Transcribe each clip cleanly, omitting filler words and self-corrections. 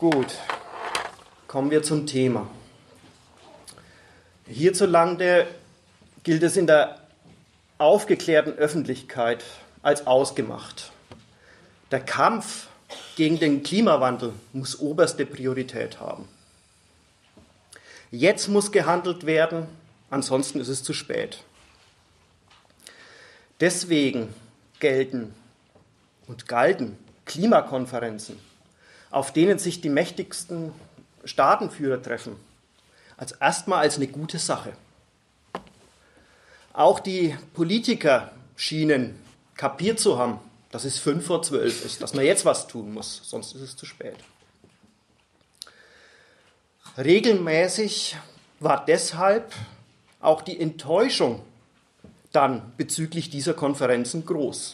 Gut, kommen wir zum Thema. Hierzulande gilt es in der aufgeklärten Öffentlichkeit als ausgemacht. Der Kampf gegen den Klimawandel muss oberste Priorität haben. Jetzt muss gehandelt werden, ansonsten ist es zu spät. Deswegen galten Klimakonferenzen, auf denen sich die mächtigsten Staatenführer treffen, erstmal als eine gute Sache. Auch die Politiker schienen kapiert zu haben, dass es 11:55 ist, dass man jetzt was tun muss, sonst ist es zu spät. Regelmäßig war deshalb auch die Enttäuschung dann bezüglich dieser Konferenzen groß.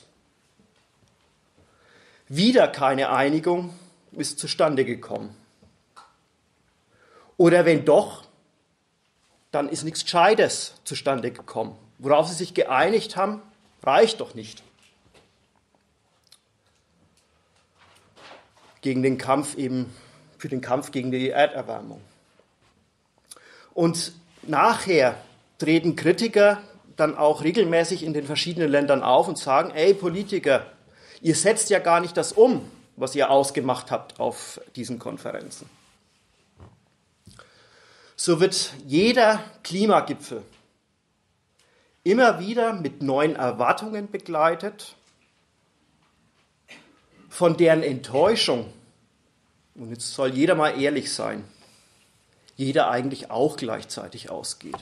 Wieder keine Einigung ist zustande gekommen. Oder wenn doch, dann ist nichts Gescheites zustande gekommen. Worauf sie sich geeinigt haben, reicht doch nicht. Für den Kampf gegen die Erderwärmung. Und nachher treten Kritiker dann auch regelmäßig in den verschiedenen Ländern auf und sagen, ey Politiker, ihr setzt ja gar nicht das um, was ihr ausgemacht habt auf diesen Konferenzen. So wird jeder Klimagipfel immer wieder mit neuen Erwartungen begleitet, von deren Enttäuschung, und jetzt soll jeder mal ehrlich sein, jeder eigentlich auch gleichzeitig ausgeht.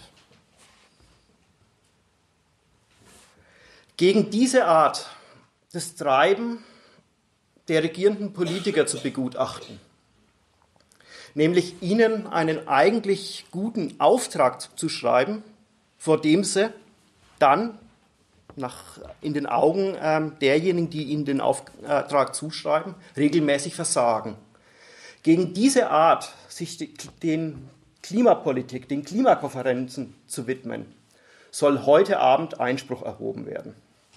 Gegen diese Art des Treiben der regierenden Politiker zu begutachten, nämlich ihnen einen eigentlich guten Auftrag zu schreiben, vor dem sie dann in den Augen derjenigen, die ihnen den Auftrag zuschreiben, regelmäßig versagen. Gegen diese Art, sich den Klimapolitik, den Klimakonferenzen zu widmen, soll heute Abend Einspruch erhoben werden.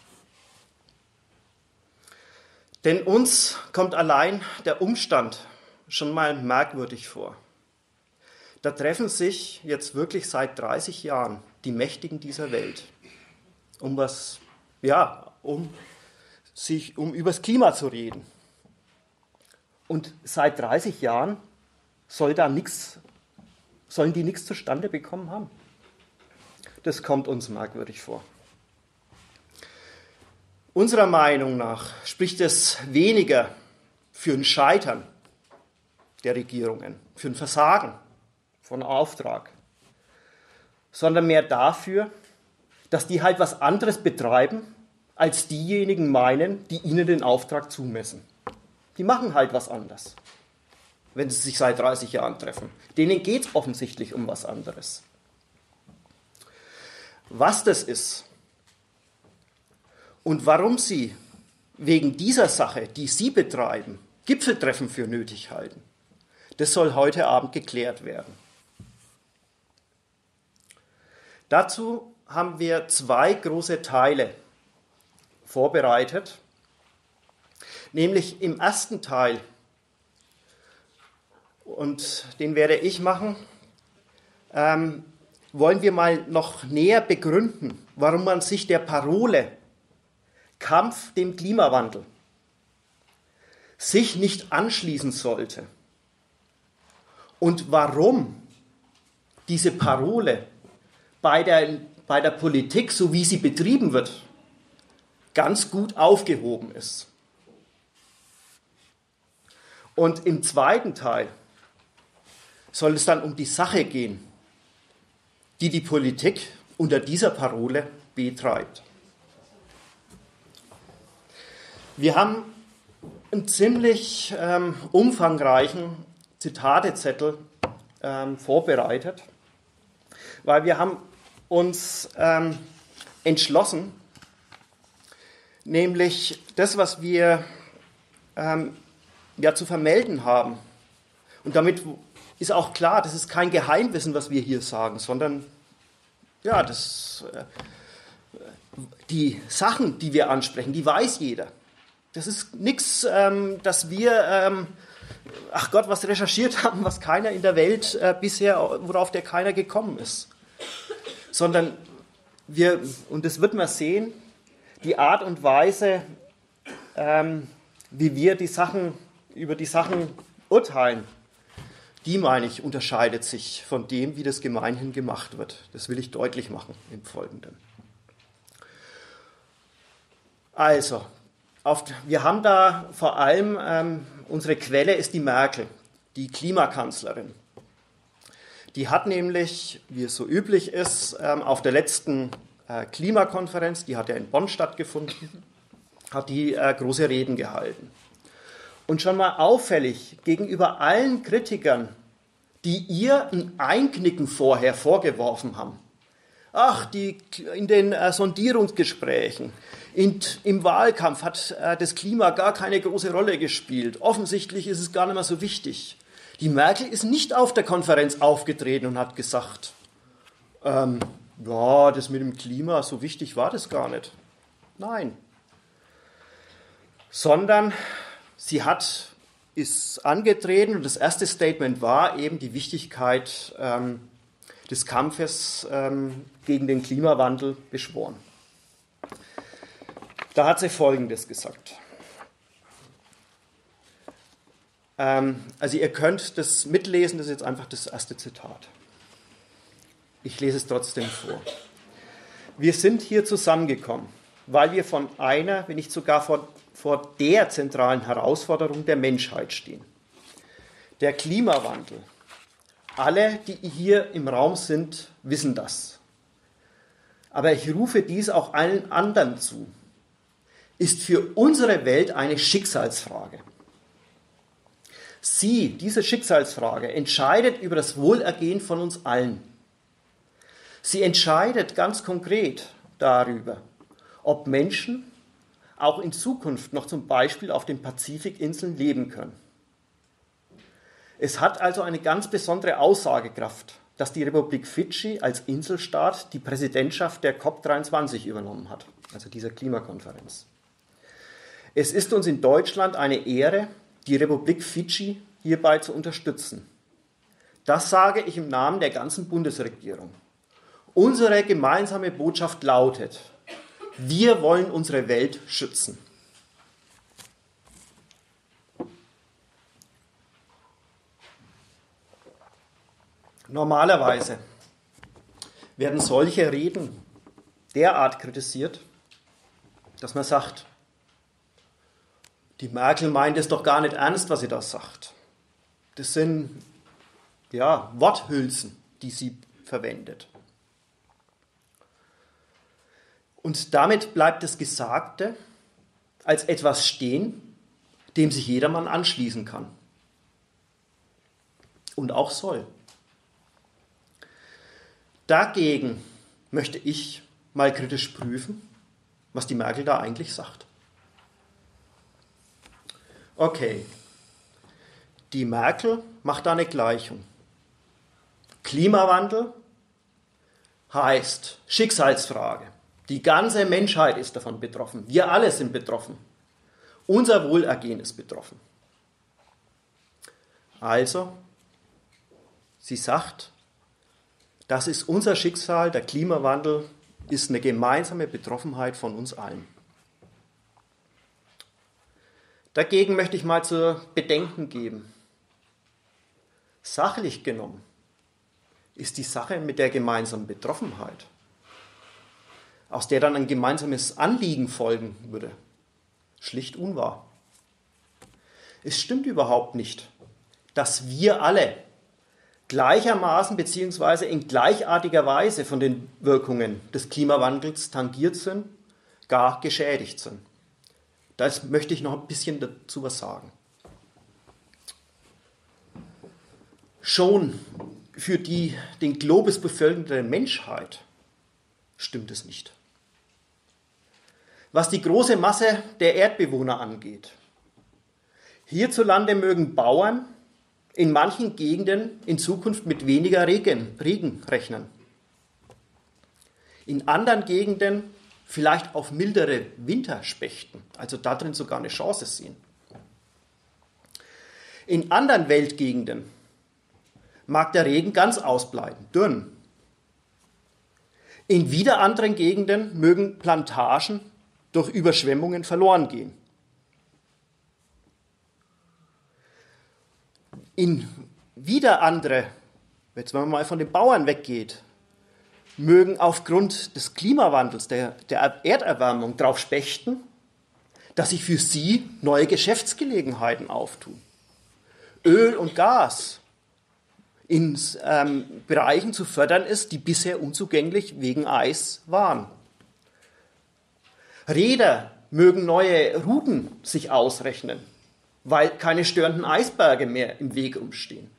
Denn uns kommt allein der Umstand schon mal merkwürdig vor. Da treffen sich jetzt wirklich seit 30 Jahren die Mächtigen dieser Welt, um übers Klima zu reden. Und seit 30 Jahren sollen die nichts zustande bekommen haben. Das kommt uns merkwürdig vor. Unserer Meinung nach spricht es weniger für ein Scheitern der Regierungen, für ein Versagen von Auftrag, sondern mehr dafür, dass die halt was anderes betreiben, als diejenigen meinen, die ihnen den Auftrag zumessen. Die machen halt was anderes, wenn sie sich seit 30 Jahren treffen. Denen geht es offensichtlich um was anderes. Was das ist und warum sie wegen dieser Sache, die sie betreiben, Gipfeltreffen für nötig halten, das soll heute Abend geklärt werden. Dazu haben wir 2 große Teile vorbereitet. Nämlich im ersten Teil, und den werde ich machen, wollen wir mal noch näher begründen, warum man sich der Parole Kampf dem Klimawandel sich nicht anschließen sollte und warum diese Parole bei der Politik, so wie sie betrieben wird, ganz gut aufgehoben ist. Und im zweiten Teil soll es dann um die Sache gehen, die die Politik unter dieser Parole betreibt. Wir haben einen ziemlich umfangreichen Zitatezettel vorbereitet, weil wir haben uns entschlossen, nämlich das, was wir zu vermelden haben. Und damit ist auch klar, das ist kein Geheimwissen, was wir hier sagen, sondern die Sachen, die wir ansprechen, die weiß jeder. Das ist nichts, dass wir ach Gott, was recherchiert haben, was keiner in der Welt bisher, worauf der keiner gekommen ist. Sondern wir, und das wird man sehen, die Art und Weise, wie wir über die Sachen urteilen, die, meine ich, unterscheidet sich von dem, wie das gemeinhin gemacht wird. Das will ich deutlich machen im Folgenden. Also, wir haben da vor allem, unsere Quelle ist die Merkel, die Klimakanzlerin. Die hat nämlich, wie es so üblich ist, auf der letzten Klimakonferenz, die hat ja in Bonn stattgefunden, hat die große Reden gehalten. Und schon mal auffällig gegenüber allen Kritikern, die ihr ein Einknicken vorher vorgeworfen haben. Ach, in den Sondierungsgesprächen, im Wahlkampf hat das Klima gar keine große Rolle gespielt. Offensichtlich ist es gar nicht mehr so wichtig. Die Merkel ist nicht auf der Konferenz aufgetreten und hat gesagt, ja, das mit dem Klima, so wichtig war das gar nicht. Nein. Sondern sie ist angetreten und das erste Statement war eben die Wichtigkeit des Kampfes gegen den Klimawandel beschworen. Da hat sie Folgendes gesagt. Also ihr könnt das mitlesen, das ist jetzt einfach das erste Zitat. Ich lese es trotzdem vor. Wir sind hier zusammengekommen, weil wir von einer, wenn nicht sogar vor der zentralen Herausforderung der Menschheit stehen. Der Klimawandel. Alle, die hier im Raum sind, wissen das. Aber ich rufe dies auch allen anderen zu. Ist für unsere Welt eine Schicksalsfrage. Diese Schicksalsfrage, entscheidet über das Wohlergehen von uns allen. Sie entscheidet ganz konkret darüber, ob Menschen auch in Zukunft noch zum Beispiel auf den Pazifikinseln leben können. Es hat also eine ganz besondere Aussagekraft, dass die Republik Fidschi als Inselstaat die Präsidentschaft der COP23 übernommen hat, also dieser Klimakonferenz. Es ist uns in Deutschland eine Ehre, die Republik Fidschi hierbei zu unterstützen. Das sage ich im Namen der ganzen Bundesregierung. Unsere gemeinsame Botschaft lautet: Wir wollen unsere Welt schützen. Normalerweise werden solche Reden derart kritisiert, dass man sagt, die Merkel meint es doch gar nicht ernst, was sie da sagt. Das sind Worthülsen, die sie verwendet. Und damit bleibt das Gesagte als etwas stehen, dem sich jedermann anschließen kann. Und auch soll. Dagegen möchte ich mal kritisch prüfen, was die Merkel da eigentlich sagt. Okay, die Merkel macht da eine Gleichung. Klimawandel heißt Schicksalsfrage. Die ganze Menschheit ist davon betroffen. Wir alle sind betroffen. Unser Wohlergehen ist betroffen. Also, sie sagt, das ist unser Schicksal, der Klimawandel ist eine gemeinsame Betroffenheit von uns allen. Dagegen möchte ich mal zu bedenken geben. Sachlich genommen ist die Sache mit der gemeinsamen Betroffenheit, aus der dann ein gemeinsames Anliegen folgen würde, schlicht unwahr. Es stimmt überhaupt nicht, dass wir alle gleichermaßen bzw. in gleichartiger Weise von den Wirkungen des Klimawandels tangiert sind, gar geschädigt sind. Da möchte ich noch ein bisschen dazu was sagen. Schon für die den Globus bevölkernde Menschheit stimmt es nicht. Was die große Masse der Erdbewohner angeht. Hierzulande mögen Bauern in manchen Gegenden in Zukunft mit weniger Regen rechnen. In anderen Gegenden vielleicht auf mildere Winterspechten, also darin sogar eine Chance sehen. In anderen Weltgegenden mag der Regen ganz ausbleiben, dünn. In wieder anderen Gegenden mögen Plantagen durch Überschwemmungen verloren gehen. In wieder andere, jetzt wenn man mal von den Bauern weggeht, mögen aufgrund des Klimawandels, der Erderwärmung darauf spechten, dass sich für sie neue Geschäftsgelegenheiten auftun. Öl und Gas in Bereichen zu fördern ist, die bisher unzugänglich wegen Eis waren. Räder mögen neue Routen sich ausrechnen, weil keine störenden Eisberge mehr im Weg umstehen.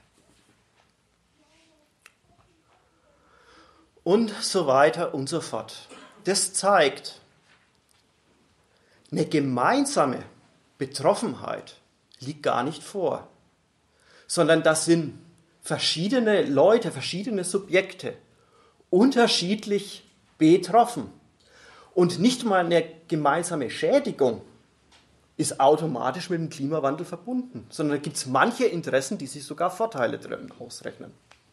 Und so weiter und so fort. Das zeigt, eine gemeinsame Betroffenheit liegt gar nicht vor, sondern das sind verschiedene Leute, verschiedene Subjekte, unterschiedlich betroffen. Und nicht mal eine gemeinsame Schädigung ist automatisch mit dem Klimawandel verbunden, sondern da gibt es manche Interessen, die sich sogar Vorteile drin ausrechnen.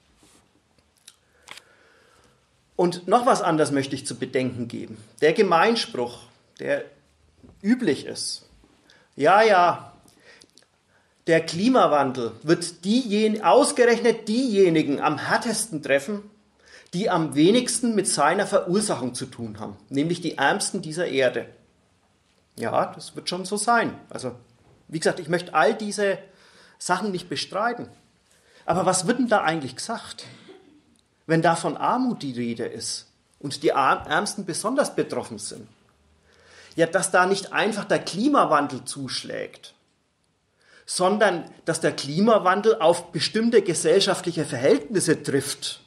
Und noch was anderes möchte ich zu bedenken geben. Der Gemeinspruch, der üblich ist, ja, der Klimawandel wird ausgerechnet diejenigen am härtesten treffen, die am wenigsten mit seiner Verursachung zu tun haben, nämlich die Ärmsten dieser Erde. Ja, das wird schon so sein. Also, wie gesagt, ich möchte all diese Sachen nicht bestreiten. Aber was wird denn da eigentlich gesagt, wenn da von Armut die Rede ist und die Ärmsten besonders betroffen sind? Ja, dass da nicht einfach der Klimawandel zuschlägt, sondern dass der Klimawandel auf bestimmte gesellschaftliche Verhältnisse trifft.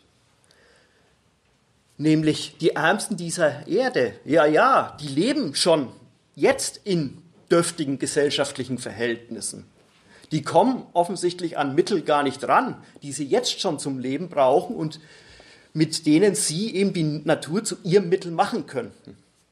Nämlich die Ärmsten dieser Erde, ja, die leben schon jetzt in dürftigen gesellschaftlichen Verhältnissen. Die kommen offensichtlich an Mittel gar nicht ran, die sie jetzt schon zum Leben brauchen und mit denen sie eben die Natur zu ihrem Mittel machen könnten.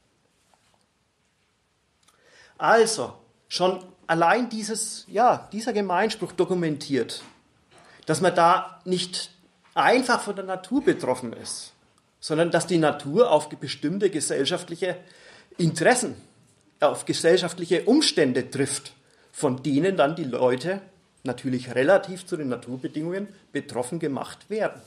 Also, schon allein dieser Gemeinspruch dokumentiert, dass man da nicht einfach von der Natur betroffen ist, sondern dass die Natur auf bestimmte gesellschaftliche Interessen, auf gesellschaftliche Umstände trifft, von denen dann die Leute natürlich relativ zu den Naturbedingungen betroffen gemacht werden.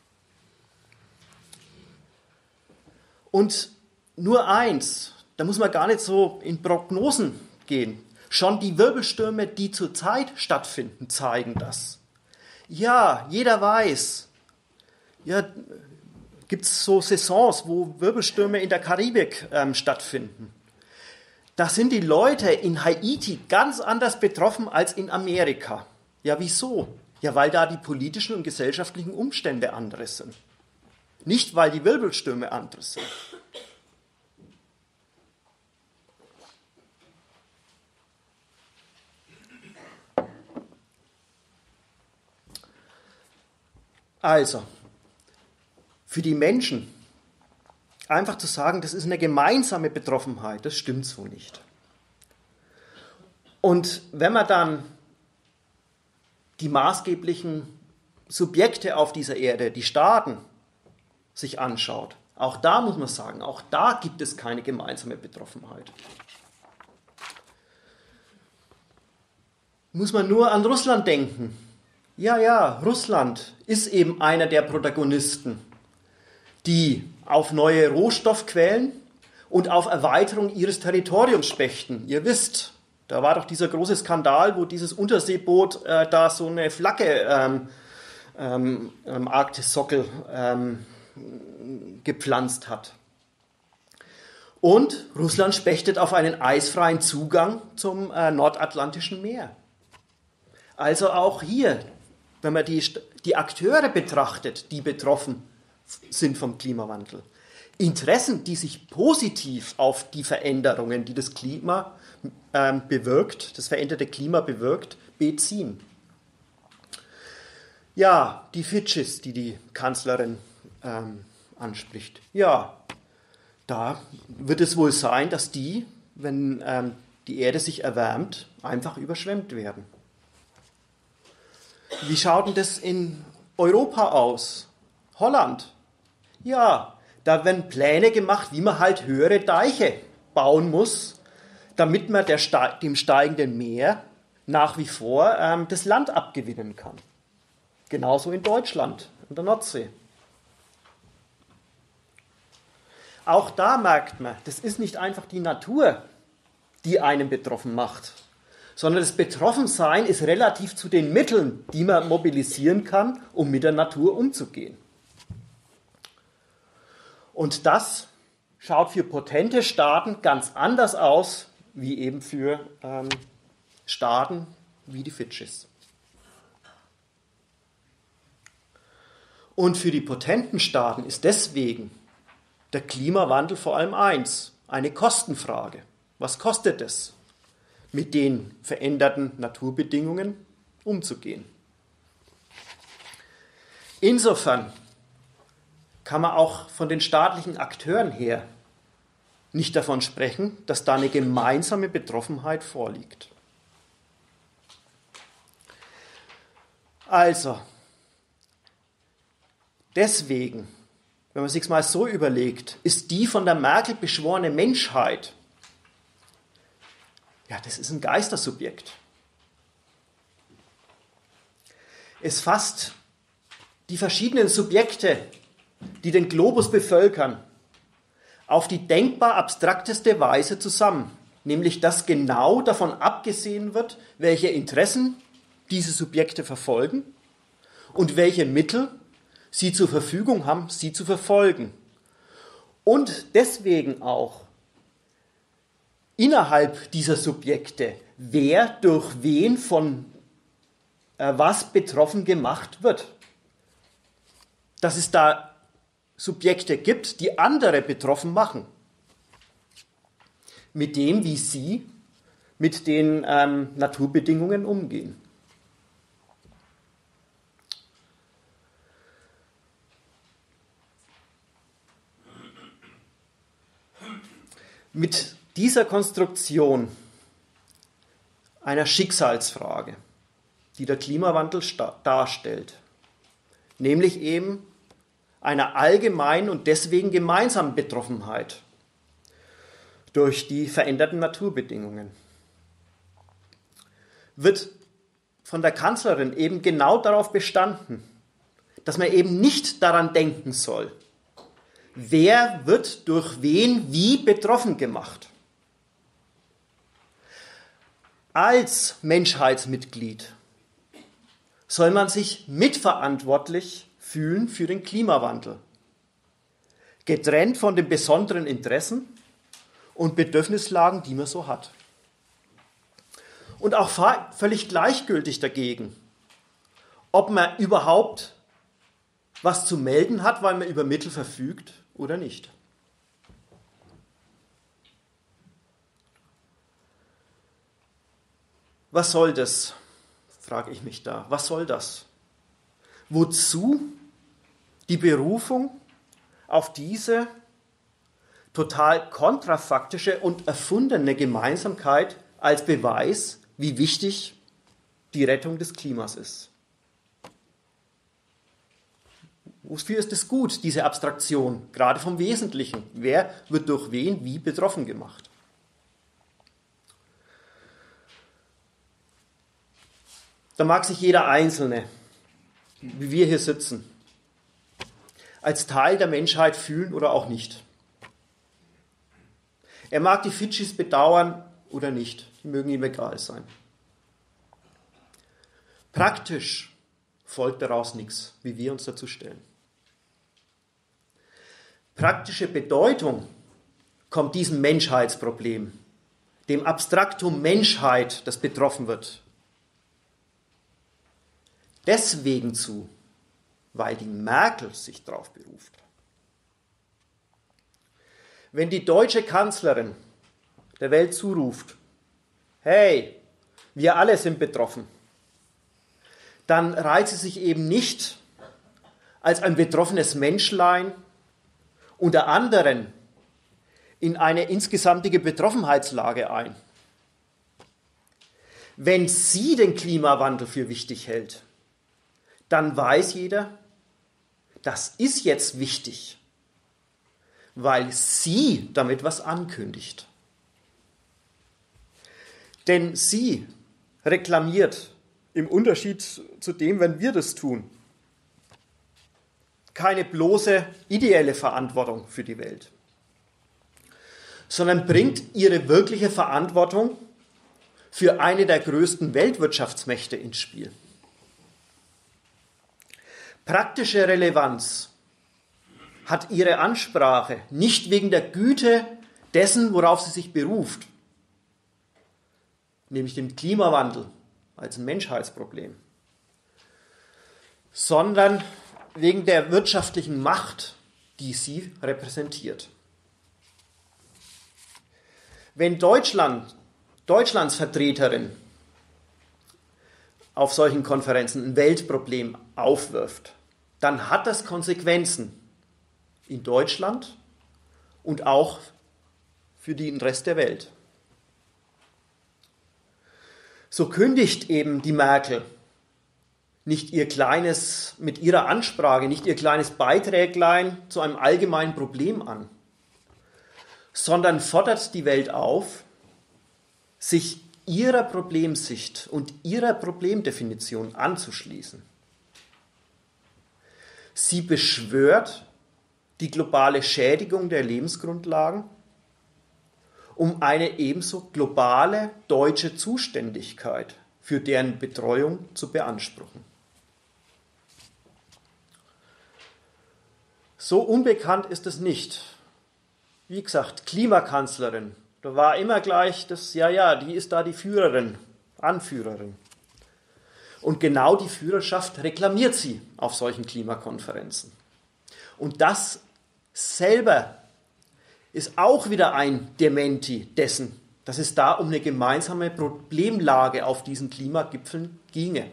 Und nur eins, da muss man gar nicht so in Prognosen gehen. Schon die Wirbelstürme, die zurzeit stattfinden, zeigen das. Ja, jeder weiß, ja, gibt es so Saisons, wo Wirbelstürme in der Karibik stattfinden. Da sind die Leute in Haiti ganz anders betroffen als in Amerika. Ja, wieso? Ja, weil da die politischen und gesellschaftlichen Umstände andere sind. Nicht, weil die Wirbelstürme andere sind. Also, für die Menschen einfach zu sagen, das ist eine gemeinsame Betroffenheit, das stimmt so nicht. Und wenn man dann die maßgeblichen Subjekte auf dieser Erde, die Staaten, sich anschaut, auch da muss man sagen, auch da gibt es keine gemeinsame Betroffenheit. Muss man nur an Russland denken. Ja, Russland ist eben einer der Protagonisten, die auf neue Rohstoffquellen und auf Erweiterung ihres Territoriums spechten. Ihr wisst, da war doch dieser große Skandal, wo dieses Unterseeboot da so eine Flagge am Arktissockel gepflanzt hat. Und Russland spechtet auf einen eisfreien Zugang zum Nordatlantischen Meer. Also auch hier, wenn man die Akteure betrachtet, die betroffen sind vom Klimawandel, Interessen, die sich positiv auf die Veränderungen, die das Klima bewirkt, das veränderte Klima bewirkt, beziehen. Ja, die Fidschis, die Kanzlerin anspricht. Ja, da wird es wohl sein, dass die, wenn die Erde sich erwärmt, einfach überschwemmt werden. Wie schaut denn das in Europa aus? Holland. Ja, da werden Pläne gemacht, wie man halt höhere Deiche bauen muss, damit man dem steigenden Meer nach wie vor das Land abgewinnen kann. Genauso in Deutschland, in der Nordsee. Auch da merkt man, das ist nicht einfach die Natur, die einen betroffen macht, sondern das Betroffensein ist relativ zu den Mitteln, die man mobilisieren kann, um mit der Natur umzugehen. Und das schaut für potente Staaten ganz anders aus, wie eben für Staaten wie die Fidschis. Und für die potenten Staaten ist deswegen der Klimawandel vor allem eins, eine Kostenfrage. Was kostet es, mit den veränderten Naturbedingungen umzugehen? Insofern kann man auch von den staatlichen Akteuren her nicht davon sprechen, dass da eine gemeinsame Betroffenheit vorliegt. Also, deswegen, wenn man sich mal so überlegt, ist die von der Merkel beschworene Menschheit, ja, das ist ein Geistersubjekt. Es fasst die verschiedenen Subjekte, die den Globus bevölkern, auf die denkbar abstrakteste Weise zusammen, nämlich dass genau davon abgesehen wird, welche Interessen diese Subjekte verfolgen und welche Mittel sie zur Verfügung haben, sie zu verfolgen. Und deswegen auch innerhalb dieser Subjekte, wer durch wen von was betroffen gemacht wird. Dass es da Subjekte gibt, die andere betroffen machen. Mit dem, wie sie mit den Naturbedingungen umgehen. Mit dieser Konstruktion einer Schicksalsfrage, die der Klimawandel darstellt, nämlich eben einer allgemeinen und deswegen gemeinsamen Betroffenheit durch die veränderten Naturbedingungen, wird von der Kanzlerin eben genau darauf bestanden, dass man eben nicht daran denken soll, wer wird durch wen wie betroffen gemacht. Als Menschheitsmitglied soll man sich mitverantwortlich fühlen für den Klimawandel, getrennt von den besonderen Interessen und Bedürfnislagen, die man so hat. Und auch völlig gleichgültig dagegen, ob man überhaupt was zu melden hat, weil man über Mittel verfügt oder nicht. Was soll das? Frage ich mich da. Was soll das? Wozu die Berufung auf diese total kontrafaktische und erfundene Gemeinsamkeit als Beweis, wie wichtig die Rettung des Klimas ist? Wofür ist es gut, diese Abstraktion, gerade vom Wesentlichen? Wer wird durch wen wie betroffen gemacht? Da mag sich jeder Einzelne, wie wir hier sitzen, als Teil der Menschheit fühlen oder auch nicht. Er mag die Fidschis bedauern oder nicht, die mögen ihm egal sein. Praktisch folgt daraus nichts, wie wir uns dazu stellen. Praktische Bedeutung kommt diesem Menschheitsproblem, dem Abstraktum Menschheit, das betroffen wird, deswegen zu, weil die Merkel sich darauf beruft. Wenn die deutsche Kanzlerin der Welt zuruft, hey, wir alle sind betroffen, dann reiht sie sich eben nicht als ein betroffenes Menschlein unter anderen in eine insgesamtige Betroffenheitslage ein. Wenn sie den Klimawandel für wichtig hält, dann weiß jeder, das ist jetzt wichtig, weil sie damit was ankündigt. Denn sie reklamiert, im Unterschied zu dem, wenn wir das tun, keine bloße ideelle Verantwortung für die Welt, sondern bringt ihre wirkliche Verantwortung für eine der größten Weltwirtschaftsmächte ins Spiel. Praktische Relevanz hat ihre Ansprache nicht wegen der Güte dessen, worauf sie sich beruft, nämlich dem Klimawandel als ein Menschheitsproblem, sondern wegen der wirtschaftlichen Macht, die sie repräsentiert. Wenn Deutschlands Vertreterin auf solchen Konferenzen ein Weltproblem aufwirft, dann hat das Konsequenzen in Deutschland und auch für den Rest der Welt. So kündigt eben die Merkel nicht mit ihrer Ansprache, nicht ihr kleines Beiträglein zu einem allgemeinen Problem an, sondern fordert die Welt auf, sich ihrer Problemsicht und ihrer Problemdefinition anzuschließen. Sie beschwört die globale Schädigung der Lebensgrundlagen, um eine ebenso globale deutsche Zuständigkeit für deren Betreuung zu beanspruchen. So unbekannt ist es nicht. Wie gesagt, Klimakanzlerin, da war immer gleich das, die ist da die Führerin, Anführerin. Und genau die Führerschaft reklamiert sie auf solchen Klimakonferenzen. Und das selber ist auch wieder ein Dementi dessen, dass es da um eine gemeinsame Problemlage auf diesen Klimagipfeln ginge.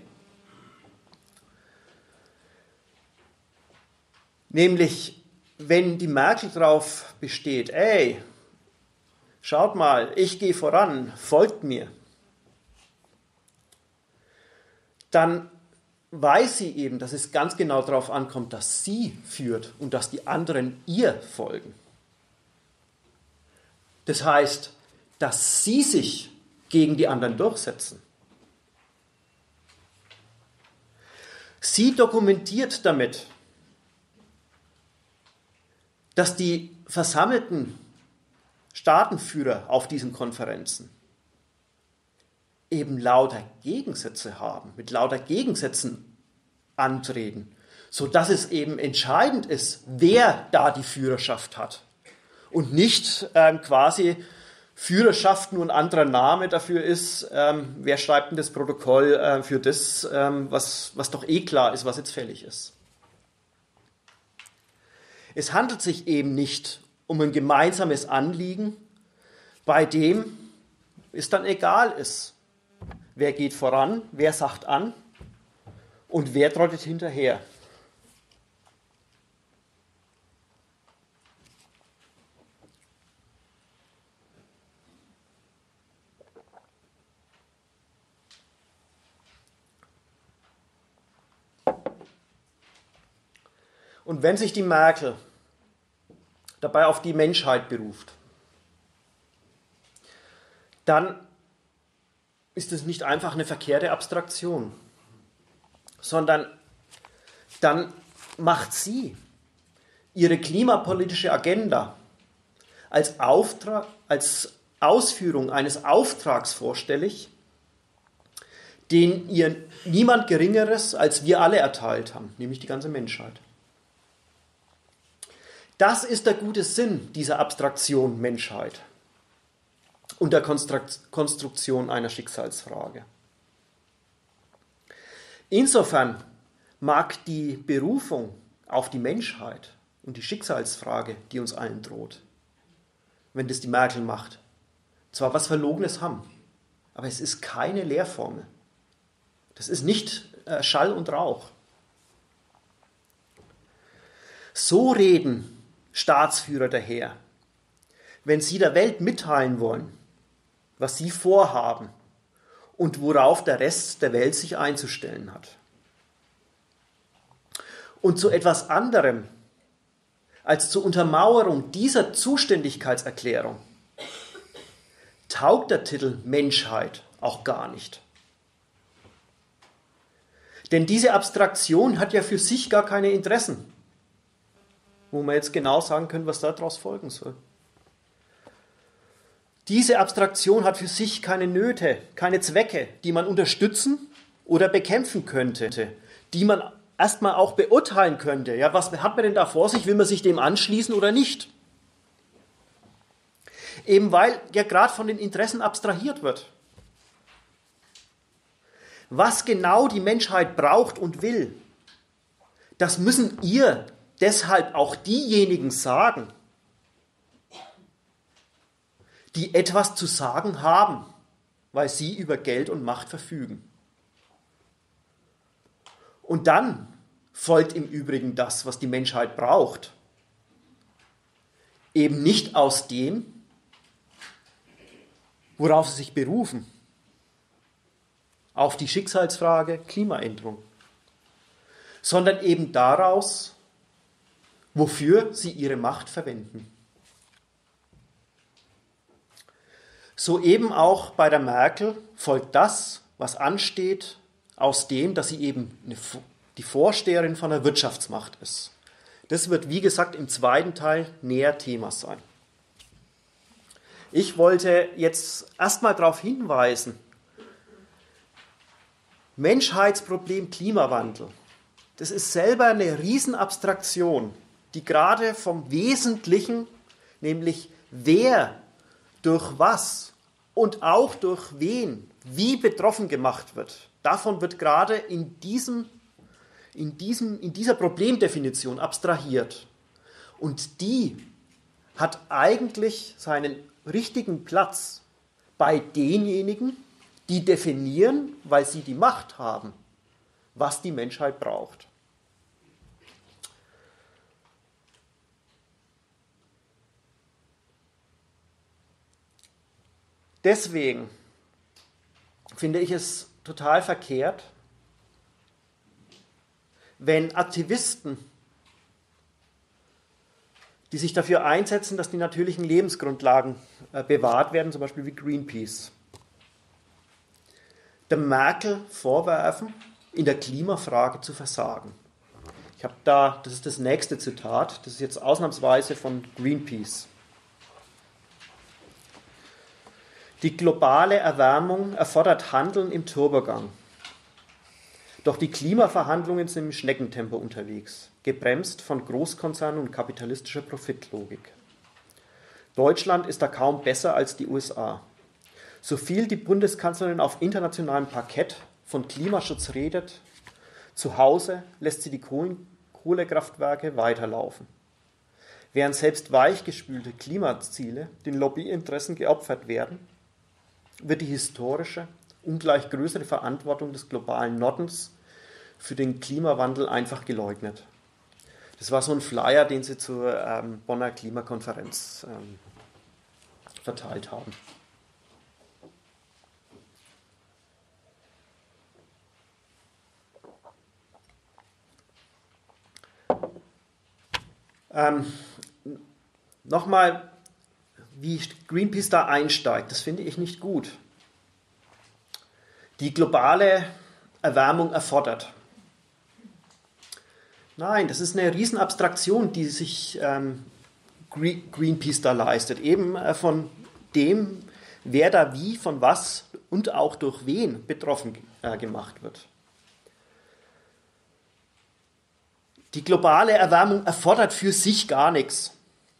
Nämlich, wenn die Merkel darauf besteht, schaut mal, ich gehe voran, folgt mir, dann weiß sie eben, dass es ganz genau darauf ankommt, dass sie führt und dass die anderen ihr folgen. Das heißt, dass sie sich gegen die anderen durchsetzen. Sie dokumentiert damit, dass die versammelten Staatenführer auf diesen Konferenzen eben lauter Gegensätze haben, mit lauter Gegensätzen antreten, sodass es eben entscheidend ist, wer da die Führerschaft hat und nicht quasi Führerschaft nur ein anderer Name dafür ist, wer schreibt denn das Protokoll für das, was doch klar ist, was jetzt fällig ist. Es handelt sich eben nicht um ein gemeinsames Anliegen, bei dem es dann egal ist, wer geht voran, wer sagt an und wer trottet hinterher. Und wenn sich die Merkel dabei auf die Menschheit beruft, dann ist es nicht einfach eine verkehrte Abstraktion, sondern dann macht sie ihre klimapolitische Agenda als Ausführung eines Auftrags vorstellig, den ihr niemand Geringeres als wir alle erteilt haben, nämlich die ganze Menschheit. Das ist der gute Sinn dieser Abstraktion Menschheit und der Konstruktion einer Schicksalsfrage. Insofern mag die Berufung auf die Menschheit und die Schicksalsfrage, die uns allen droht, wenn das die Merkel macht, zwar was Verlogenes haben, aber es ist keine Lehrformel. Das ist nicht Schall und Rauch. So reden Staatsführer daher, wenn sie der Welt mitteilen wollen, was sie vorhaben und worauf der Rest der Welt sich einzustellen hat. Und zu etwas anderem als zur Untermauerung dieser Zuständigkeitserklärung taugt der Titel Menschheit auch gar nicht. Denn diese Abstraktion hat ja für sich gar keine Interessen, wo man jetzt genau sagen können, was daraus folgen soll. Diese Abstraktion hat für sich keine Nöte, keine Zwecke, die man unterstützen oder bekämpfen könnte, die man erstmal auch beurteilen könnte. Ja, was hat man denn da vor sich? Will man sich dem anschließen oder nicht? Eben weil ja gerade von den Interessen abstrahiert wird. Was genau die Menschheit braucht und will, das müssen ihr deshalb auch diejenigen sagen, die etwas zu sagen haben, weil sie über Geld und Macht verfügen. Und dann folgt im Übrigen das, was die Menschheit braucht. Eben nicht aus dem, worauf sie sich berufen, auf die Schicksalsfrage Klimaänderung, sondern eben daraus, wofür sie ihre Macht verwenden. So eben auch bei der Merkel folgt das, was ansteht, aus dem, dass sie eben die Vorsteherin von der Wirtschaftsmacht ist. Das wird, wie gesagt, im zweiten Teil näher Thema sein. Ich wollte jetzt erstmal darauf hinweisen, Menschheitsproblem Klimawandel, das ist selber eine Riesenabstraktion, die gerade vom Wesentlichen, nämlich wer durch was und auch durch wen wie betroffen gemacht wird, davon wird gerade in dieser Problemdefinition abstrahiert. Und die hat eigentlich seinen richtigen Platz bei denjenigen, die definieren, weil sie die Macht haben, was die Menschheit braucht. Deswegen finde ich es total verkehrt, wenn Aktivisten, die sich dafür einsetzen, dass die natürlichen Lebensgrundlagen bewahrt werden, zum Beispiel wie Greenpeace, der Merkel vorwerfen, in der Klimafrage zu versagen. Ich habe da, das ist das nächste Zitat, das ist jetzt ausnahmsweise von Greenpeace. Die globale Erwärmung erfordert Handeln im Turbogang. Doch die Klimaverhandlungen sind im Schneckentempo unterwegs, gebremst von Großkonzernen und kapitalistischer Profitlogik. Deutschland ist da kaum besser als die USA. So viel die Bundeskanzlerin auf internationalem Parkett von Klimaschutz redet, zu Hause lässt sie die Kohlekraftwerke weiterlaufen. Während selbst weichgespülte Klimaziele den Lobbyinteressen geopfert werden, wird die historische, ungleich größere Verantwortung des globalen Nordens für den Klimawandel einfach geleugnet. Das war so ein Flyer, den sie zur Bonner Klimakonferenz verteilt haben. Nochmal, wie Greenpeace da einsteigt, das finde ich nicht gut. Die globale Erwärmung erfordert. Nein, das ist eine Riesenabstraktion, die sich Greenpeace da leistet. Eben von dem, wer da wie, von was und auch durch wen betroffen gemacht wird. Die globale Erwärmung erfordert für sich gar nichts.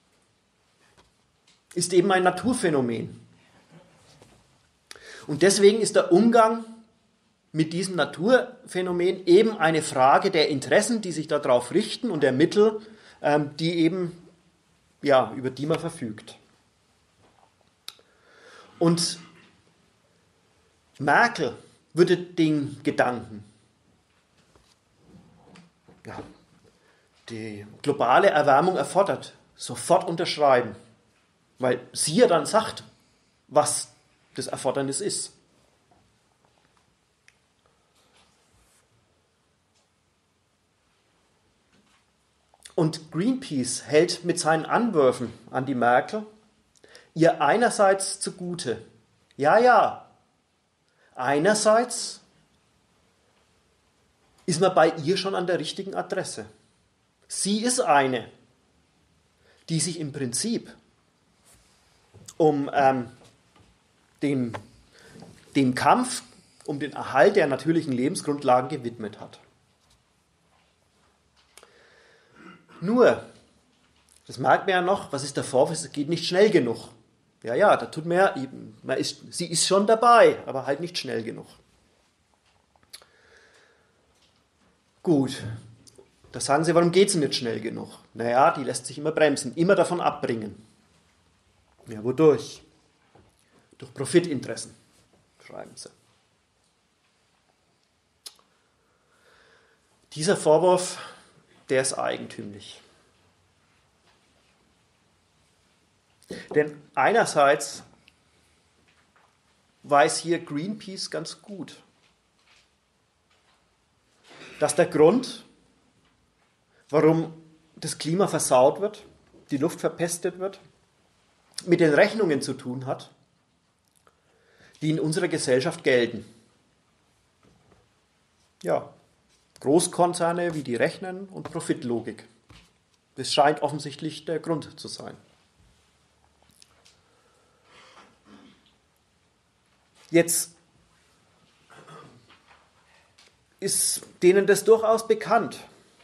Ist eben ein Naturphänomen. Und deswegen ist der Umgang mit diesem Naturphänomen eben eine Frage der Interessen, die sich darauf richten und der Mittel, die eben, ja, über die man verfügt. Und Merkel würde den Gedanken, ja, die globale Erwärmung erfordert, sofort unterschreiben, weil sie ja dann sagt, was das Erfordernis ist. Und Greenpeace hält mit seinen Anwürfen an die Merkel ihr einerseits zugute. Ja, einerseits ist man bei ihr schon an der richtigen Adresse. Sie ist eine, die sich im Prinzip um dem Kampf um den Erhalt der natürlichen Lebensgrundlagen gewidmet hat. Nur, das merkt man ja noch, was ist der Vorwurf? Es geht nicht schnell genug. Ja, da tut man ja, sie ist schon dabei, aber halt nicht schnell genug. Gut, da sagen Sie, warum geht sie nicht schnell genug? Naja, die lässt sich immer bremsen, immer davon abbringen. Ja, wodurch? Durch Profitinteressen, schreiben Sie. Dieser Vorwurf, der ist eigentümlich. Denn einerseits weiß hier Greenpeace ganz gut, dass der Grund, warum das Klima versaut wird, die Luft verpestet wird, mit den Rechnungen zu tun hat, die in unserer Gesellschaft gelten. Ja, Großkonzerne, wie die rechnen, und Profitlogik. Das scheint offensichtlich der Grund zu sein. Jetzt ist denen das durchaus bekannt,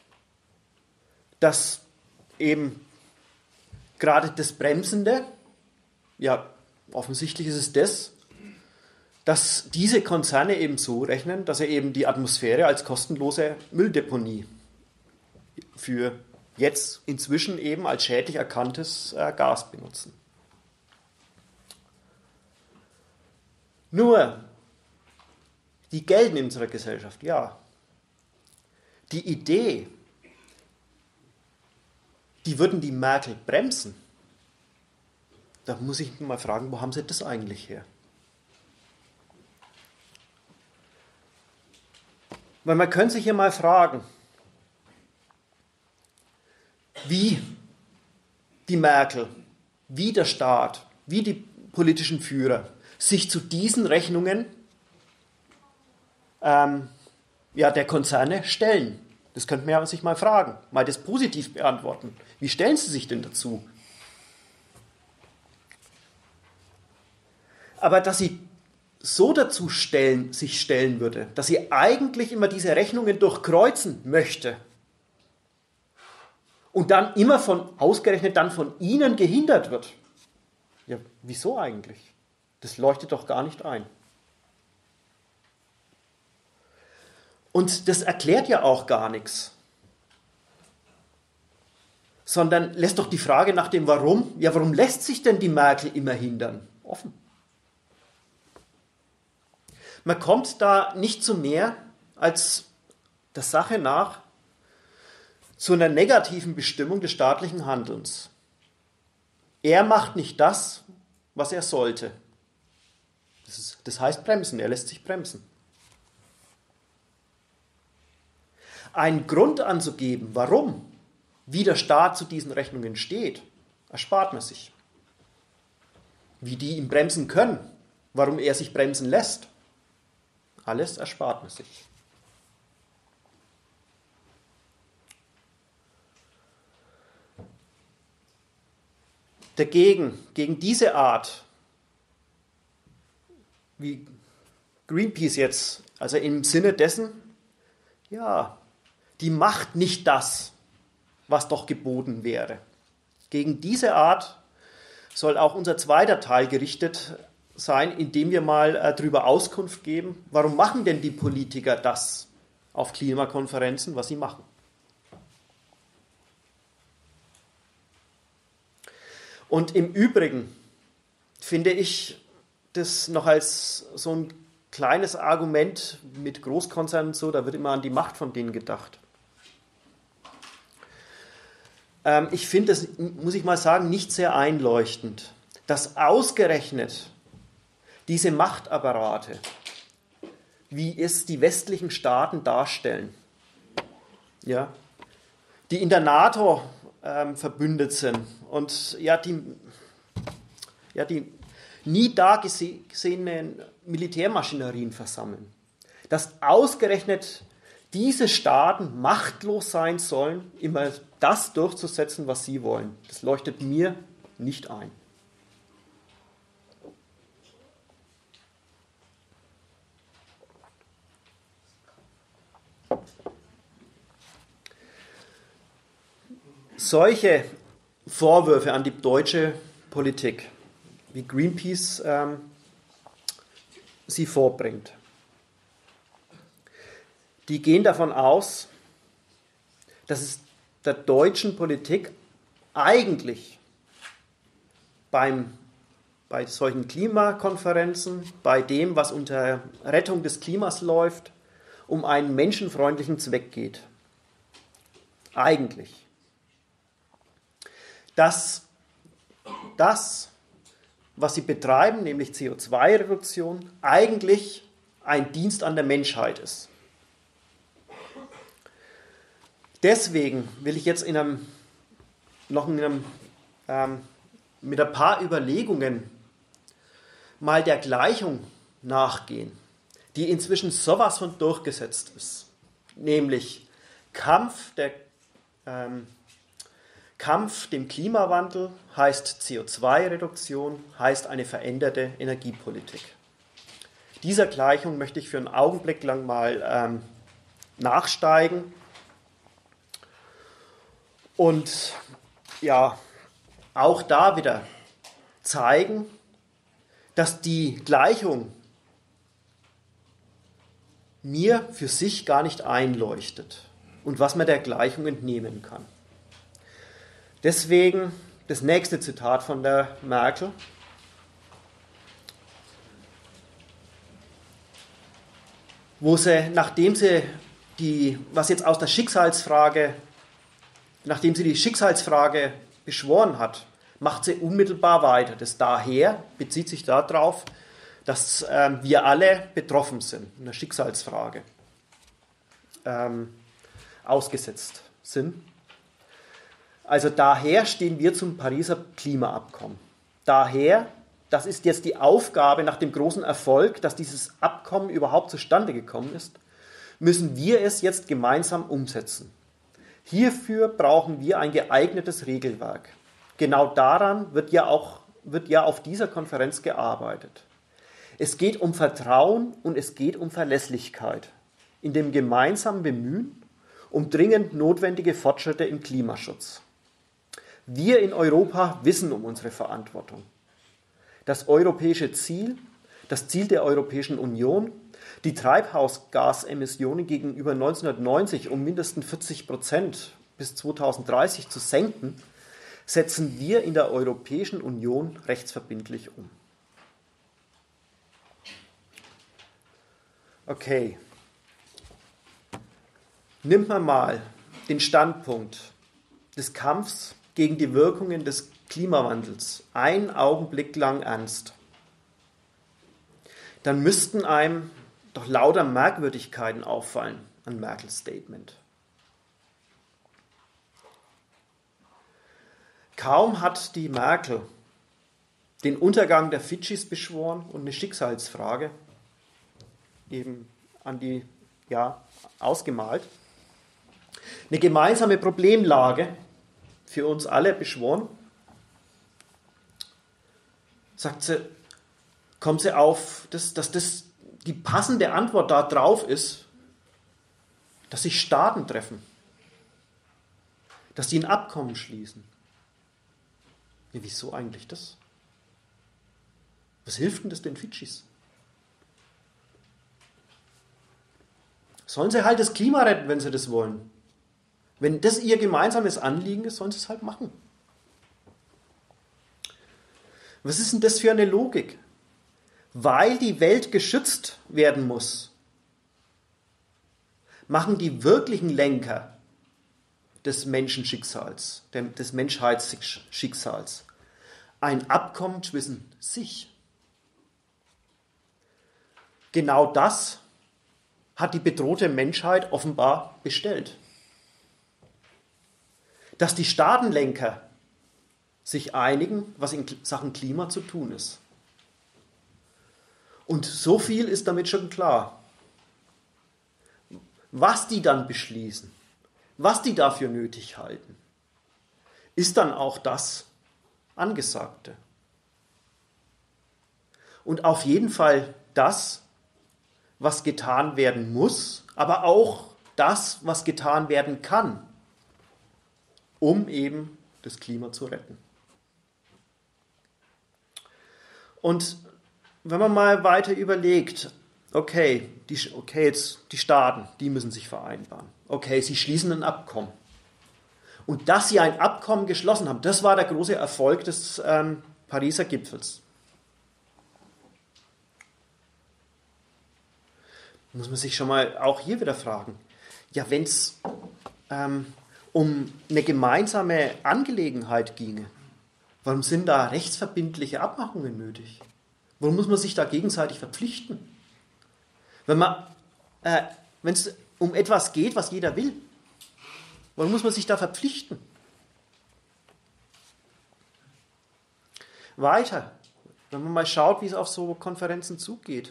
dass eben gerade das Bremsende, ja, offensichtlich ist es das, dass diese Konzerne eben so rechnen, dass sie eben die Atmosphäre als kostenlose Mülldeponie für jetzt inzwischen eben als schädlich erkanntes Gas benutzen. Nur, die gelten in unserer Gesellschaft, ja. Die Idee, die würden die Merkel bremsen, da muss ich mal fragen, wo haben sie das eigentlich her? Weil man könnte sich hier mal fragen, wie die Merkel, wie der Staat, wie die politischen Führer sich zu diesen Rechnungen der Konzerne stellen. Das könnte man sich mal fragen, mal das positiv beantworten. Wie stellen sie sich denn dazu? Aber dass sie so dazu sich stellen würde, dass sie eigentlich immer diese Rechnungen durchkreuzen möchte und dann immer ausgerechnet dann von ihnen gehindert wird. Ja, wieso eigentlich? Das leuchtet doch gar nicht ein. Und das erklärt ja auch gar nichts, sondern lässt doch die Frage nach dem Warum, ja, warum lässt sich denn die Merkel immer hindern, offen. Man kommt da nicht zu mehr als der Sache nach zu einer negativen Bestimmung des staatlichen Handelns. Er macht nicht das, was er sollte. Das heißt bremsen, er lässt sich bremsen. Einen Grund anzugeben, warum, wie der Staat zu diesen Rechnungen steht, erspart man sich. Wie die ihn bremsen können, warum er sich bremsen lässt, alles erspart man sich. Dagegen, gegen diese Art, wie Greenpeace jetzt, also im Sinne dessen, ja, die macht nicht das, was doch geboten wäre. Gegen diese Art soll auch unser zweiter Teil gerichtet sein, indem wir mal darüber Auskunft geben, warum machen denn die Politiker das auf Klimakonferenzen, was sie machen. Und im Übrigen finde ich das noch als so ein kleines Argument mit Großkonzernen so, da wird immer an die Macht von denen gedacht. Ich finde das, muss ich mal sagen, nicht sehr einleuchtend, dass ausgerechnet diese Machtapparate, wie es die westlichen Staaten darstellen, ja, die in der NATO verbündet sind und die nie da gesehenen Militärmaschinerien versammeln, dass ausgerechnet diese Staaten machtlos sein sollen, immer das durchzusetzen, was sie wollen. Das leuchtet mir nicht ein. Solche Vorwürfe an die deutsche Politik, wie Greenpeace sie vorbringt, die gehen davon aus, dass es der deutschen Politik eigentlich bei solchen Klimakonferenzen, bei dem, was unter Rettung des Klimas läuft, um einen menschenfreundlichen Zweck geht. Eigentlich. Dass das, was sie betreiben, nämlich CO2-Reduktion, eigentlich ein Dienst an der Menschheit ist. Deswegen will ich jetzt mit ein paar Überlegungen mal der Gleichung nachgehen, die inzwischen sowas von durchgesetzt ist, nämlich Kampf dem Klimawandel heißt CO2-Reduktion, heißt eine veränderte Energiepolitik. Dieser Gleichung möchte ich für einen Augenblick lang mal nachsteigen und ja, auch da wieder zeigen, dass die Gleichung mir für sich gar nicht einleuchtet und was man der Gleichung entnehmen kann. Deswegen das nächste Zitat von der Merkel. Wo sie, nachdem sie die Schicksalsfrage beschworen hat, macht sie unmittelbar weiter. Das daher bezieht sich darauf, dass wir alle betroffen sind, in der Schicksalsfrage ausgesetzt sind. Also daher stehen wir zum Pariser Klimaabkommen. Daher, das ist jetzt die Aufgabe nach dem großen Erfolg, dass dieses Abkommen überhaupt zustande gekommen ist, müssen wir es jetzt gemeinsam umsetzen. Hierfür brauchen wir ein geeignetes Regelwerk. Genau daran wird ja auf dieser Konferenz gearbeitet. Es geht um Vertrauen und es geht um Verlässlichkeit in dem gemeinsamen Bemühen um dringend notwendige Fortschritte im Klimaschutz. Wir in Europa wissen um unsere Verantwortung. Das europäische Ziel, das Ziel der Europäischen Union, die Treibhausgasemissionen gegenüber 1990 um mindestens 40% bis 2030 zu senken, setzen wir in der Europäischen Union rechtsverbindlich um. Okay. Nimmt man mal den Standpunkt des Kampfs gegen die Wirkungen des Klimawandels einen Augenblick lang ernst, dann müssten einem doch lauter Merkwürdigkeiten auffallen an Merkels Statement. Kaum hat die Merkel den Untergang der Fidschis beschworen und eine Schicksalsfrage eben ausgemalt, eine gemeinsame Problemlage für uns alle beschworen, kommt sie auf, dass das die passende Antwort darauf ist, dass sich Staaten treffen, dass sie ein Abkommen schließen. Ja, wieso eigentlich das? Was hilft denn das den Fidschis? Sollen sie halt das Klima retten, wenn sie das wollen. Wenn das ihr gemeinsames Anliegen ist, sollen sie es halt machen. Was ist denn das für eine Logik? Weil die Welt geschützt werden muss, machen die wirklichen Lenker des Menschenschicksals, des Menschheitsschicksals, ein Abkommen zwischen sich. Genau das hat die bedrohte Menschheit offenbar bestellt. dass die Staatenlenker sich einigen, was in Sachen Klima zu tun ist. Und so viel ist damit schon klar. Was die dann beschließen, was die dafür nötig halten, ist dann auch das Angesagte. Und auf jeden Fall das, was getan werden muss, aber auch das, was getan werden kann, um eben das Klima zu retten. Und wenn man mal weiter überlegt, okay, jetzt die Staaten, die müssen sich vereinbaren. Okay, sie schließen ein Abkommen. Und dass sie ein Abkommen geschlossen haben, das war der große Erfolg des Pariser Gipfels. Muss man sich schon mal auch hier wieder fragen, ja, wenn es um eine gemeinsame Angelegenheit ginge, warum sind da rechtsverbindliche Abmachungen nötig? Warum muss man sich da gegenseitig verpflichten? Wenn es um etwas geht, was jeder will, warum muss man sich da verpflichten? Weiter, wenn man mal schaut, wie es auf so Konferenzen zugeht.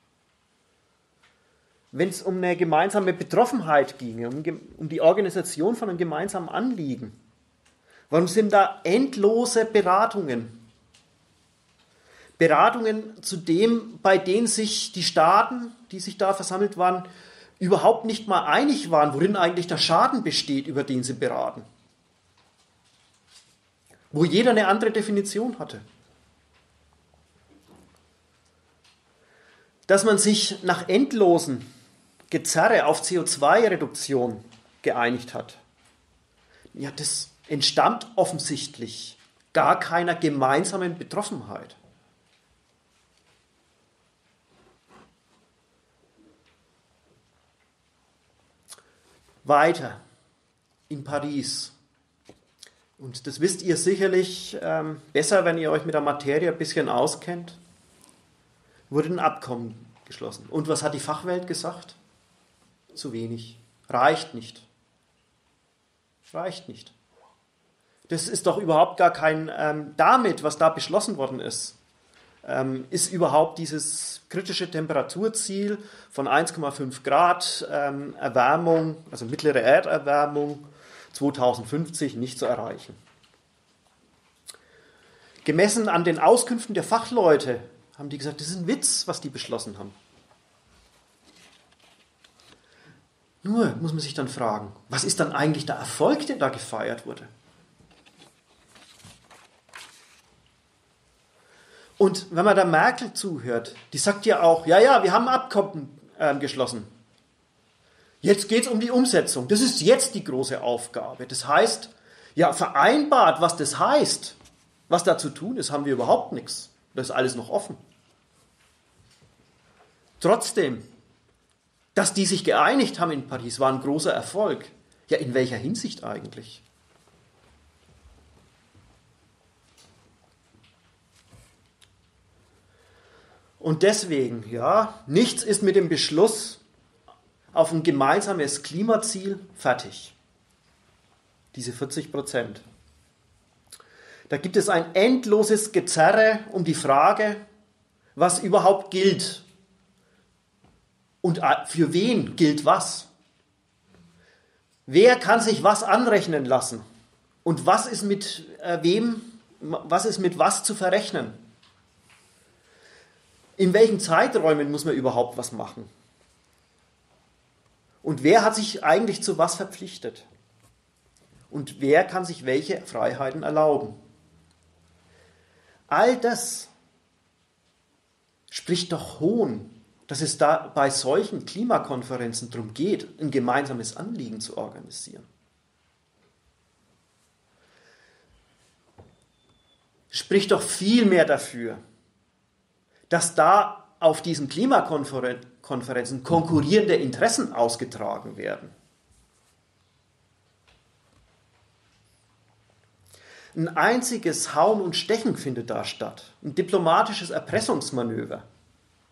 Wenn es um eine gemeinsame Betroffenheit ginge, um die Organisation von einem gemeinsamen Anliegen, warum sind da endlose Beratungen? Beratungen bei denen sich die Staaten, die sich da versammelt waren, überhaupt nicht mal einig waren, worin eigentlich der Schaden besteht, über den sie beraten. Wo jeder eine andere Definition hatte. Dass man sich nach endlosen Gezerre auf CO2-Reduktion geeinigt hat, ja, das entstammt offensichtlich gar keiner gemeinsamen Betroffenheit. Weiter in Paris. Und das wisst ihr sicherlich besser, wenn ihr euch mit der Materie ein bisschen auskennt. Wurde ein Abkommen geschlossen. Und was hat die Fachwelt gesagt? Zu wenig. Reicht nicht. Reicht nicht. Das ist doch überhaupt gar kein, damit, was da beschlossen worden ist überhaupt dieses kritische Temperaturziel von 1,5 Grad Erwärmung, also mittlere Erderwärmung 2050 nicht zu erreichen. Gemessen an den Auskünften der Fachleute haben die gesagt, das ist ein Witz, was die beschlossen haben. Nur muss man sich dann fragen, was ist dann eigentlich der Erfolg, der da gefeiert wurde? Und wenn man der Merkel zuhört, die sagt ja auch, ja, wir haben ein Abkommen geschlossen. Jetzt geht es um die Umsetzung. Das ist jetzt die große Aufgabe. Das heißt, ja, vereinbart, was das heißt, was da zu tun ist, haben wir überhaupt nichts. Das ist alles noch offen. Trotzdem, dass die sich geeinigt haben in Paris, war ein großer Erfolg. Ja, in welcher Hinsicht eigentlich? Und deswegen, ja, nichts ist mit dem Beschluss auf ein gemeinsames Klimaziel fertig. Diese 40%. Da gibt es ein endloses Gezerre um die Frage, was überhaupt gilt. Und für wen gilt was? Wer kann sich was anrechnen lassen? Und was ist mit was zu verrechnen? In welchen Zeiträumen muss man überhaupt was machen? Und wer hat sich eigentlich zu was verpflichtet? Und wer kann sich welche Freiheiten erlauben? All das spricht doch Hohn, dass es da bei solchen Klimakonferenzen darum geht, ein gemeinsames Anliegen zu organisieren. Spricht doch viel mehr dafür, dass da auf diesen Klimakonferenzen konkurrierende Interessen ausgetragen werden. Ein einziges Hauen und Stechen findet da statt, ein diplomatisches Erpressungsmanöver.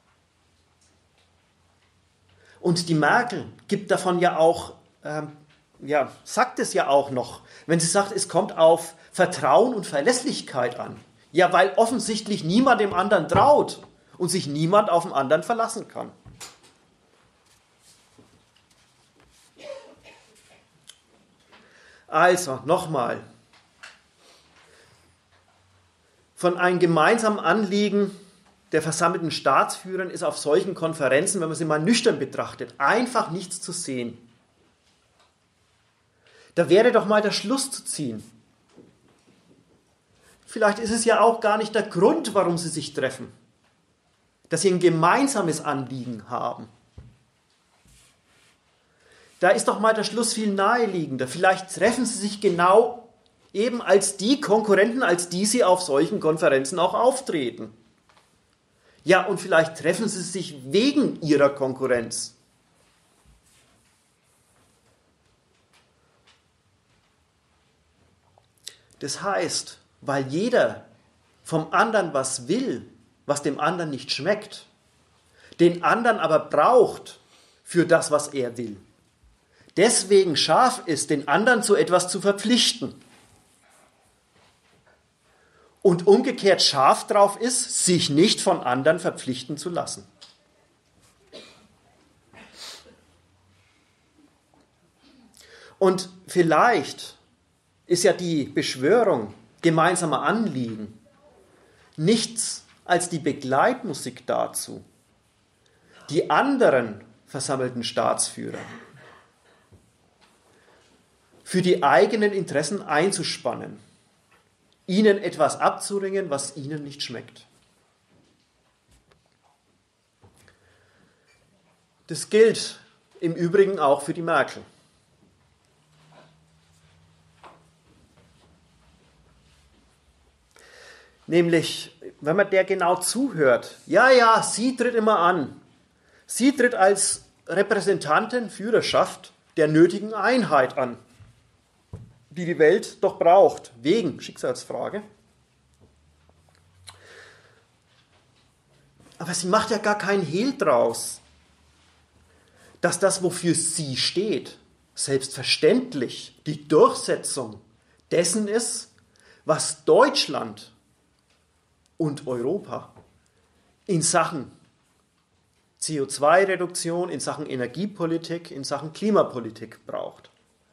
Und die Merkel gibt davon ja auch ja, sagt es ja auch noch, wenn sie sagt, es kommt auf Vertrauen und Verlässlichkeit an. Ja, weil offensichtlich niemand dem anderen traut und sich niemand auf den anderen verlassen kann. Also, nochmal. Von einem gemeinsamen Anliegen der versammelten Staatsführer ist auf solchen Konferenzen, wenn man sie mal nüchtern betrachtet, einfach nichts zu sehen. Da wäre doch mal der Schluss zu ziehen. Vielleicht ist es ja auch gar nicht der Grund, warum sie sich treffen. Dass sie ein gemeinsames Anliegen haben. Da ist doch mal der Schluss viel naheliegender. Vielleicht treffen sie sich genau eben als die Konkurrenten, als die sie auf solchen Konferenzen auch auftreten. Ja, und vielleicht treffen sie sich wegen ihrer Konkurrenz. Das heißt, weil jeder vom anderen was will, was dem anderen nicht schmeckt, den anderen aber braucht für das, was er will, deswegen scharf ist, den anderen zu etwas zu verpflichten. Und umgekehrt scharf drauf ist, sich nicht von anderen verpflichten zu lassen. Und vielleicht ist ja die Beschwörung gemeinsamer Anliegen nichts als die Begleitmusik dazu, die anderen versammelten Staatsführer für die eigenen Interessen einzuspannen, ihnen etwas abzuringen, was ihnen nicht schmeckt. Das gilt im Übrigen auch für die Merkel. Nämlich, wenn man der genau zuhört, ja, sie tritt immer an. Sie tritt als Repräsentantin, Führerschaft der nötigen Einheit an, die die Welt doch braucht, wegen Schicksalsfrage. Aber sie macht ja gar keinen Hehl draus, dass das, wofür sie steht, selbstverständlich die Durchsetzung dessen ist, was Deutschland und Europa in Sachen CO2-Reduktion, in Sachen Energiepolitik, in Sachen Klimapolitik braucht.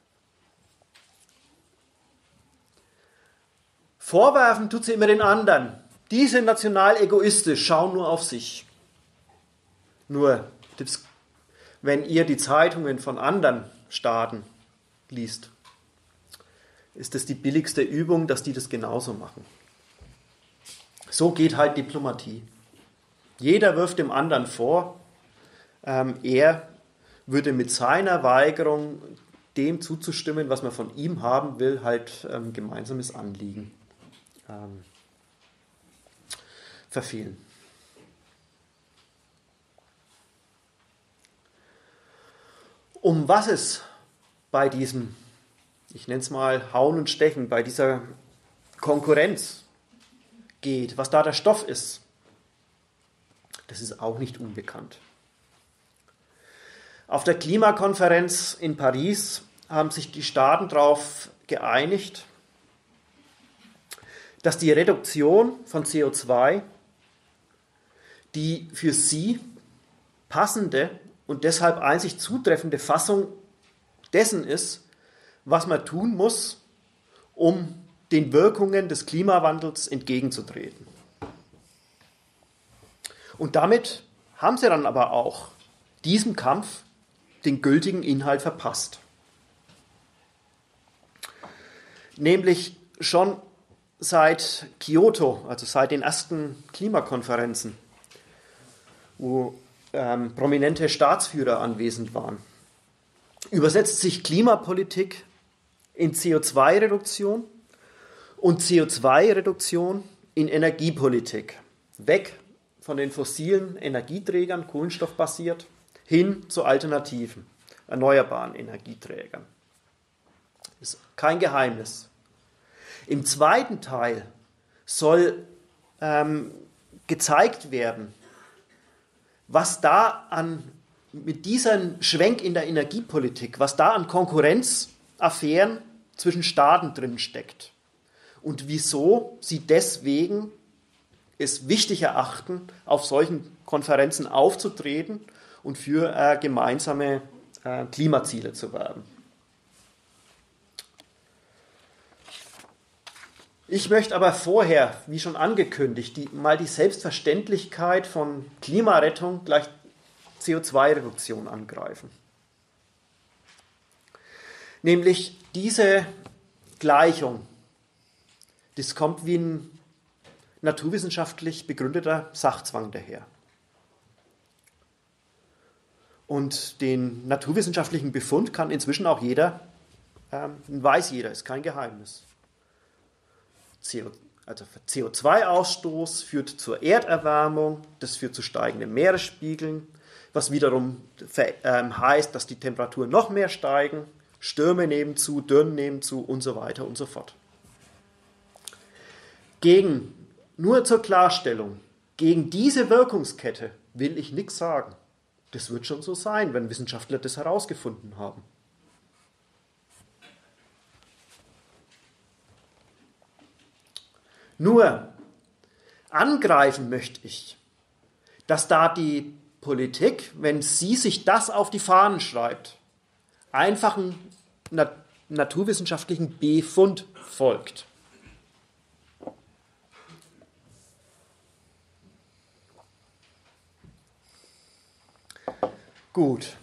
Vorwerfen tut sie immer den anderen. Die sind national egoistisch, schauen nur auf sich. Nur, wenn ihr die Zeitungen von anderen Staaten liest, ist es die billigste Übung, dass die das genauso machen. So geht halt Diplomatie. Jeder wirft dem anderen vor, er würde mit seiner Weigerung, dem zuzustimmen, was man von ihm haben will, halt gemeinsames Anliegen verfehlen. Um was es bei diesem, ich nenne es mal Hauen und Stechen, bei dieser Konkurrenz geht, was da der Stoff ist, das ist auch nicht unbekannt. Auf der Klimakonferenz in Paris haben sich die Staaten darauf geeinigt, dass die Reduktion von CO2 die für sie passende und deshalb einzig zutreffende Fassung dessen ist, was man tun muss, um den Wirkungen des Klimawandels entgegenzutreten. Und damit haben sie dann aber auch diesem Kampf den gültigen Inhalt verpasst. Nämlich schon seit Kyoto, also seit den ersten Klimakonferenzen, wo prominente Staatsführer anwesend waren, übersetzt sich Klimapolitik in CO2-Reduktion und CO2-Reduktion in Energiepolitik. Weg von den fossilen Energieträgern, kohlenstoffbasiert, hin zu alternativen, erneuerbaren Energieträgern. Das ist kein Geheimnis. Im zweiten Teil soll gezeigt werden, was da an mit diesem Schwenk in der Energiepolitik, was da an Konkurrenzaffären zwischen Staaten drin steckt und wieso sie deswegen es wichtig erachten, auf solchen Konferenzen aufzutreten und für gemeinsame Klimaziele zu werben. Ich möchte aber vorher, wie schon angekündigt, mal die Selbstverständlichkeit von Klimarettung gleich CO2-Reduktion angreifen. Nämlich diese Gleichung, das kommt wie ein naturwissenschaftlich begründeter Sachzwang daher. Und den naturwissenschaftlichen Befund kann inzwischen auch jeder, weiß jeder, ist kein Geheimnis. CO2-Ausstoß führt zur Erderwärmung, das führt zu steigenden Meeresspiegeln, was wiederum heißt, dass die Temperaturen noch mehr steigen, Stürme nehmen zu, Dürren nehmen zu und so weiter und so fort. Nur zur Klarstellung, gegen diese Wirkungskette will ich nichts sagen. Das wird schon so sein, wenn Wissenschaftler das herausgefunden haben. Nur angreifen möchte ich, dass da die Politik, wenn sie sich das auf die Fahnen schreibt, einfach einen naturwissenschaftlichen Befund folgt. Gut.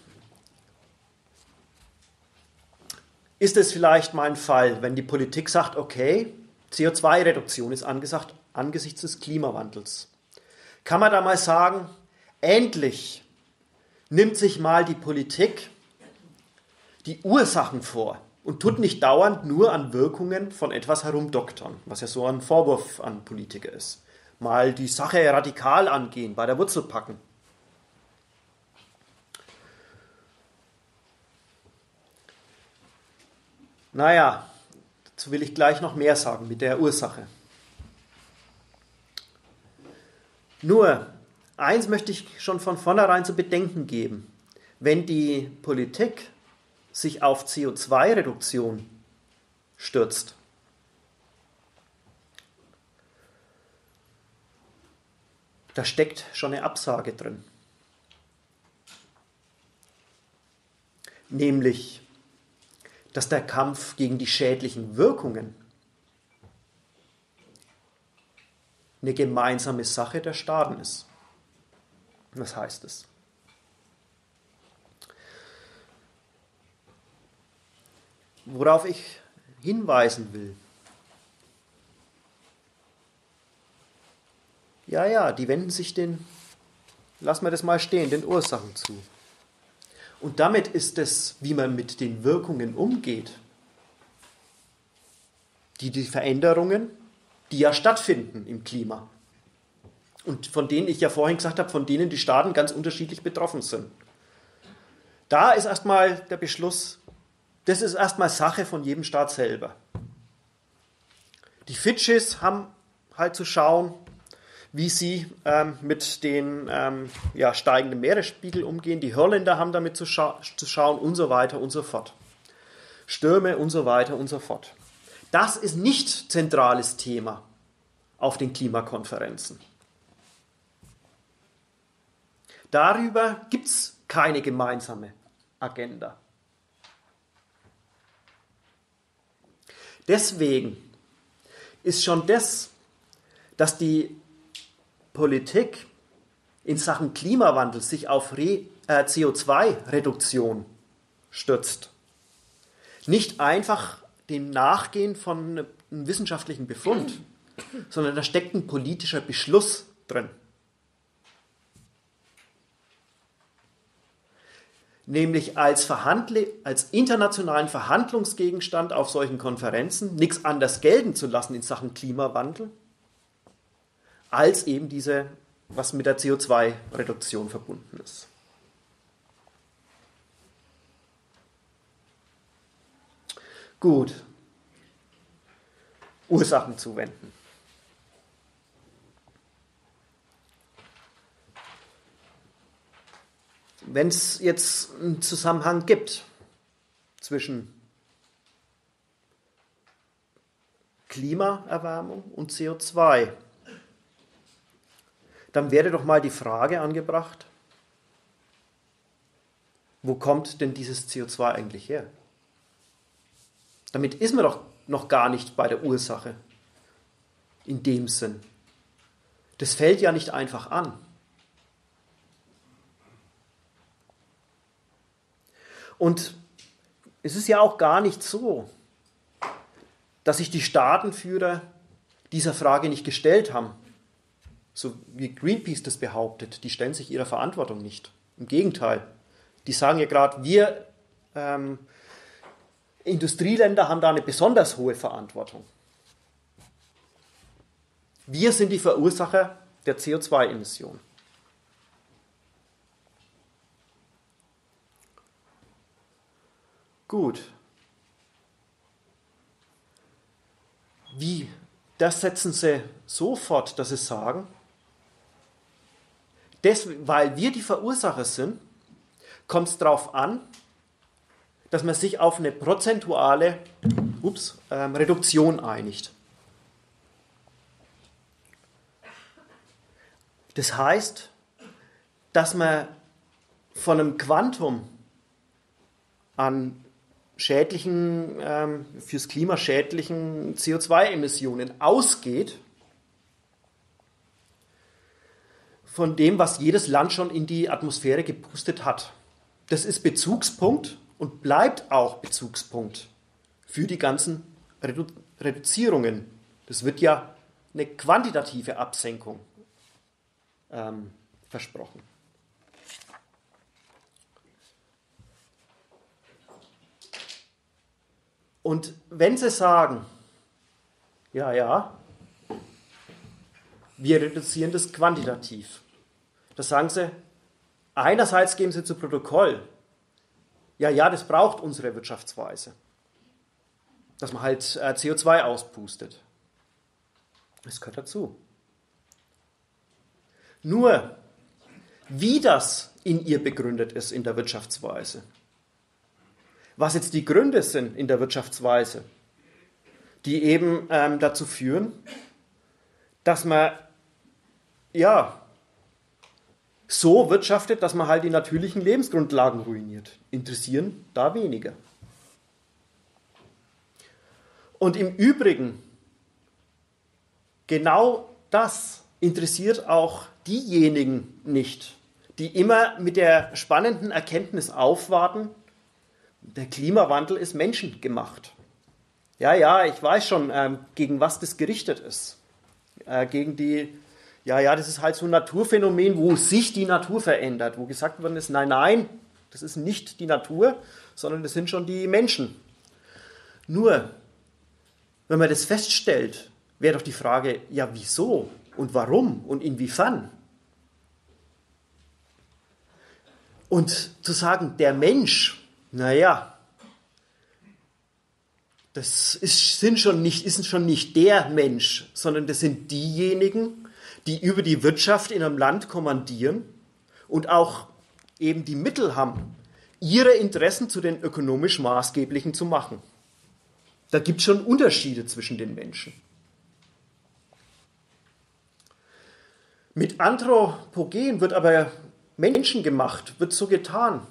Ist es vielleicht mal ein Fall, wenn die Politik sagt, okay, CO2-Reduktion ist angesagt angesichts des Klimawandels. Kann man da mal sagen, endlich nimmt sich mal die Politik die Ursachen vor und tut nicht dauernd nur an Wirkungen von etwas herumdoktern, was ja so ein Vorwurf an Politiker ist. Mal die Sache radikal angehen, bei der Wurzel packen. Naja, dazu will ich gleich noch mehr sagen mit der Ursache. Nur, eins möchte ich schon von vornherein zu bedenken geben. Wenn die Politik sich auf CO2-Reduktion stürzt, da steckt schon eine Absage drin. Nämlich, dass der Kampf gegen die schädlichen Wirkungen eine gemeinsame Sache der Staaten ist. Was heißt es? Worauf ich hinweisen will. Ja, die wenden sich lassen wir das mal stehen, den Ursachen zu. Und damit ist es, wie man mit den Wirkungen umgeht, die Veränderungen, die ja stattfinden im Klima. Und von denen ich ja vorhin gesagt habe, von denen die Staaten ganz unterschiedlich betroffen sind. Da ist erstmal der Beschluss, das ist erstmal Sache von jedem Staat selber. Die Fidschis haben halt zu schauen, wie sie mit den steigenden Meeresspiegel umgehen. Die Holländer haben damit zu schauen und so weiter und so fort. Stürme und so weiter und so fort. Das ist nicht zentrales Thema auf den Klimakonferenzen. Darüber gibt es keine gemeinsame Agenda. Deswegen ist schon das, dass die Politik in Sachen Klimawandel sich auf CO2-Reduktion stützt, nicht einfach dem Nachgehen von einem wissenschaftlichen Befund, sondern da steckt ein politischer Beschluss drin. Nämlich als internationalen Verhandlungsgegenstand auf solchen Konferenzen nichts anderes gelten zu lassen in Sachen Klimawandel, als eben was mit der CO2-Reduktion verbunden ist. Gut. Ursachen zuwenden. wenn es jetzt einen Zusammenhang gibt zwischen Klimaerwärmung und CO2, dann wäre doch mal die Frage angebracht, wo kommt denn dieses CO2 eigentlich her? Damit ist man doch noch gar nicht bei der Ursache in dem Sinn. Das fällt ja nicht einfach an. Und es ist ja auch gar nicht so, dass sich die Staatenführer dieser Frage nicht gestellt haben. So wie Greenpeace das behauptet, die stellen sich ihrer Verantwortung nicht. Im Gegenteil, die sagen ja gerade, wir Industrieländer haben da eine besonders hohe Verantwortung. Wir sind die Verursacher der CO2-Emissionen. Gut. Wie? Das setzen sie so fort, dass sie sagen, weil wir die Verursacher sind, kommt es darauf an, dass man sich auf eine prozentuale Reduktion einigt. Das heißt, dass man von einem Quantum an fürs Klima schädlichen CO2-Emissionen ausgeht, von dem, was jedes Land schon in die Atmosphäre gepustet hat. Das ist Bezugspunkt und bleibt auch Bezugspunkt für die ganzen Reduzierungen. Das wird ja eine quantitative Absenkung versprochen. Und wenn Sie sagen, ja, wir reduzieren das quantitativ, das sagen Sie, einerseits geben Sie zu Protokoll, ja, das braucht unsere Wirtschaftsweise, dass man halt CO2 auspustet. Das gehört dazu. Nur, wie das in ihr begründet ist in der Wirtschaftsweise, was jetzt die Gründe sind in der Wirtschaftsweise, die eben dazu führen, dass man so wirtschaftet, dass man halt die natürlichen Lebensgrundlagen ruiniert. Interessieren da weniger. Und im Übrigen, genau das interessiert auch diejenigen nicht, die immer mit der spannenden Erkenntnis aufwarten, der Klimawandel ist menschengemacht. Ja, ich weiß schon, gegen was das gerichtet ist. Gegen die, das ist halt so ein Naturphänomen, wo sich die Natur verändert, wo gesagt worden ist, nein, das ist nicht die Natur, sondern das sind schon die Menschen. Nur, wenn man das feststellt, wäre doch die Frage, ja, wieso und warum und inwiefern? Und zu sagen, der Mensch, das ist schon nicht der Mensch, sondern das sind diejenigen, die über die Wirtschaft in einem Land kommandieren und auch eben die Mittel haben, ihre Interessen zu den ökonomisch maßgeblichen zu machen. Da gibt es schon Unterschiede zwischen den Menschen. Mit Anthropogen wird aber menschengemacht, wird so getan.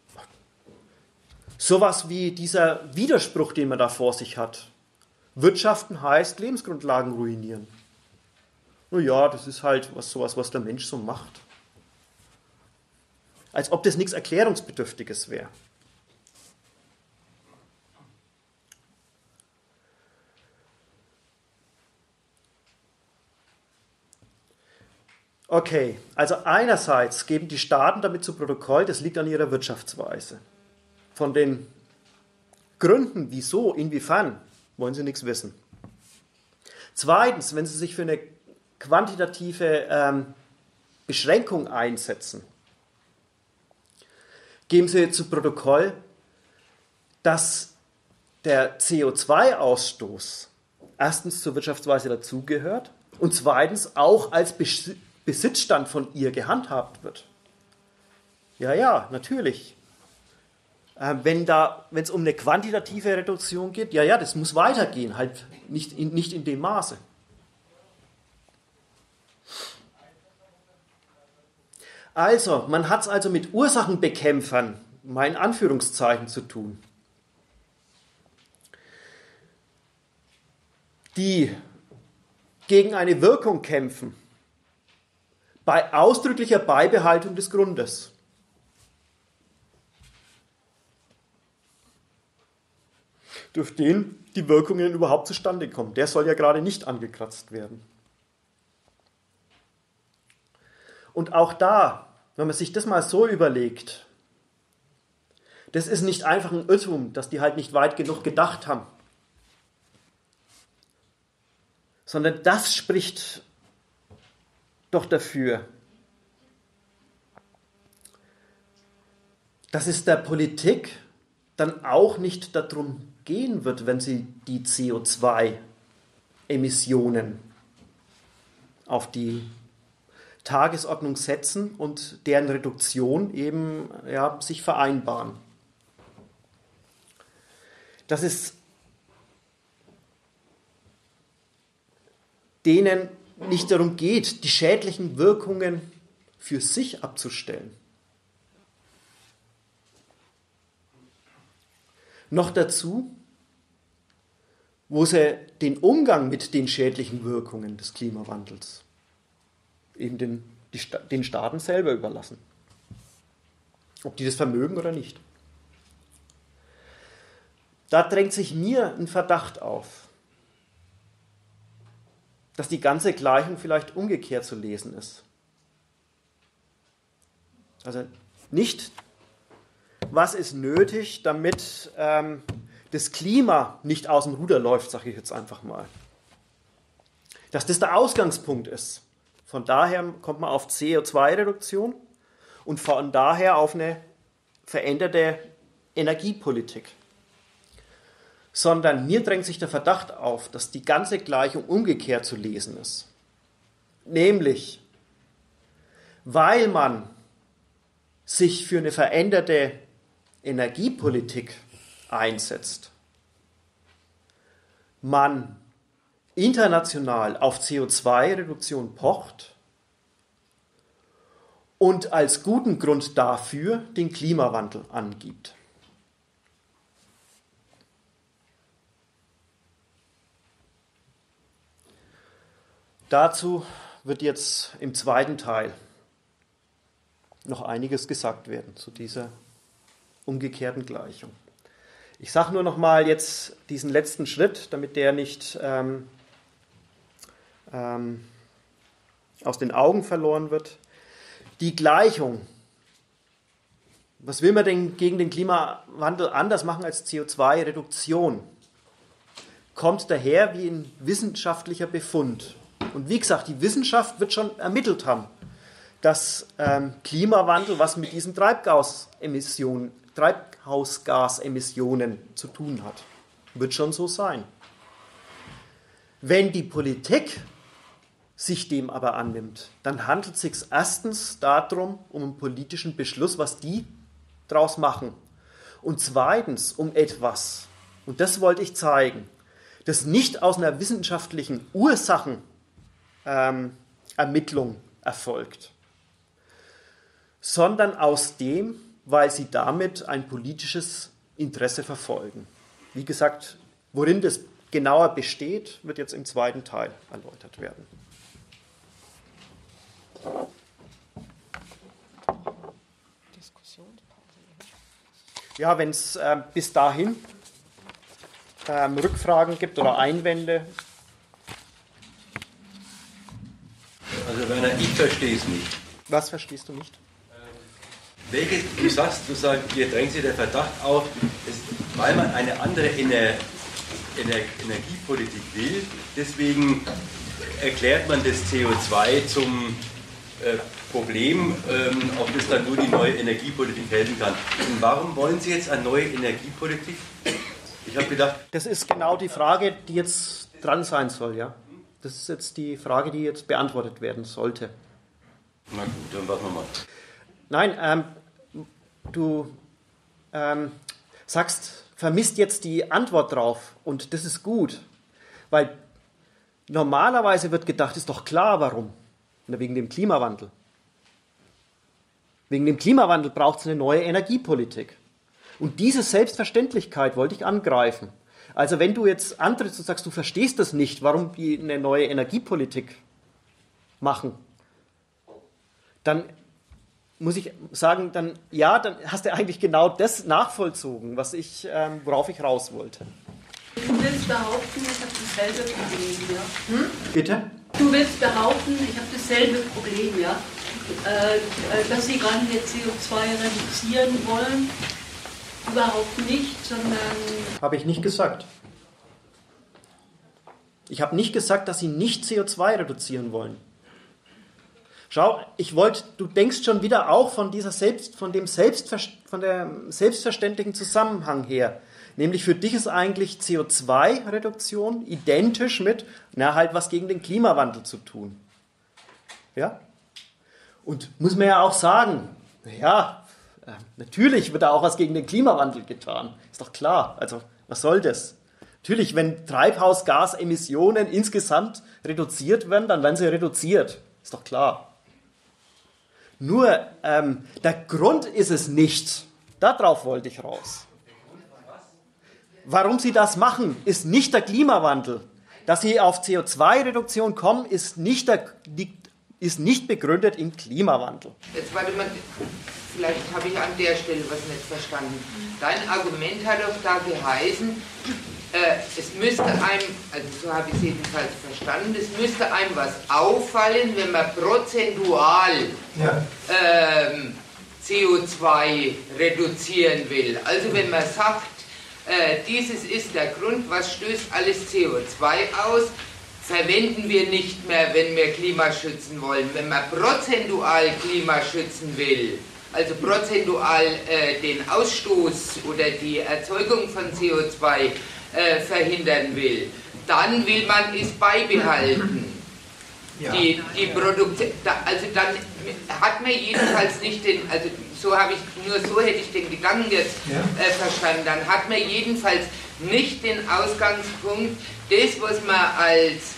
Sowas wie dieser Widerspruch, den man da vor sich hat. Wirtschaften heißt Lebensgrundlagen ruinieren. Das ist halt sowas, was der Mensch so macht. Als ob das nichts Erklärungsbedürftiges wäre. Okay, also einerseits geben die Staaten damit zu Protokoll, das liegt an ihrer Wirtschaftsweise. Von den Gründen, wieso, inwiefern, wollen sie nichts wissen. Zweitens, wenn sie sich für eine quantitative Beschränkung einsetzen, geben sie zu Protokoll, dass der CO2-Ausstoß erstens zur Wirtschaftsweise dazugehört und zweitens auch als Besitzstand von ihr gehandhabt wird. Ja, natürlich. Wenn es um eine quantitative Reduktion geht, ja, das muss weitergehen, halt nicht in dem Maße. Also, man hat es also mit Ursachenbekämpfern, mal in Anführungszeichen, zu tun, die gegen eine Wirkung kämpfen, bei ausdrücklicher Beibehaltung des Grundes. Durch den die Wirkungen überhaupt zustande kommen. Der soll ja gerade nicht angekratzt werden. Und auch da, wenn man sich das mal so überlegt, das ist nicht einfach ein Irrtum, dass die halt nicht weit genug gedacht haben, sondern das spricht doch dafür, dass es der Politik dann auch nicht darum gehen wird, wenn sie die CO2-Emissionen auf die Tagesordnung setzen und deren Reduktion eben sich vereinbaren. Dass es denen nicht darum geht, die schädlichen Wirkungen für sich abzustellen. Noch dazu, wo sie den Umgang mit den schädlichen Wirkungen des Klimawandels eben den Staaten selber überlassen. Ob die das vermögen oder nicht. Da drängt sich mir ein Verdacht auf, dass die ganze Gleichung vielleicht umgekehrt zu lesen ist. Also nicht, was ist nötig, damit das Klima nicht aus dem Ruder läuft, sage ich jetzt einfach mal. Dass das der Ausgangspunkt ist. Von daher kommt man auf CO2-Reduktion und von daher auf eine veränderte Energiepolitik. Sondern mir drängt sich der Verdacht auf, dass die ganze Gleichung umgekehrt zu lesen ist. Nämlich, weil man sich für eine veränderte Energiepolitik einsetzt, man international auf CO2-Reduktion pocht und als guten Grund dafür den Klimawandel angibt. Dazu wird jetzt im zweiten Teil noch einiges gesagt werden zu dieser umgekehrten Gleichung. Ich sage nur noch mal jetzt diesen letzten Schritt, damit der nicht aus den Augen verloren wird. Die Gleichung, was will man denn gegen den Klimawandel anders machen als CO2-Reduktion? Kommt daher wie ein wissenschaftlicher Befund. Und wie gesagt, die Wissenschaft wird schon ermittelt haben, dass Klimawandel was mit diesen Treibhausgasemissionen zu tun hat. Wird schon so sein. Wenn die Politik sich dem aber annimmt, dann handelt es sich erstens darum, um einen politischen Beschluss, was die daraus machen. Und zweitens um etwas, und das wollte ich zeigen, das nicht aus einer wissenschaftlichen Ursachenermittlung erfolgt, sondern aus dem, weil sie damit ein politisches Interesse verfolgen. Wie gesagt, worin das genauer besteht, wird jetzt im zweiten Teil erläutert werden. Ja, wenn es bis dahin Rückfragen gibt oder Einwände. Also Werner, ich verstehe es nicht. Was verstehst du nicht? Du sagst, hier drängt sich der Verdacht auf, weil man eine andere Energiepolitik will, deswegen erklärt man das CO2 zum Problem, auf das dann nur die neue Energiepolitik helfen kann. Und warum wollen Sie jetzt eine neue Energiepolitik? Ich habe gedacht... Das ist genau die Frage, die jetzt dran sein soll, ja? Das ist jetzt die Frage, die jetzt beantwortet werden sollte. Na gut, dann warten wir mal. Nein, sagst, vermisst jetzt die Antwort drauf und das ist gut, weil normalerweise wird gedacht, ist doch klar, warum. Wegen dem Klimawandel. Wegen dem Klimawandel braucht es eine neue Energiepolitik. Und diese Selbstverständlichkeit wollte ich angreifen. Also wenn du jetzt antrittst und sagst, du verstehst das nicht, warum die eine neue Energiepolitik machen, dann muss ich sagen, dann hast du eigentlich genau das nachvollzogen, worauf ich raus wollte. Du willst behaupten, ich habe dasselbe Problem, ja? Bitte? Du willst behaupten, ich habe dasselbe Problem, ja? Dass Sie gar nicht CO2 reduzieren wollen? Überhaupt nicht, sondern... Habe ich nicht gesagt. Ich habe nicht gesagt, dass Sie nicht CO2 reduzieren wollen. Schau, du denkst schon wieder auch von dem selbstverständlichen Zusammenhang her. Nämlich für dich ist eigentlich CO2-Reduktion identisch mit, halt was gegen den Klimawandel zu tun. Ja? Und muss man ja auch sagen, natürlich wird da auch was gegen den Klimawandel getan. Ist doch klar. Also, was soll das? Natürlich, wenn Treibhausgasemissionen insgesamt reduziert werden, dann werden sie reduziert. Ist doch klar. Nur, der Grund ist es nicht. Darauf wollte ich raus. Warum sie das machen, ist nicht der Klimawandel. Dass sie auf CO2-Reduktion kommen, ist nicht begründet im Klimawandel. Jetzt warte mal, vielleicht habe ich an der Stelle was nicht verstanden. Dein Argument hat doch da geheißen, es müsste einem, also so habe ich es jedenfalls verstanden, es müsste einem was auffallen, wenn man prozentual CO2 reduzieren will. Also wenn man sagt, dieses ist der Grund, was stößt alles CO2 aus, verwenden wir nicht mehr, wenn wir Klima schützen wollen. Wenn man prozentual Klima schützen will, also prozentual den Ausstoß oder die Erzeugung von CO2 verhindern will, dann will man es beibehalten. Ja. Die Produkte, also dann hat man jedenfalls nicht den, also so hätte ich den Gedanken jetzt verstanden, dann hat man jedenfalls nicht den Ausgangspunkt, das, was man als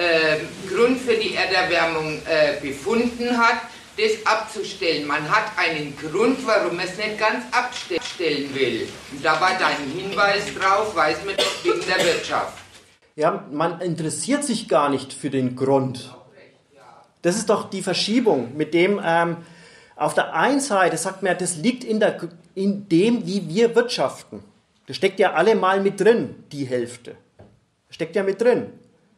Grund für die Erderwärmung befunden hat, das abzustellen. Man hat einen Grund, warum man es nicht ganz abstellen will. Und da war dein Hinweis drauf, weiß man doch, wegen der Wirtschaft. Ja, man interessiert sich gar nicht für den Grund. Das ist doch die Verschiebung, mit dem auf der einen Seite sagt man, das liegt in dem, wie wir wirtschaften. Das steckt ja allemal mit drin, die Hälfte. Das steckt ja mit drin.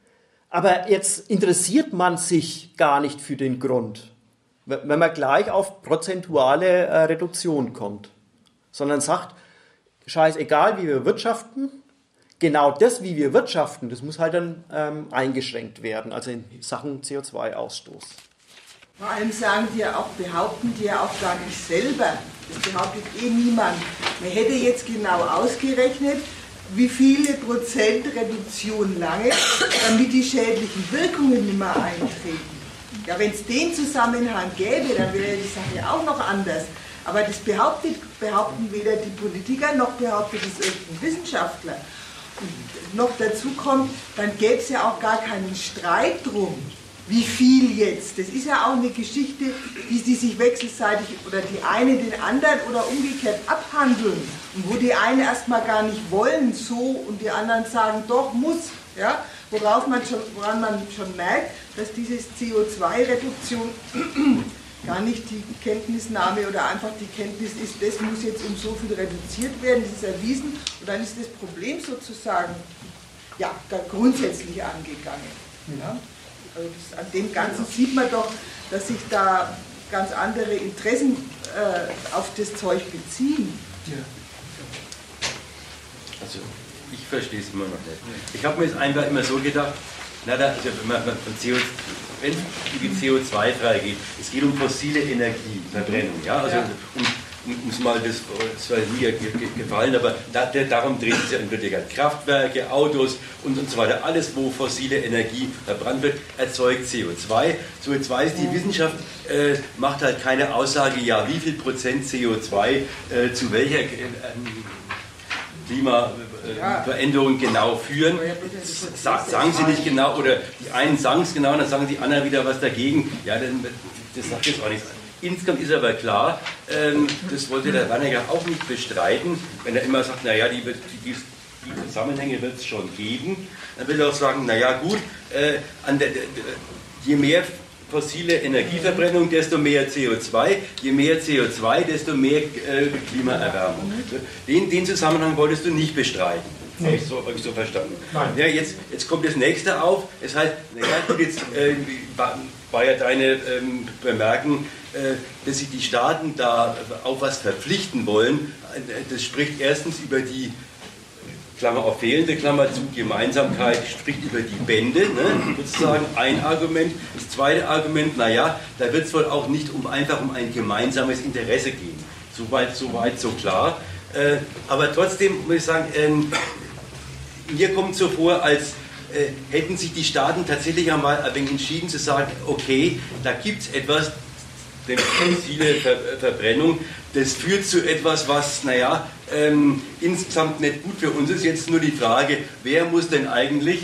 Aber jetzt interessiert man sich gar nicht für den Grund, wenn man gleich auf prozentuale Reduktion kommt. Sondern sagt, scheißegal, wie wir wirtschaften, genau das, wie wir wirtschaften, das muss halt dann eingeschränkt werden, also in Sachen CO2-Ausstoß. Vor allem behaupten die ja auch gar nicht selber, das behauptet niemand. Man hätte jetzt genau ausgerechnet, wie viele Prozent Reduktion lange, damit die schädlichen Wirkungen nicht mehr eintreten. Ja, wenn es den Zusammenhang gäbe, dann wäre die Sache auch noch anders. Aber das behaupten weder die Politiker, noch behauptet es irgendein Wissenschaftler. Und noch dazu kommt, dann gäbe es ja auch gar keinen Streit drum, wie viel jetzt. Das ist ja auch eine Geschichte, die sich wechselseitig oder die eine den anderen oder umgekehrt abhandeln. Und wo die einen erstmal gar nicht wollen, so, und die anderen sagen, doch, muss. Ja? Woran man schon merkt, dass diese CO2-Reduktion gar nicht die Kenntnisnahme oder einfach die Kenntnis ist, das muss jetzt um so viel reduziert werden, das ist erwiesen, und dann ist das Problem sozusagen grundsätzlich angegangen. Ja? Also an dem Ganzen sieht man doch, dass sich da ganz andere Interessen auf das Zeug beziehen. Ja. Also ich verstehe es immer noch nicht. Ich habe mir jetzt einfach immer so gedacht, wenn es über CO2 freigeht, es geht um fossile Energieverbrennung, ja? Also um uns mal, das war mir gefallen, aber darum dreht es ja in Wirklichkeit. Kraftwerke, Autos und so weiter, alles, wo fossile Energie verbrannt wird, erzeugt CO2. CO2 ist die Wissenschaft, macht halt keine Aussage, ja, wie viel Prozent CO2 zu welcher Klimaveränderung genau führen. Sagen sie nicht genau, oder die einen sagen es genau, dann sagen die anderen wieder was dagegen. Ja, das sagt jetzt auch nichts. Insgesamt ist aber klar, das wollte der Wannecker auch nicht bestreiten, wenn er immer sagt, naja, die Zusammenhänge wird es schon geben, dann will er auch sagen, naja gut, je mehr fossile Energieverbrennung, desto mehr CO2, je mehr CO2, desto mehr Klimaerwärmung. Den Zusammenhang wolltest du nicht bestreiten. Habe ich so verstanden. Ja, jetzt kommt das nächste auf. Das heißt, naja, gut, jetzt war ja deine Bemerkung, dass sich die Staaten da auf was verpflichten wollen. Das spricht erstens über die Klammer auf fehlende, Klammer zu, Gemeinsamkeit, spricht über die Bände, ne, sozusagen ein Argument. Das zweite Argument, naja, da wird es wohl auch nicht einfach um ein gemeinsames Interesse gehen. Soweit, so klar. Aber trotzdem muss ich sagen, mir kommt so vor, als hätten sich die Staaten tatsächlich einmal ein wenig entschieden zu sagen, okay, da gibt es etwas, nämlich fossile Verbrennung, das führt zu etwas, was, naja, insgesamt nicht gut für uns ist. Jetzt nur die Frage, wer muss denn eigentlich,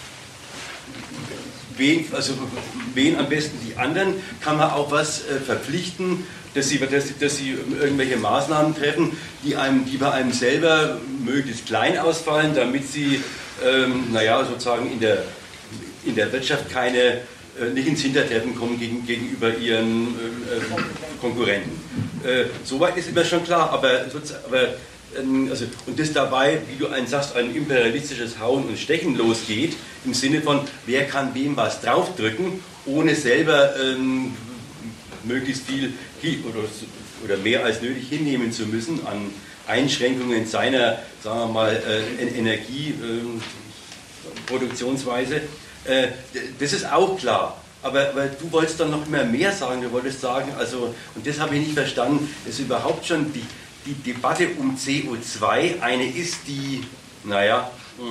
wen am besten die anderen, kann man auch was verpflichten, dass sie irgendwelche Maßnahmen treffen, die bei einem selber möglichst klein ausfallen, damit sie, naja, sozusagen in der Wirtschaft nicht ins Hintertreffen kommen gegenüber ihren Konkurrenten. Soweit ist immer schon klar, aber und das dabei, wie du sagst, ein imperialistisches Hauen und Stechen losgeht, im Sinne von, wer kann wem was draufdrücken, ohne selber möglichst viel oder mehr als nötig hinnehmen zu müssen an Einschränkungen seiner, sagen wir mal, Energieproduktionsweise. Das ist auch klar. Aber du wolltest dann noch mehr sagen. Du wolltest sagen, also, und das habe ich nicht verstanden, dass überhaupt schon die Debatte um CO2 eine ist, die, naja,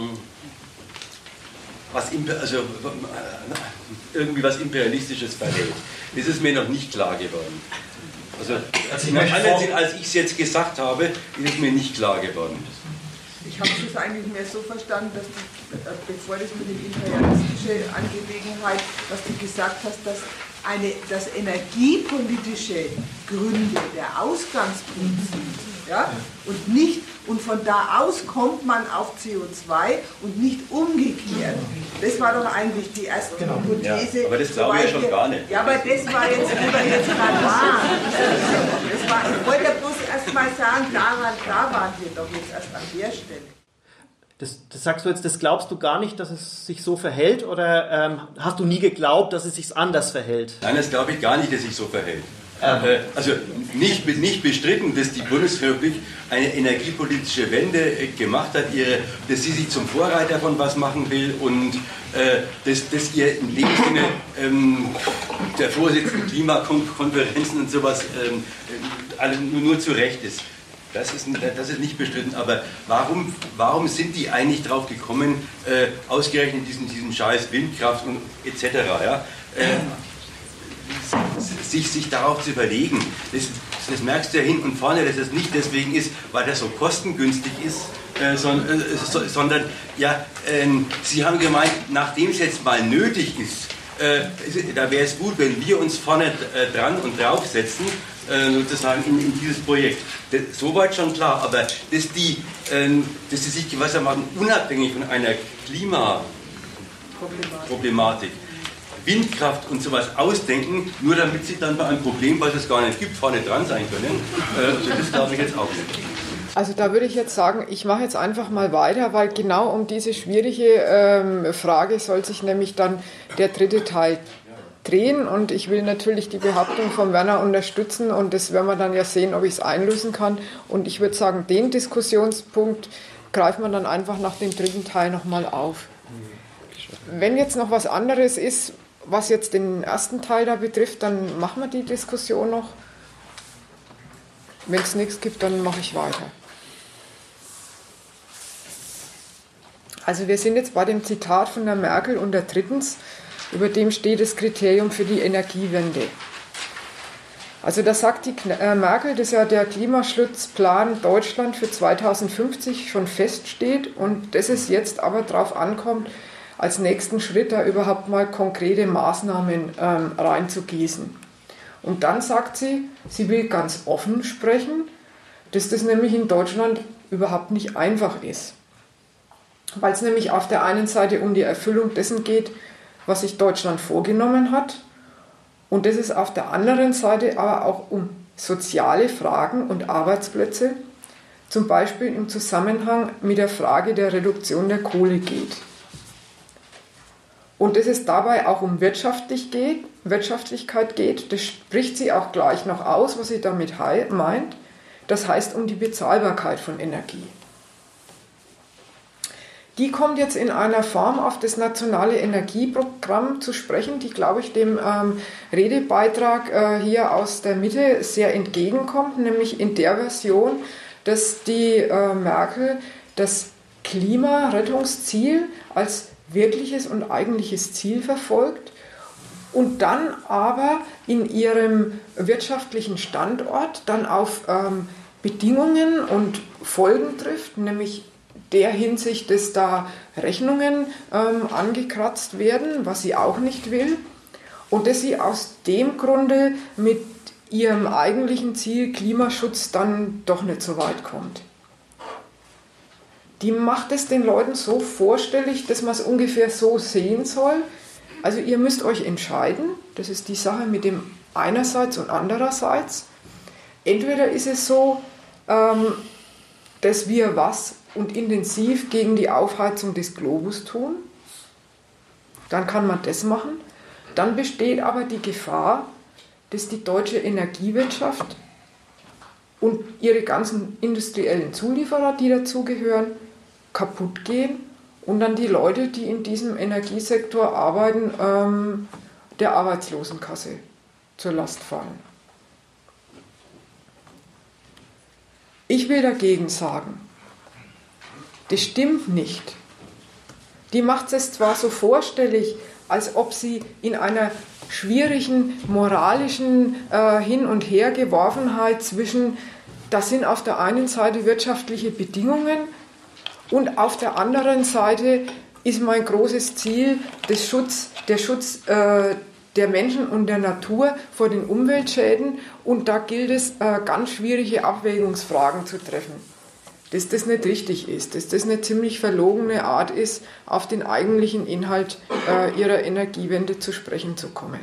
irgendwie was Imperialistisches verhält. Das ist mir noch nicht klar geworden. Also, als ich es jetzt gesagt habe, ist es mir nicht klar geworden. Ich habe es eigentlich mehr so verstanden, dass du, bevor das mit der imperialistischen Angelegenheit, dass du gesagt hast, dass energiepolitische Gründe der Ausgangspunkt sind. Ja? Und von da aus kommt man auf CO2 und nicht umgekehrt. Das war doch eigentlich die erste Hypothese. Ja, aber das glaube ich ja schon gar nicht. Ja, aber das war jetzt gerade wahr. Ich wollte ja bloß erst mal sagen, da waren wir doch jetzt erst an der Stelle. Das sagst du jetzt, das glaubst du gar nicht, dass es sich so verhält, oder hast du nie geglaubt, dass es sich anders verhält? Nein, das glaube ich gar nicht, dass es sich so verhält. Also nicht bestritten, dass die Bundesrepublik eine energiepolitische Wende gemacht hat, dass sie sich zum Vorreiter von was machen will und dass ihr in dem Sinne der Vorsitzende Klimakonferenzen und sowas nur zu Recht ist. Das ist nicht bestritten, aber warum sind die eigentlich drauf gekommen, ausgerechnet diesen Scheiß Windkraft und etc., ja? Sich darauf zu überlegen, das merkst du ja hin und vorne, dass es nicht deswegen ist, weil das so kostengünstig ist, sondern ja, sie haben gemeint, nachdem es jetzt mal nötig ist, da wäre es gut, wenn wir uns vorne dran und draufsetzen, sozusagen in dieses Projekt. Soweit schon klar, aber dass sie sich gewissermaßen unabhängig von einer Klimaproblematik Windkraft und sowas ausdenken, nur damit sie dann bei einem Problem, was es gar nicht gibt, vorne dran sein können. Das glaube ich jetzt auch nicht. Also da würde ich jetzt sagen, ich mache jetzt einfach mal weiter, weil genau um diese schwierige Frage soll sich nämlich dann der dritte Teil drehen, und ich will natürlich die Behauptung von Werner unterstützen, und das werden wir dann ja sehen, ob ich es einlösen kann, und ich würde sagen, den Diskussionspunkt greifen wir dann einfach nach dem dritten Teil nochmal auf. Wenn jetzt noch was anderes ist, was jetzt den ersten Teil da betrifft, dann machen wir die Diskussion noch. Wenn es nichts gibt, dann mache ich weiter. Also wir sind jetzt bei dem Zitat von der Merkel und der drittens, über dem steht das Kriterium für die Energiewende. Also da sagt die Merkel, dass ja der Klimaschutzplan Deutschland für 2050 schon feststeht und dass es jetzt aber darauf ankommt, als nächsten Schritt da überhaupt mal konkrete Maßnahmen reinzugießen. Und dann sagt sie, sie will ganz offen sprechen, dass das nämlich in Deutschland überhaupt nicht einfach ist. Weil es nämlich auf der einen Seite um die Erfüllung dessen geht, was sich Deutschland vorgenommen hat, und dass es auf der anderen Seite aber auch um soziale Fragen und Arbeitsplätze, zum Beispiel im Zusammenhang mit der Frage der Reduktion der Kohle geht. Und dass es dabei auch um Wirtschaftlichkeit geht, das spricht sie auch gleich noch aus, was sie damit meint. Das heißt um die Bezahlbarkeit von Energie. Die kommt jetzt in einer Form auf das nationale Energieprogramm zu sprechen, die, glaube ich, dem Redebeitrag hier aus der Mitte sehr entgegenkommt, nämlich in der Version, dass die Merkel das Klimarettungsziel als wirkliches und eigentliches Ziel verfolgt und dann aber in ihrem wirtschaftlichen Standort dann auf Bedingungen und Folgen trifft, nämlich der Hinsicht, dass da Rechnungen angekratzt werden, was sie auch nicht will, und dass sie aus dem Grunde mit ihrem eigentlichen Ziel Klimaschutz dann doch nicht so weit kommt. Die macht es den Leuten so vorstellig, dass man es ungefähr so sehen soll. Also ihr müsst euch entscheiden, das ist die Sache mit dem einerseits und andererseits. Entweder ist es so, dass wir was und intensiv gegen die Aufheizung des Globus tun, dann kann man das machen. Dann besteht aber die Gefahr, dass die deutsche Energiewirtschaft und ihre ganzen industriellen Zulieferer, die dazugehören, kaputt gehen und dann die Leute, die in diesem Energiesektor arbeiten, der Arbeitslosenkasse zur Last fallen. Ich will dagegen sagen, das stimmt nicht. Die macht es zwar so vorstellig, als ob sie in einer schwierigen moralischen Hin- und Hergeworfenheit zwischen, das sind auf der einen Seite wirtschaftliche Bedingungen und auf der anderen Seite ist mein großes Ziel der Schutz der Menschen und der Natur vor den Umweltschäden, und da gilt es, ganz schwierige Abwägungsfragen zu treffen. Dass das nicht richtig ist, dass das eine ziemlich verlogene Art ist, auf den eigentlichen Inhalt ihrer Energiewende zu sprechen zu kommen.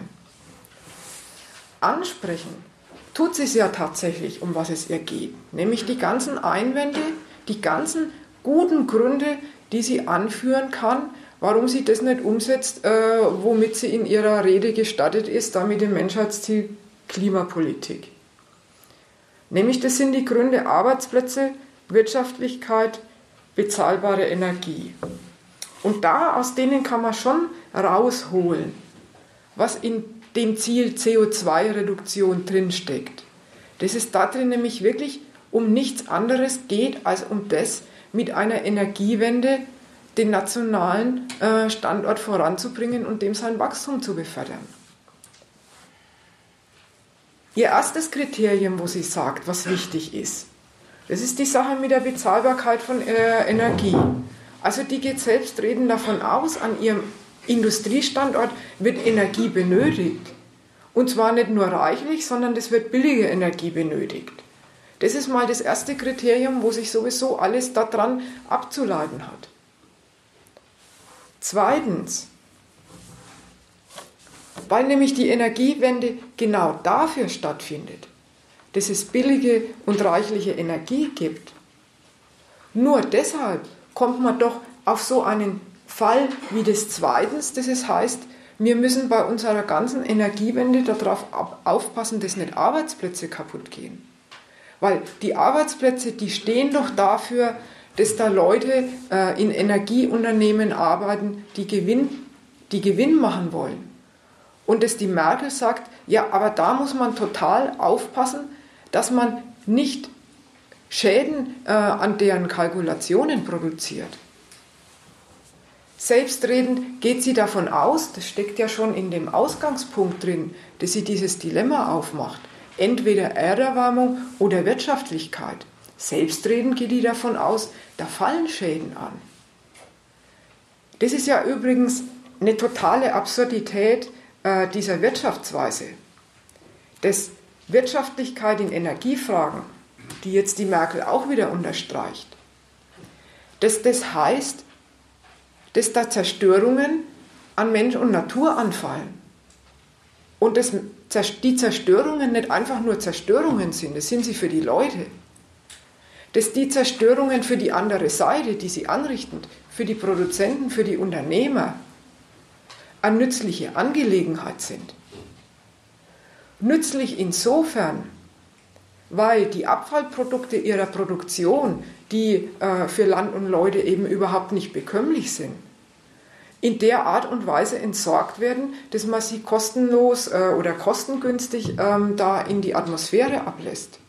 Ansprechen tut sie es ja tatsächlich, um was es ihr geht, nämlich die ganzen Einwände, die ganzen guten Gründe, die sie anführen kann, warum sie das nicht umsetzt, womit sie in ihrer Rede gestattet ist, da mit dem Menschheitsziel Klimapolitik. Nämlich das sind die Gründe Arbeitsplätze, Wirtschaftlichkeit, bezahlbare Energie. Und da, aus denen kann man schon rausholen, was in dem Ziel CO2-Reduktion drinsteckt. Dass es da drin nämlich wirklich um nichts anderes geht, als um das, mit einer Energiewende den nationalen Standort voranzubringen und dem sein Wachstum zu befördern. Ihr erstes Kriterium, wo sie sagt, was wichtig ist, das ist die Sache mit der Bezahlbarkeit von Energie. Also die geht selbstredend davon aus, an ihrem Industriestandort wird Energie benötigt. Und zwar nicht nur reichlich, sondern es wird billige Energie benötigt. Das ist mal das erste Kriterium, wo sich sowieso alles daran abzuleiten hat. Zweitens, weil nämlich die Energiewende genau dafür stattfindet, dass es billige und reichliche Energie gibt. Nur deshalb kommt man doch auf so einen Fall wie des Zweitens, das es heißt, wir müssen bei unserer ganzen Energiewende darauf aufpassen, dass nicht Arbeitsplätze kaputt gehen. Weil die Arbeitsplätze, die stehen doch dafür, dass da Leute in Energieunternehmen arbeiten, die Gewinn machen wollen. Und dass die Merkel sagt, ja, aber da muss man total aufpassen, dass man nicht Schäden an deren Kalkulationen produziert. Selbstredend geht sie davon aus, das steckt ja schon in dem Ausgangspunkt drin, dass sie dieses Dilemma aufmacht, entweder Erderwärmung oder Wirtschaftlichkeit. Selbstredend geht die davon aus, da fallen Schäden an. Das ist ja übrigens eine totale Absurdität dieser Wirtschaftsweise. Dass Wirtschaftlichkeit in Energiefragen, die jetzt die Merkel auch wieder unterstreicht, dass das heißt, dass da Zerstörungen an Mensch und Natur anfallen. Und dass die Zerstörungen nicht einfach nur Zerstörungen sind, das sind sie für die Leute. Dass die Zerstörungen für die andere Seite, die sie anrichten, für die Produzenten, für die Unternehmer, eine nützliche Angelegenheit sind. Nützlich insofern, weil die Abfallprodukte ihrer Produktion, die für Land und Leute eben überhaupt nicht bekömmlich sind, in der Art und Weise entsorgt werden, dass man sie kostenlos oder kostengünstig da in die Atmosphäre ablässt.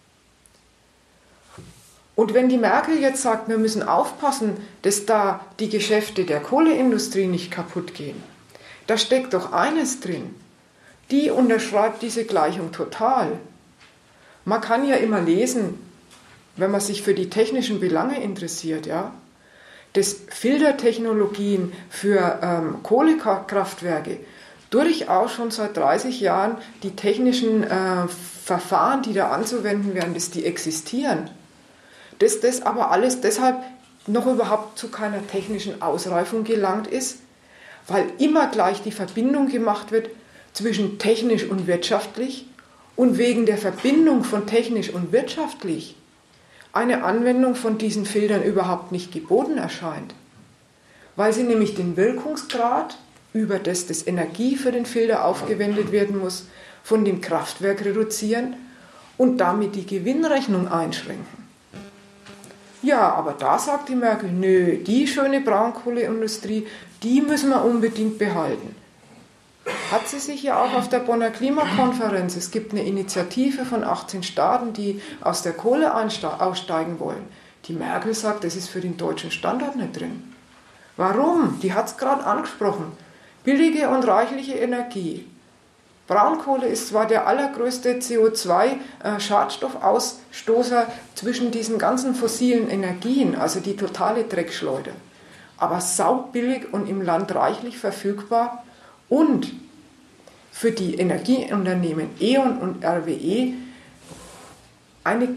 Und wenn die Merkel jetzt sagt, wir müssen aufpassen, dass da die Geschäfte der Kohleindustrie nicht kaputt gehen, da steckt doch eines drin. Die unterschreibt diese Gleichung total. Man kann ja immer lesen, wenn man sich für die technischen Belange interessiert, ja, dass Filtertechnologien für Kohlekraftwerke durchaus schon seit 30 Jahren die technischen Verfahren, die da anzuwenden wären, dass die existieren. Dass das aber alles deshalb noch überhaupt zu keiner technischen Ausreifung gelangt ist, weil immer gleich die Verbindung gemacht wird zwischen technisch und wirtschaftlich und wegen der Verbindung von technisch und wirtschaftlich eine Anwendung von diesen Filtern überhaupt nicht geboten erscheint, weil sie nämlich den Wirkungsgrad, über das Energie für den Filter aufgewendet werden muss, von dem Kraftwerk reduzieren und damit die Gewinnrechnung einschränken. Ja, aber da sagt die Merkel, nö, die schöne Braunkohleindustrie, die müssen wir unbedingt behalten. Hat sie sich ja auch auf der Bonner Klimakonferenz, es gibt eine Initiative von 18 Staaten, die aus der Kohle aussteigen wollen. Die Merkel sagt, das ist für den deutschen Standort nicht drin. Warum? Die hat es gerade angesprochen. Billige und reichliche Energie. Braunkohle ist zwar der allergrößte CO2-Schadstoffausstoßer zwischen diesen ganzen fossilen Energien, also die totale Dreckschleuder, aber saubillig und im Land reichlich verfügbar und für die Energieunternehmen E.ON und RWE eine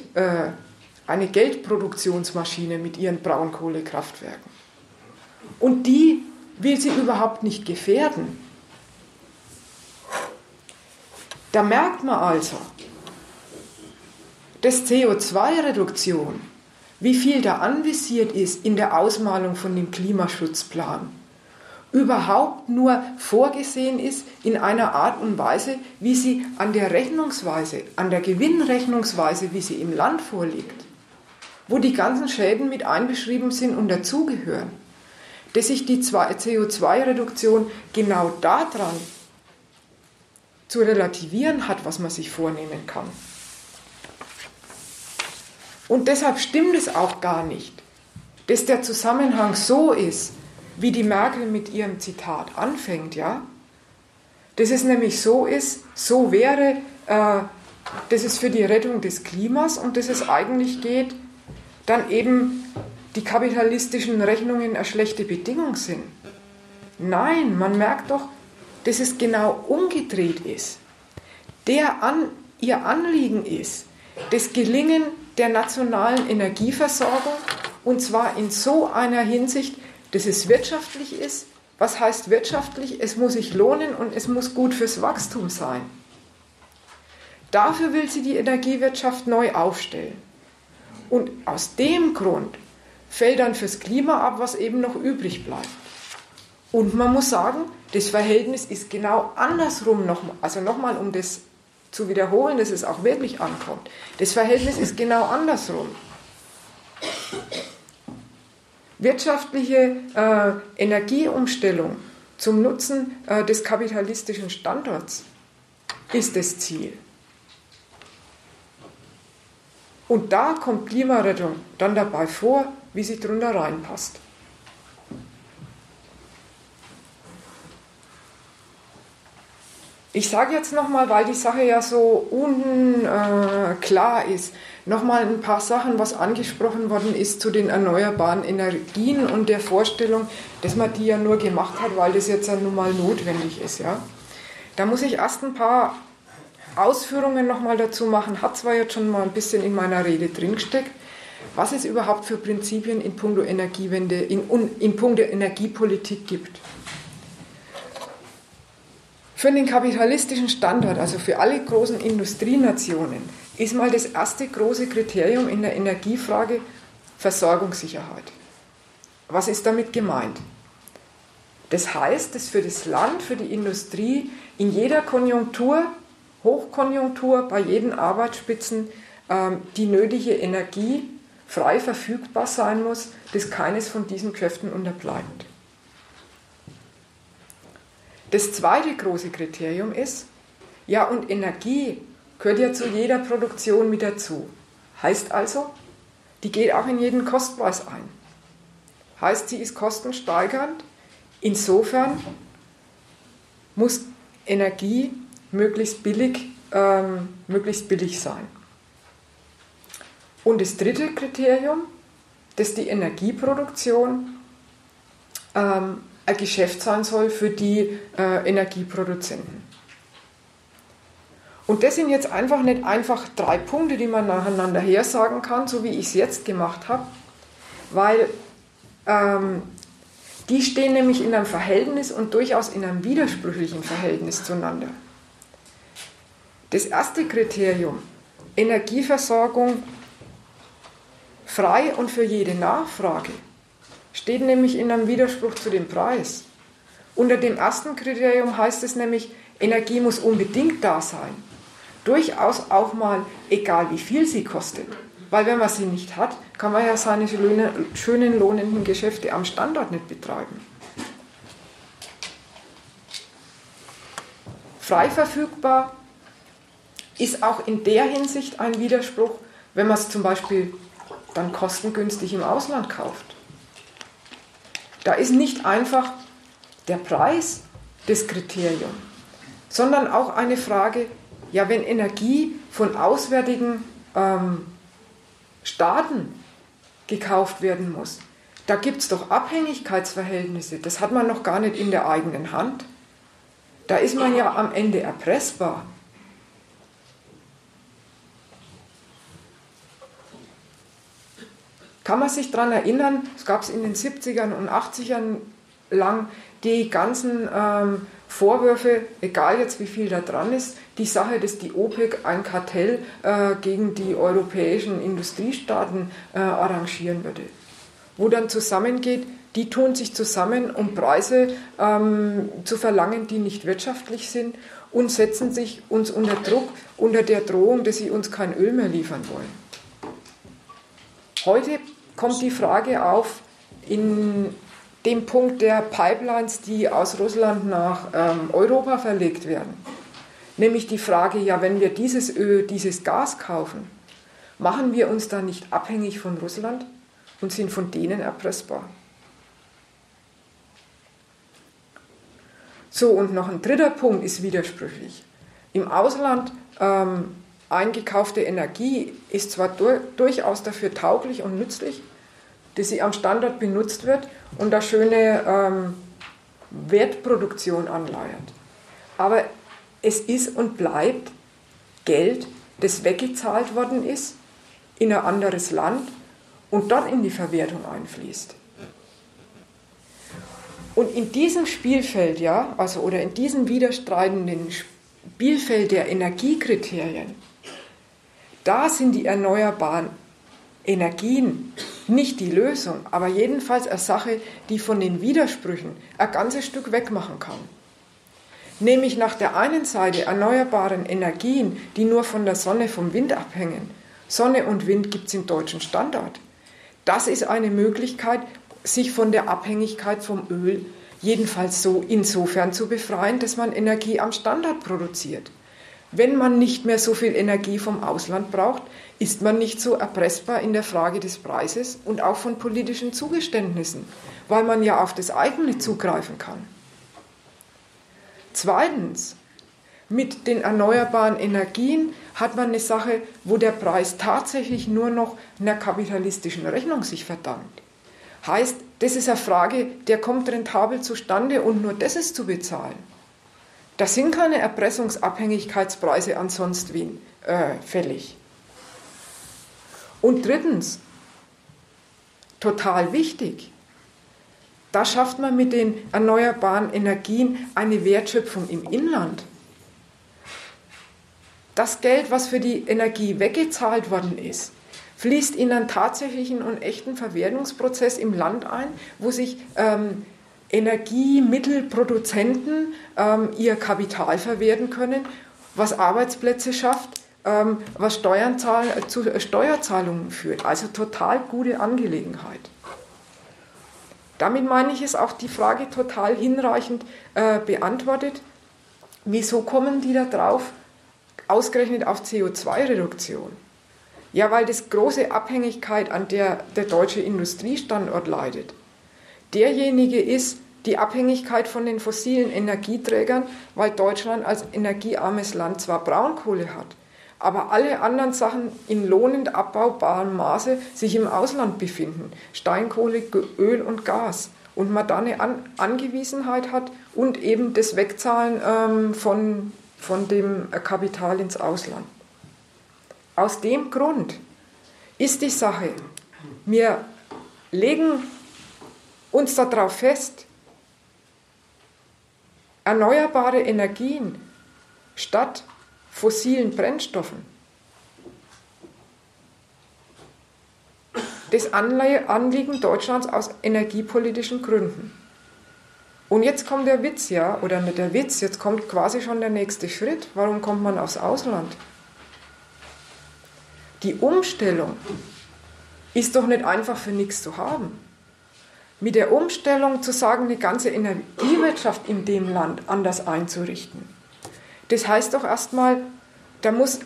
Geldproduktionsmaschine mit ihren Braunkohlekraftwerken. Und die will sie überhaupt nicht gefährden. Da merkt man also, dass CO2-Reduktion, wie viel da anvisiert ist in der Ausmalung von dem Klimaschutzplan, überhaupt nur vorgesehen ist in einer Art und Weise, wie sie an der Rechnungsweise, an der Gewinnrechnungsweise, wie sie im Land vorliegt, wo die ganzen Schäden mit einbeschrieben sind und dazugehören, dass sich die CO2-Reduktion genau daran zu relativieren hat, was man sich vornehmen kann. Und deshalb stimmt es auch gar nicht, dass der Zusammenhang so ist, wie die Merkel mit ihrem Zitat anfängt, ja? Dass es nämlich so ist, so wäre, dass es für die Rettung des Klimas und dass es eigentlich geht, dann eben die kapitalistischen Rechnungen eine schlechte Bedingung sind. Nein, man merkt doch, dass es genau umgedreht ist. Ihr Anliegen ist das Gelingen der nationalen Energieversorgung und zwar in so einer Hinsicht, dass es wirtschaftlich ist. Was heißt wirtschaftlich? Es muss sich lohnen und es muss gut fürs Wachstum sein. Dafür will sie die Energiewirtschaft neu aufstellen. Und aus dem Grund fällt dann fürs Klima ab, was eben noch übrig bleibt. Und man muss sagen, das Verhältnis ist genau andersrum nochmal. Also nochmal, um das zu wiederholen, dass es auch wirklich ankommt. Das Verhältnis ist genau andersrum. Wirtschaftliche Energieumstellung zum Nutzen des kapitalistischen Standorts ist das Ziel. Und da kommt Klimarettung dann dabei vor, wie sie drunter reinpasst. Ich sage jetzt nochmal, weil die Sache ja so unklar ist, nochmal ein paar Sachen, was angesprochen worden ist zu den erneuerbaren Energien und der Vorstellung, dass man die ja nur gemacht hat, weil das jetzt ja nun mal notwendig ist. Ja? Da muss ich erst ein paar Ausführungen nochmal dazu machen, hat zwar jetzt schon mal ein bisschen in meiner Rede dringesteckt, was es überhaupt für Prinzipien in puncto Energiewende, in puncto Energiepolitik gibt. Für den kapitalistischen Standard, also für alle großen Industrienationen, ist mal das erste große Kriterium in der Energiefrage Versorgungssicherheit. Was ist damit gemeint? Das heißt, dass für das Land, für die Industrie in jeder Konjunktur, Hochkonjunktur, bei jeden Arbeitsspitzen die nötige Energie frei verfügbar sein muss, dass keines von diesen Kräften unterbleibt. Das zweite große Kriterium ist, ja, und Energie gehört ja zu jeder Produktion mit dazu. Heißt also, die geht auch in jeden Kostpreis ein. Heißt, sie ist kostensteigernd. Insofern muss Energie möglichst billig sein. Und das dritte Kriterium, dass die Energieproduktion ein Geschäft sein soll für die Energieproduzenten. Und das sind jetzt einfach nicht einfach 3 Punkte, die man nacheinander her sagen kann, so wie ich es jetzt gemacht habe, weil die stehen nämlich in einem Verhältnis und durchaus in einem widersprüchlichen Verhältnis zueinander. Das erste Kriterium, Energieversorgung frei und für jede Nachfrage, steht nämlich in einem Widerspruch zu dem Preis. Unter dem ersten Kriterium heißt es nämlich, Energie muss unbedingt da sein. Durchaus auch mal, egal wie viel sie kostet. Weil wenn man sie nicht hat, kann man ja seine schönen lohnenden Geschäfte am Standort nicht betreiben. Frei verfügbar ist auch in der Hinsicht ein Widerspruch, wenn man es zum Beispiel dann kostengünstig im Ausland kauft. Da ist nicht einfach der Preis das Kriterium, sondern auch eine Frage, ja, wenn Energie von auswärtigen Staaten gekauft werden muss, da gibt es doch Abhängigkeitsverhältnisse, das hat man noch gar nicht in der eigenen Hand. Da ist man ja am Ende erpressbar. Kann man sich daran erinnern, es gab es in den 70ern und 80ern lang die ganzen Vorwürfe, egal jetzt wie viel da dran ist, die Sache, dass die OPEC ein Kartell gegen die europäischen Industriestaaten arrangieren würde. Wo dann zusammengeht, die tun sich zusammen, um Preise zu verlangen, die nicht wirtschaftlich sind und setzen sich uns unter Druck, unter der Drohung, dass sie uns kein Öl mehr liefern wollen. Heute kommt die Frage auf, in dem Punkt der Pipelines, die aus Russland nach Europa verlegt werden. Nämlich die Frage, ja, wenn wir dieses Öl, dieses Gas kaufen, machen wir uns da nicht abhängig von Russland und sind von denen erpressbar. So, und noch ein dritter Punkt ist widersprüchlich. Im Ausland eingekaufte Energie ist zwar durchaus dafür tauglich und nützlich, dass sie am Standort benutzt wird und da schöne Wertproduktion anleiert. Aber es ist und bleibt Geld, das weggezahlt worden ist in ein anderes Land und dort in die Verwertung einfließt. Und in diesem Spielfeld, ja, also oder in diesem widerstreitenden Spielfeld der Energiekriterien, da sind die erneuerbaren Energien nicht die Lösung, aber jedenfalls eine Sache, die von den Widersprüchen ein ganzes Stück wegmachen kann. Nämlich nach der einen Seite erneuerbaren Energien, die nur von der Sonne, vom Wind abhängen. Sonne und Wind gibt es im deutschen Standard. Das ist eine Möglichkeit, sich von der Abhängigkeit vom Öl jedenfalls so insofern zu befreien, dass man Energie am Standort produziert. wenn man nicht mehr so viel Energie vom Ausland braucht, ist man nicht so erpressbar in der Frage des Preises und auch von politischen Zugeständnissen, weil man ja auf das eigene zugreifen kann. Zweitens, mit den erneuerbaren Energien hat man eine Sache, wo der Preis tatsächlich nur noch einer kapitalistischen Rechnung sich verdankt. Heißt, das ist eine Frage, der kommt rentabel zustande und nur das ist zu bezahlen. Das sind keine Erpressungsabhängigkeitspreise ansonsten fällig. Und drittens, total wichtig, da schafft man mit den erneuerbaren Energien eine Wertschöpfung im Inland. Das Geld, was für die Energie weggezahlt worden ist, fließt in einen tatsächlichen und echten Verwertungsprozess im Land ein, wo sich Energiemittelproduzenten ihr Kapital verwerten können, was Arbeitsplätze schafft, was zu Steuerzahlungen führt. Also total gute Angelegenheit. Damit meine ich, ist auch die Frage total hinreichend beantwortet. Wieso kommen die da drauf, ausgerechnet auf CO2-Reduktion? Ja, weil das große Abhängigkeit, an der der deutsche Industriestandort leidet. Derjenige ist die Abhängigkeit von den fossilen Energieträgern, weil Deutschland als energiearmes Land zwar Braunkohle hat, aber alle anderen Sachen in lohnend abbaubarem Maße sich im Ausland befinden. Steinkohle, Öl und Gas. Und man da eine Angewiesenheit hat und eben das Wegzahlen von dem Kapital ins Ausland. Aus dem Grund ist die Sache, wir legen uns darauf fest, erneuerbare Energien statt fossilen Brennstoffen. Das Anliegen Deutschlands aus energiepolitischen Gründen. Und jetzt kommt der Witz, ja, oder nicht der Witz, jetzt kommt quasi schon der nächste Schritt. Warum kommt man aufs Ausland? Die Umstellung ist doch nicht einfach für nichts zu haben. Mit der Umstellung zu sagen, eine ganze Energiewirtschaft in dem Land anders einzurichten. Das heißt doch erstmal, da muss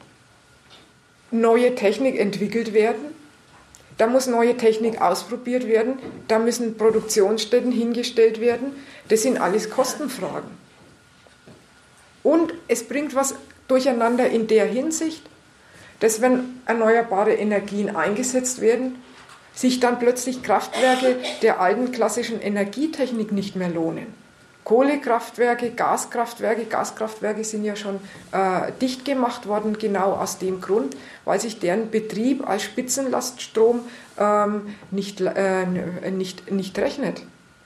neue Technik entwickelt werden, da muss neue Technik ausprobiert werden, da müssen Produktionsstätten hingestellt werden. Das sind alles Kostenfragen. Und es bringt was durcheinander in der Hinsicht, dass wenn erneuerbare Energien eingesetzt werden, sich dann plötzlich Kraftwerke der alten klassischen Energietechnik nicht mehr lohnen. Kohlekraftwerke, Gaskraftwerke sind ja schon dicht gemacht worden, genau aus dem Grund, weil sich deren Betrieb als Spitzenlaststrom nicht rechnet.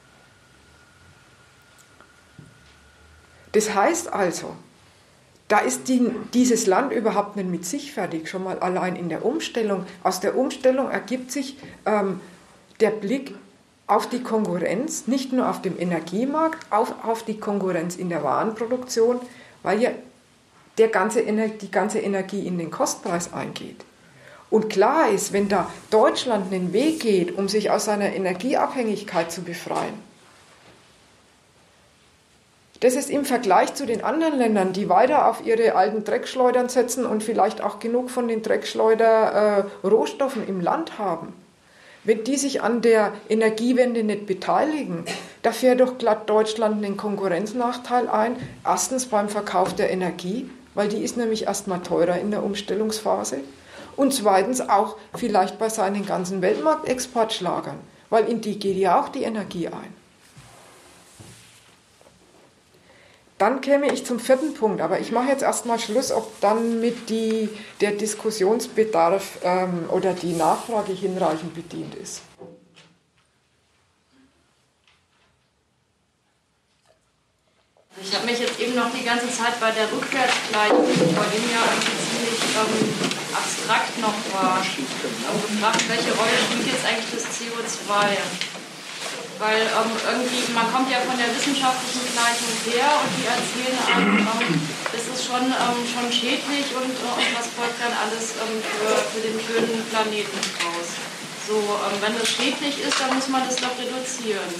Das heißt also, da ist dieses Land überhaupt nicht mit sich fertig, schon mal allein in der Umstellung. Aus der Umstellung ergibt sich der Blick auf die Konkurrenz, nicht nur auf dem Energiemarkt, auch auf die Konkurrenz in der Warenproduktion, weil ja die ganze Energie in den Kostpreis eingeht. Und klar ist, wenn da Deutschland einen Weg geht, um sich aus seiner Energieabhängigkeit zu befreien, das ist im Vergleich zu den anderen Ländern, die weiter auf ihre alten Dreckschleudern setzen und vielleicht auch genug von den Dreckschleuder-Rohstoffen im Land haben. Wenn die sich an der Energiewende nicht beteiligen, da fährt doch glatt Deutschland einen Konkurrenznachteil ein. Erstens beim Verkauf der Energie, weil die ist nämlich erstmal teurer in der Umstellungsphase. Und zweitens auch vielleicht bei seinen ganzen Weltmarktexportschlagern, weil in die geht ja auch die Energie ein. Dann käme ich zum vierten Punkt, aber ich mache jetzt erstmal Schluss, ob dann mit der Diskussionsbedarf oder die Nachfrage hinreichend bedient ist. Ich habe mich jetzt eben noch die ganze Zeit bei der Rückwärtsgleichung, die vorhin ja ziemlich abstrakt noch war, gefragt, welche Rolle spielt jetzt eigentlich das CO2? Weil irgendwie, man kommt ja von der wissenschaftlichen Gleichung her und die erzählen einem, es ist schon schädlich und was folgt dann alles für den schönen Planeten raus. So, wenn das schädlich ist, dann muss man das doch reduzieren.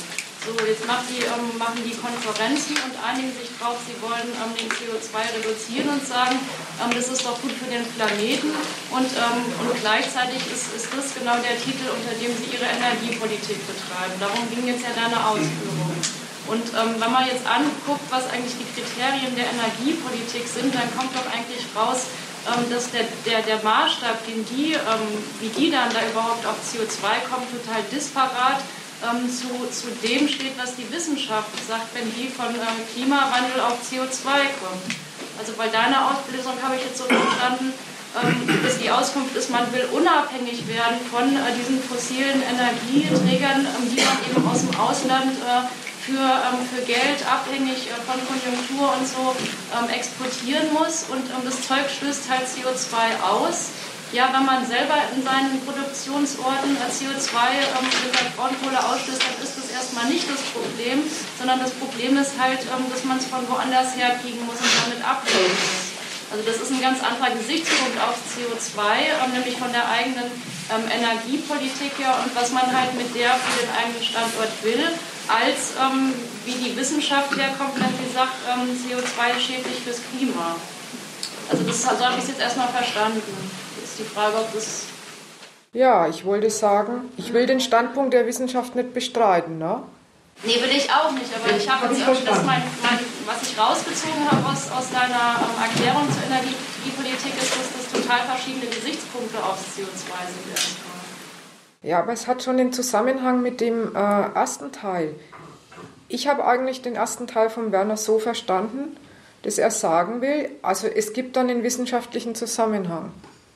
So, jetzt machen die Konferenzen und einigen sich drauf, sie wollen den CO2 reduzieren und sagen, das ist doch gut für den Planeten und gleichzeitig ist das genau der Titel, unter dem sie ihre Energiepolitik betreiben. Darum ging jetzt ja deine Ausführung. Und wenn man jetzt anguckt, was eigentlich die Kriterien der Energiepolitik sind, dann kommt doch eigentlich raus, dass der Maßstab, wie die dann da überhaupt auf CO2 kommen, total disparat zu dem steht, was die Wissenschaft sagt, wenn die von Klimawandel auf CO2 kommt. Also bei deiner Auflösung habe ich jetzt so verstanden, dass die Auskunft ist, man will unabhängig werden von diesen fossilen Energieträgern, die man eben aus dem Ausland für Geld abhängig von Konjunktur und so exportieren muss und das Zeug stößt halt CO2 aus. Ja, wenn man selber in seinen Produktionsorten CO2 mit der Braunkohle ausstößt, dann ist das erstmal nicht das Problem, sondern das Problem ist halt, dass man es von woanders her kriegen muss und damit abnehmen muss. Also das ist ein ganz anderer Gesichtspunkt auf CO2, nämlich von der eigenen Energiepolitik her und was man halt mit der für den eigenen Standort will, als wie die Wissenschaft herkommt, wenn sie sagt, CO2 ist schädlich fürs Klima. Also das so habe ich es jetzt erstmal verstanden. Jetzt die Frage, ob das... Ja, ich wollte sagen, ich will den Standpunkt der Wissenschaft nicht bestreiten, ne? Nee, will ich auch nicht, aber ich habe jetzt was ich rausgezogen habe aus deiner Erklärung zur Energiepolitik ist, dass das total verschiedene Gesichtspunkte aufs CO2 sind erstmal. Ja, aber es hat schon den Zusammenhang mit dem ersten Teil. Ich habe eigentlich den ersten Teil von Werner so verstanden, dass er sagen will, also es gibt dann einen wissenschaftlichen Zusammenhang.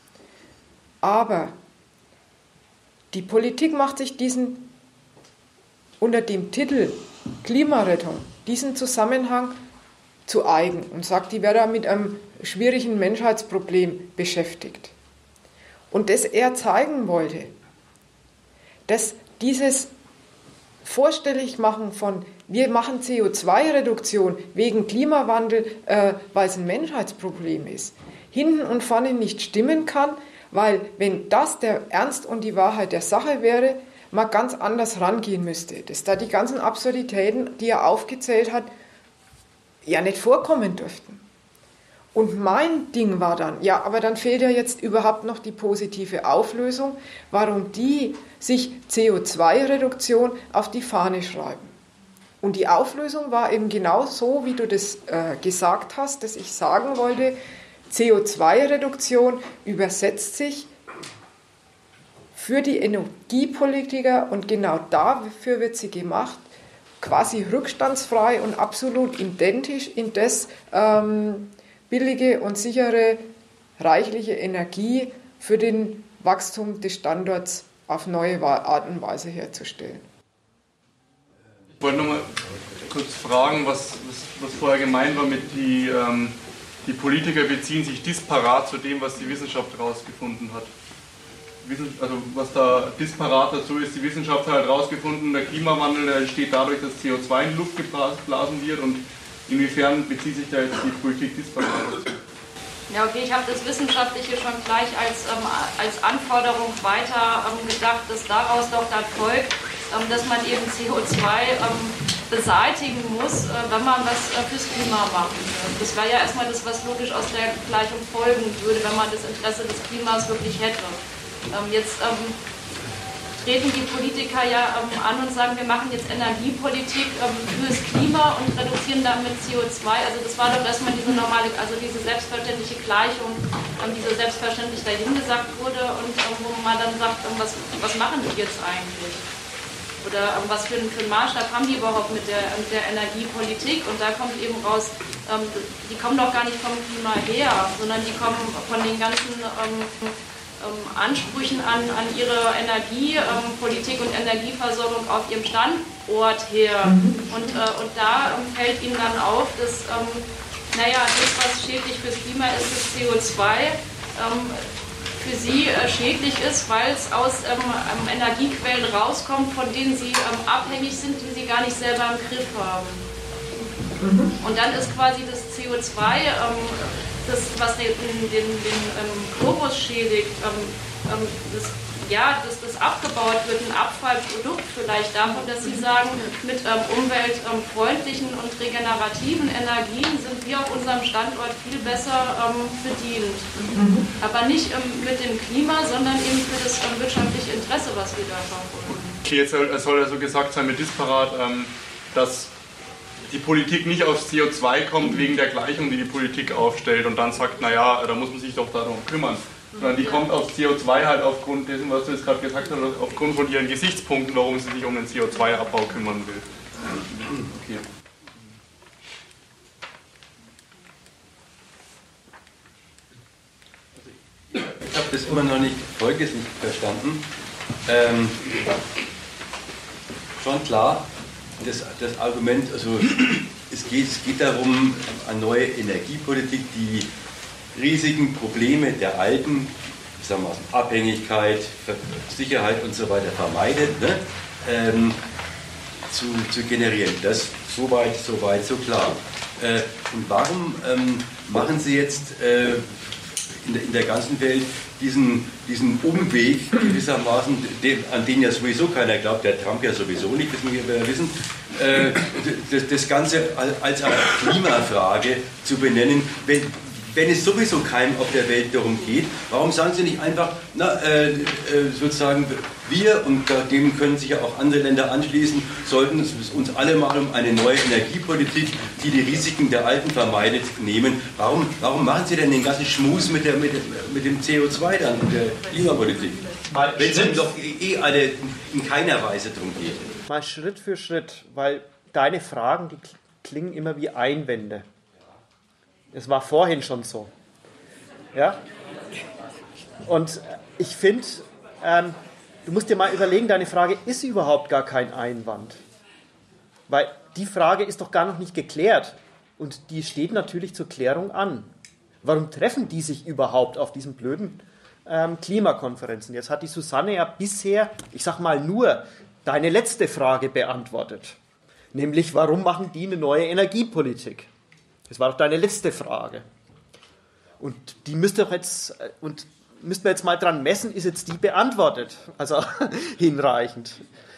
Aber die Politik macht sich unter dem Titel Klimarettung diesen Zusammenhang zu eigen und sagt, die wäre da mit einem schwierigen Menschheitsproblem beschäftigt. Und dass er zeigen wollte, dass dieses Vorstelligmachen von wir machen CO2-Reduktion wegen Klimawandel, weil es ein Menschheitsproblem ist, hinten und vorne nicht stimmen kann, weil wenn das der Ernst und die Wahrheit der Sache wäre, man ganz anders rangehen müsste, dass da die ganzen Absurditäten, die er aufgezählt hat, ja nicht vorkommen dürften. Und mein Ding war dann, ja, aber dann fehlt ja jetzt überhaupt noch die positive Auflösung, warum die sich CO2-Reduktion auf die Fahne schreiben. Und die Auflösung war eben genau so, wie du das gesagt hast, dass ich sagen wollte, CO2-Reduktion übersetzt sich für die Energiepolitiker und genau dafür wird sie gemacht, quasi rückstandsfrei und absolut identisch in das billige und sichere, reichliche Energie für den Wachstum des Standorts auf neue Art und Weise herzustellen. Ich wollte noch mal kurz fragen, was vorher gemeint war mit die Politiker beziehen sich disparat zu dem, was die Wissenschaft herausgefunden hat. Also was da disparat dazu ist, die Wissenschaft hat herausgefunden, der Klimawandel der entsteht dadurch, dass CO2 in die Luft geblasen wird und inwiefern bezieht sich da jetzt die Politik disparat dazu? Ja, okay, ich habe das Wissenschaftliche schon gleich als Anforderung weiter gedacht, dass daraus doch dann folgt, dass man eben CO2 beseitigen muss, wenn man was fürs Klima machen will. Das wäre ja erstmal das, was logisch aus der Gleichung folgen würde, wenn man das Interesse des Klimas wirklich hätte. Jetzt treten die Politiker ja an und sagen, wir machen jetzt Energiepolitik fürs Klima und reduzieren damit CO2. Also das war doch erstmal diese selbstverständliche Gleichung, die so selbstverständlich dahingesagt wurde und wo man dann sagt, was machen die jetzt eigentlich? Oder was für einen Maßstab haben die überhaupt mit der Energiepolitik? Und da kommt eben raus, die kommen doch gar nicht vom Klima her, sondern die kommen von den ganzen Ansprüchen an ihre Energiepolitik und Energieversorgung auf ihrem Standort her. Und da fällt ihnen dann auf, dass das, was schädlich fürs Klima ist, das CO2, für sie schädlich ist, weil es aus Energiequellen rauskommt, von denen sie abhängig sind, die sie gar nicht selber im Griff haben. Und dann ist quasi das CO2, das, was den Globus schädigt, ja, dass das abgebaut wird, ein Abfallprodukt vielleicht davon, dass Sie sagen, mit umweltfreundlichen und regenerativen Energien sind wir auf unserem Standort viel besser bedient. Aber nicht mit dem Klima, sondern eben für das wirtschaftliche Interesse, was wir da verfolgen. Okay, jetzt soll also gesagt sein mit Disparat, dass die Politik nicht aufs CO2 kommt wegen der Gleichung, die die Politik aufstellt und dann sagt, naja, da muss man sich doch darum kümmern. Sondern die kommt aufs CO2 halt aufgrund dessen, was du jetzt gerade gesagt hast, aufgrund von ihren Gesichtspunkten, warum sie sich um den CO2-Abbau kümmern will. Okay. Ich habe das immer noch nicht, Folgendes nicht verstanden. Schon klar, das Argument, also es geht darum, eine neue Energiepolitik, die riesigen Probleme der alten, sagen wir, Abhängigkeit, Sicherheit und so weiter vermeidet, ne, zu generieren. Das soweit so klar. Und warum machen Sie jetzt in der ganzen Welt diesen Umweg gewissermaßen, an den ja sowieso keiner glaubt, der Trump ja sowieso nicht, das müssen wir wissen, das Ganze als eine Klimafrage zu benennen, wenn es sowieso keinem auf der Welt darum geht, warum sagen Sie nicht einfach, sozusagen wir, und dem können sich ja auch andere Länder anschließen, sollten uns alle mal um eine neue Energiepolitik, die die Risiken der alten vermeidet, nehmen. Warum machen Sie denn den ganzen Schmus mit dem CO2 dann, mit der Klimapolitik? Wenn es doch alle in keiner Weise darum geht. Mal Schritt für Schritt, weil deine Fragen, die klingen immer wie Einwände. Es war vorhin schon so. Ja? Und ich finde, du musst dir mal überlegen, deine Frage ist überhaupt gar kein Einwand. Weil die Frage ist doch gar noch nicht geklärt. Und die steht natürlich zur Klärung an. Warum treffen die sich überhaupt auf diesen blöden Klimakonferenzen? Jetzt hat die Susanne ja bisher, ich sag mal nur, deine letzte Frage beantwortet. Nämlich, warum machen die eine neue Energiepolitik? Das war doch deine letzte Frage. Und die müssten wir jetzt mal dran messen, ist jetzt die beantwortet? Also hinreichend.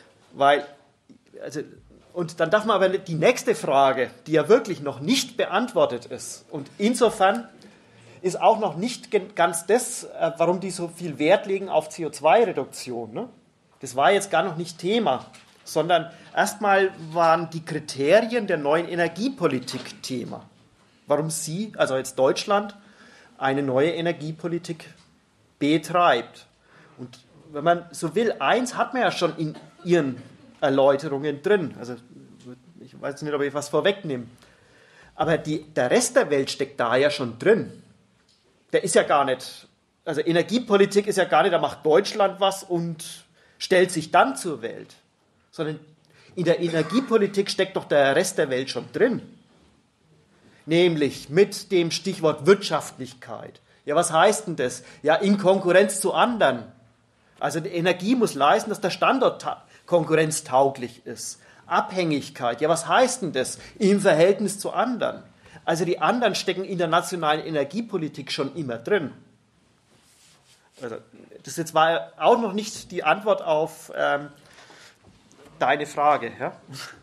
Und dann darf man aber die nächste Frage, die ja wirklich noch nicht beantwortet ist, und insofern ist auch noch nicht ganz das, warum die so viel Wert legen auf CO2-Reduktion. Ne? Das war jetzt gar noch nicht Thema, sondern erstmal waren die Kriterien der neuen Energiepolitik Thema. Warum sie, also jetzt Deutschland, eine neue Energiepolitik betreibt. Und wenn man so will, eins hat man ja schon in ihren Erläuterungen drin. Also ich weiß nicht, ob ich was vorwegnehme. Aber der Rest der Welt steckt da ja schon drin. Der ist ja gar nicht, also Energiepolitik ist ja gar nicht, da macht Deutschland was und stellt sich dann zur Welt. Sondern in der Energiepolitik steckt doch der Rest der Welt schon drin. Nämlich mit dem Stichwort Wirtschaftlichkeit. Ja, was heißt denn das? Ja, in Konkurrenz zu anderen. Also die Energie muss leisten, dass der Standort konkurrenztauglich ist. Abhängigkeit. Ja, was heißt denn das? Im Verhältnis zu anderen. Also die anderen stecken in der nationalen Energiepolitik schon immer drin. Also das jetzt war auch noch nicht die Antwort auf deine Frage. Ja?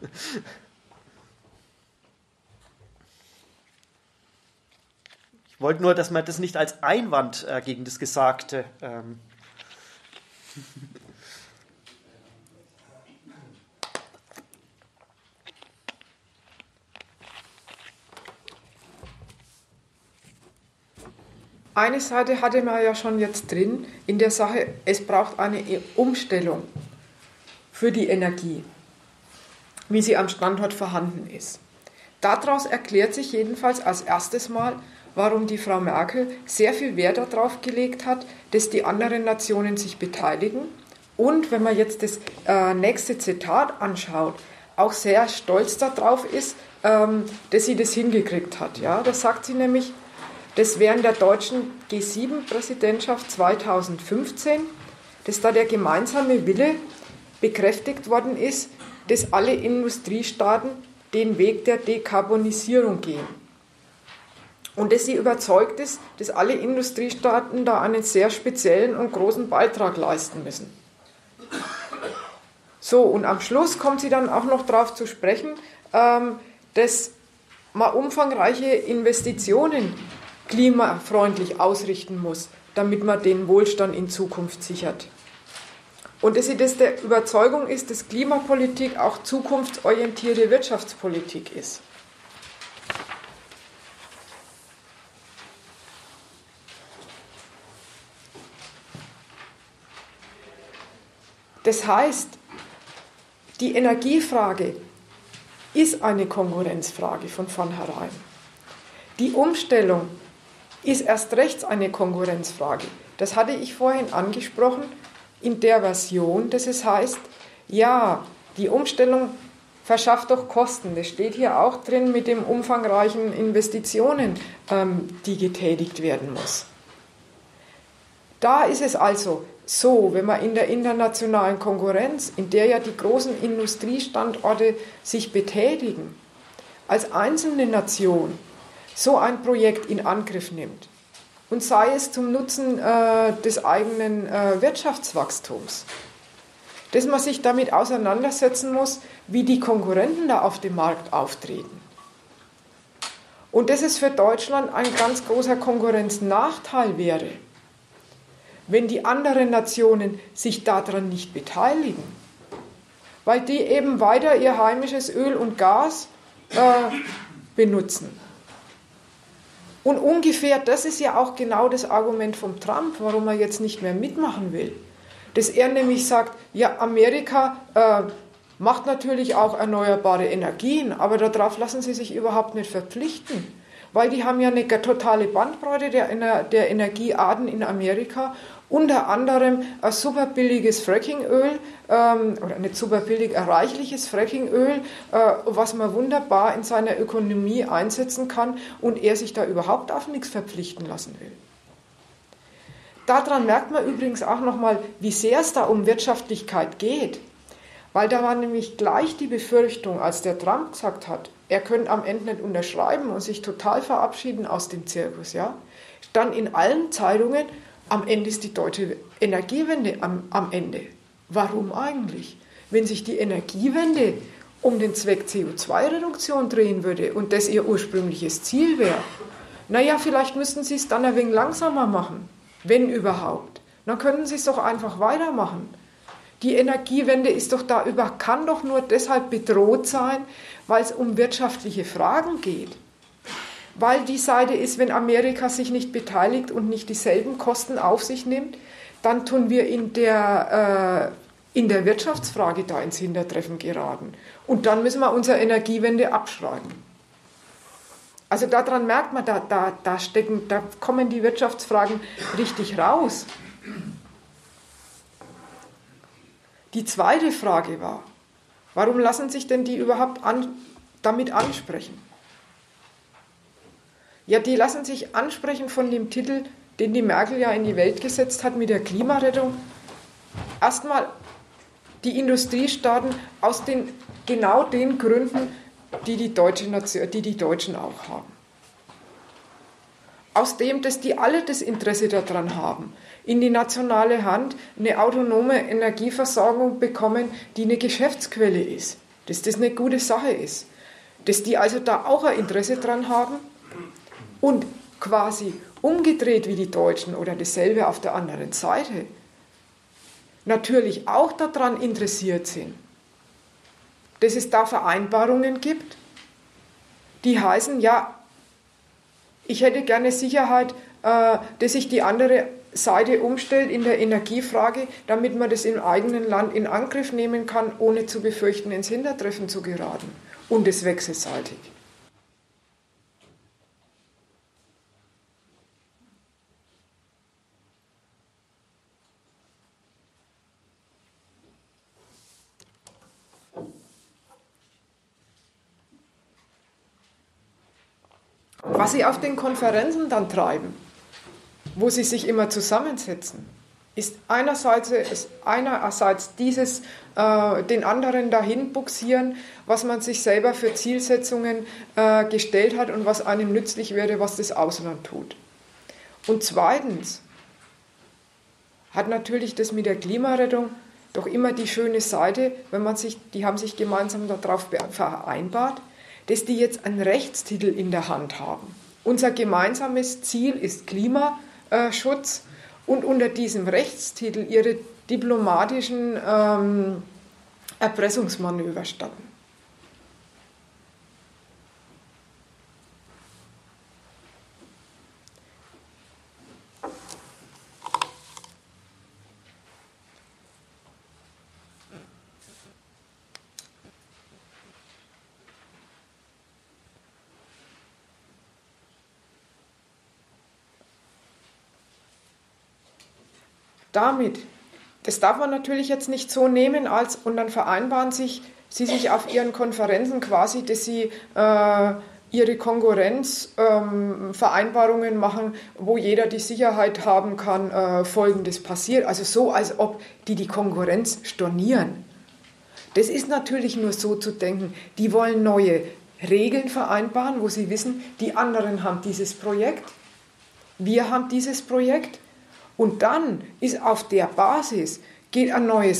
Ich wollte nur, dass man das nicht als Einwand gegen das Gesagte Eine Seite hatte man ja schon jetzt drin in der Sache, es braucht eine Umstellung für die Energie, wie sie am Standort vorhanden ist. Daraus erklärt sich jedenfalls als erstes Mal, warum die Frau Merkel sehr viel Wert darauf gelegt hat, dass die anderen Nationen sich beteiligen und, wenn man jetzt das nächste Zitat anschaut, auch sehr stolz darauf ist, dass sie das hingekriegt hat. Ja, das sagt sie nämlich, dass während der deutschen G7-Präsidentschaft 2015, dass da der gemeinsame Wille bekräftigt worden ist, dass alle Industriestaaten den Weg der Dekarbonisierung gehen. Und dass sie überzeugt ist, dass alle Industriestaaten da einen sehr speziellen und großen Beitrag leisten müssen. So, und am Schluss kommt sie dann auch noch darauf zu sprechen, dass man umfangreiche Investitionen klimafreundlich ausrichten muss, damit man den Wohlstand in Zukunft sichert. Und dass sie das der Überzeugung ist, dass Klimapolitik auch zukunftsorientierte Wirtschaftspolitik ist. Das heißt, die Energiefrage ist eine Konkurrenzfrage von vornherein. Die Umstellung ist erst recht eine Konkurrenzfrage. Das hatte ich vorhin angesprochen in der Version, dass es heißt, ja, die Umstellung verschafft doch Kosten. Das steht hier auch drin mit den umfangreichen Investitionen, die getätigt werden muss. Da ist es also so, wenn man in der internationalen Konkurrenz, in der ja die großen Industriestandorte sich betätigen, als einzelne Nation so ein Projekt in Angriff nimmt und sei es zum Nutzen des eigenen Wirtschaftswachstums, dass man sich damit auseinandersetzen muss, wie die Konkurrenten da auf dem Markt auftreten. Und dass es für Deutschland ein ganz großer Konkurrenznachteil wäre, wenn die anderen Nationen sich daran nicht beteiligen, weil die eben weiter ihr heimisches Öl und Gas benutzen. Und ungefähr, das ist ja auch genau das Argument von Trump, warum er jetzt nicht mehr mitmachen will. Dass er nämlich sagt, ja, Amerika macht natürlich auch erneuerbare Energien, aber darauf lassen sie sich überhaupt nicht verpflichten. Weil die haben ja eine totale Bandbreite der Energiearten in Amerika, unter anderem ein super billiges Frackingöl, oder nicht super billig, ein reichliches Frackingöl, was man wunderbar in seiner Ökonomie einsetzen kann und er sich da überhaupt auf nichts verpflichten lassen will. Daran merkt man übrigens auch nochmal, wie sehr es da um Wirtschaftlichkeit geht. Weil da war nämlich gleich die Befürchtung, als der Trump gesagt hat, er könnte am Ende nicht unterschreiben und sich total verabschieden aus dem Zirkus, ja, stand in allen Zeitungen, am Ende ist die deutsche Energiewende am Ende. Warum eigentlich? Wenn sich die Energiewende um den Zweck CO2-Reduktion drehen würde und das ihr ursprüngliches Ziel wäre, naja, vielleicht müssten sie es dann ein wenig langsamer machen, wenn überhaupt. Dann könnten sie es doch einfach weitermachen. Die Energiewende ist doch kann doch nur deshalb bedroht sein, weil es um wirtschaftliche Fragen geht. Weil die Seite ist, wenn Amerika sich nicht beteiligt und nicht dieselben Kosten auf sich nimmt, dann tun wir in der Wirtschaftsfrage da ins Hintertreffen geraten. Und dann müssen wir unsere Energiewende abschreiben. Also daran merkt man, da kommen die Wirtschaftsfragen richtig raus. Die zweite Frage war, warum lassen sich denn die überhaupt damit ansprechen? Ja, die lassen sich ansprechen von dem Titel, den die Merkel ja in die Welt gesetzt hat mit der Klimarettung. Erstmal die Industriestaaten aus genau den Gründen, die die Deutschen auch haben. Aus dem, dass die alle das Interesse daran haben, in die nationale Hand eine autonome Energieversorgung bekommen, die eine Geschäftsquelle ist, dass das eine gute Sache ist, dass die also da auch ein Interesse dran haben und quasi umgedreht wie die Deutschen oder dasselbe auf der anderen Seite natürlich auch daran interessiert sind, dass es da Vereinbarungen gibt, die heißen, ja, ich hätte gerne Sicherheit, dass sich die andere Seite umstellt in der Energiefrage, damit man das im eigenen Land in Angriff nehmen kann, ohne zu befürchten, ins Hintertreffen zu geraten. Und das wechselseitig. Was sie auf den Konferenzen dann treiben, wo sie sich immer zusammensetzen, ist einerseits dieses den anderen dahin buxieren, was man sich selber für Zielsetzungen gestellt hat und was einem nützlich wäre, was das Ausland tut. Und zweitens hat natürlich das mit der Klimarettung doch immer die schöne Seite, die haben sich gemeinsam darauf vereinbart, dass die jetzt einen Rechtstitel in der Hand haben. Unser gemeinsames Ziel ist Klimaschutz und unter diesem Rechtstitel ihre diplomatischen Erpressungsmanöver statten. Das darf man natürlich jetzt nicht so nehmen, und dann vereinbaren sie sich auf ihren Konferenzen quasi, dass sie ihre Konkurrenzvereinbarungen machen, wo jeder die Sicherheit haben kann, Folgendes passiert. Also so, als ob die Konkurrenz stornieren. Das ist natürlich nur so zu denken. Die wollen neue Regeln vereinbaren, wo sie wissen, die anderen haben dieses Projekt, wir haben dieses Projekt. Und dann ist auf der Basis, geht eine neue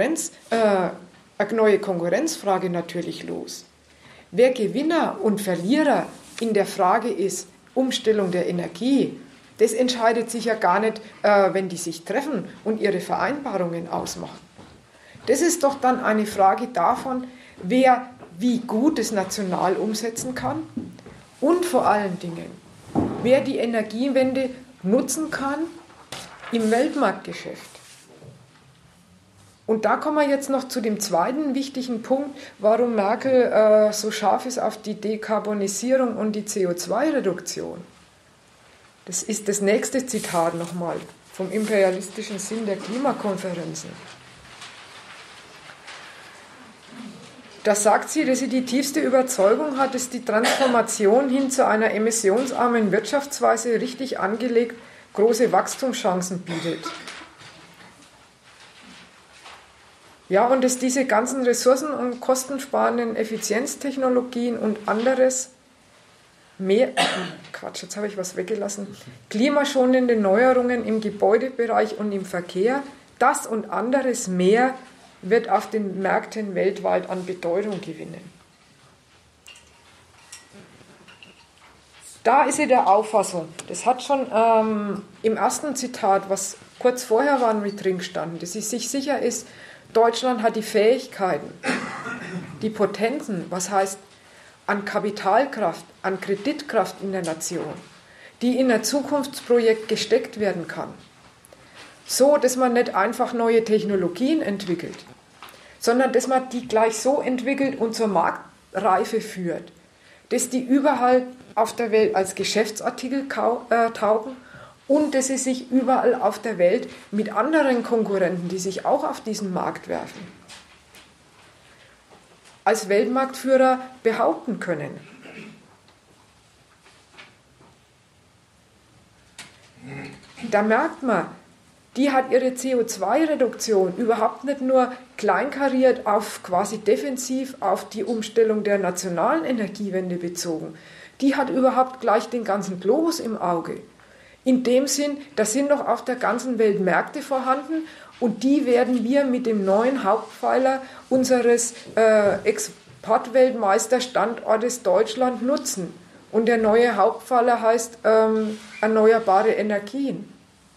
Konkurrenzfrage natürlich los. Wer Gewinner und Verlierer in der Frage ist, Umstellung der Energie, das entscheidet sich ja gar nicht, wenn die sich treffen und ihre Vereinbarungen ausmachen. Das ist doch dann eine Frage davon, wer wie gut es national umsetzen kann und vor allen Dingen, wer die Energiewende nutzen kann, im Weltmarktgeschäft. Und da kommen wir jetzt noch zu dem zweiten wichtigen Punkt, warum Merkel so scharf ist auf die Dekarbonisierung und die CO2-Reduktion. Das ist das nächste Zitat nochmal vom imperialistischen Sinn der Klimakonferenzen. Da sagt sie, dass sie die tiefste Überzeugung hat, dass die Transformation hin zu einer emissionsarmen Wirtschaftsweise richtig angelegt große Wachstumschancen bietet. Ja, und dass diese ganzen ressourcen- und kostensparenden Effizienztechnologien und anderes jetzt habe ich was weggelassen, klimaschonende Neuerungen im Gebäudebereich und im Verkehr, das und anderes mehr wird auf den Märkten weltweit an Bedeutung gewinnen. Da ist sie der Auffassung, das hat schon im ersten Zitat, was kurz vorher war, mit drin gestanden, dass sie sich sicher ist, Deutschland hat die Fähigkeiten, die Potenzen, was heißt an Kapitalkraft, an Kreditkraft in der Nation, die in ein Zukunftsprojekt gesteckt werden kann. So, dass man nicht einfach neue Technologien entwickelt, sondern dass man die gleich so entwickelt und zur Marktreife führt, dass die überall auf der Welt als Geschäftsartikel taugen und dass sie sich überall auf der Welt mit anderen Konkurrenten, die sich auch auf diesen Markt werfen, als Weltmarktführer behaupten können. Da merkt man, die hat ihre CO2-Reduktion überhaupt nicht nur kleinkariert auf quasi defensiv auf die Umstellung der nationalen Energiewende bezogen. Die hat überhaupt gleich den ganzen Globus im Auge. In dem Sinn, da sind noch auf der ganzen Welt Märkte vorhanden und die werden wir mit dem neuen Hauptpfeiler unseres Exportweltmeisterstandortes Deutschland nutzen. Und der neue Hauptpfeiler heißt erneuerbare Energien.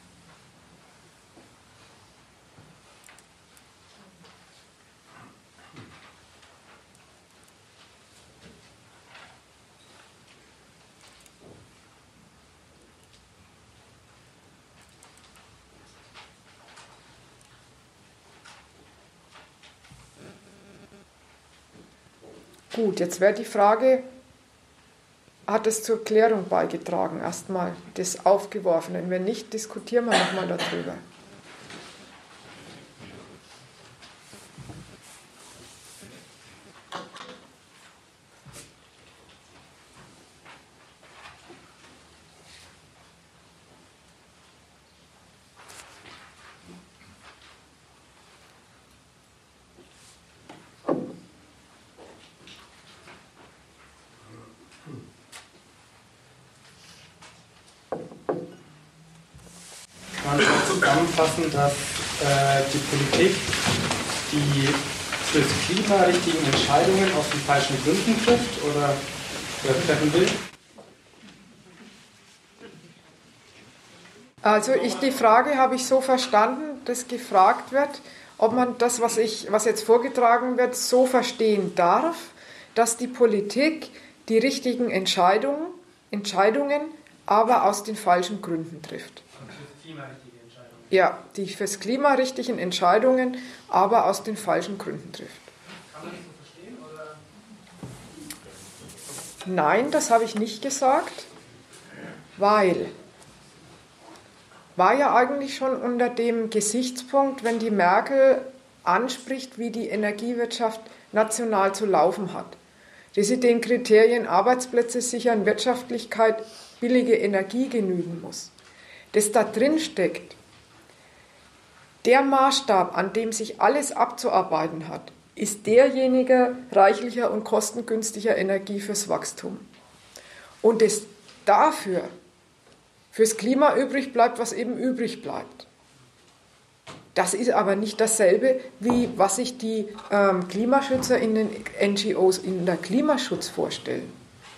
Gut, jetzt wäre die Frage, hat es zur Klärung beigetragen, erstmal das Aufgeworfene? Wenn nicht, diskutieren wir nochmal darüber. zusammenfassen, dass die Politik die fürs Klima richtigen Entscheidungen aus den falschen Gründen trifft oder treffen will? Also die Frage habe ich so verstanden, dass gefragt wird, ob man das, was jetzt vorgetragen wird, so verstehen darf, dass die Politik die richtigen Entscheidungen, aber aus den falschen Gründen trifft. Ja, die fürs Klima richtigen Entscheidungen, aber aus den falschen Gründen trifft. Kann man das so verstehen? Oder? Nein, das habe ich nicht gesagt, weil war ja eigentlich schon unter dem Gesichtspunkt, wenn die Merkel anspricht, wie die Energiewirtschaft national zu laufen hat, dass sie den Kriterien Arbeitsplätze sichern, Wirtschaftlichkeit, billige Energie genügen muss. Das da drin steckt, der Maßstab, an dem sich alles abzuarbeiten hat, ist derjenige reichlicher und kostengünstiger Energie fürs Wachstum. Und es dafür fürs Klima übrig bleibt, was eben übrig bleibt. Das ist aber nicht dasselbe, wie was sich die Klimaschützer in den NGOs in der Klimaschutz vorstellen.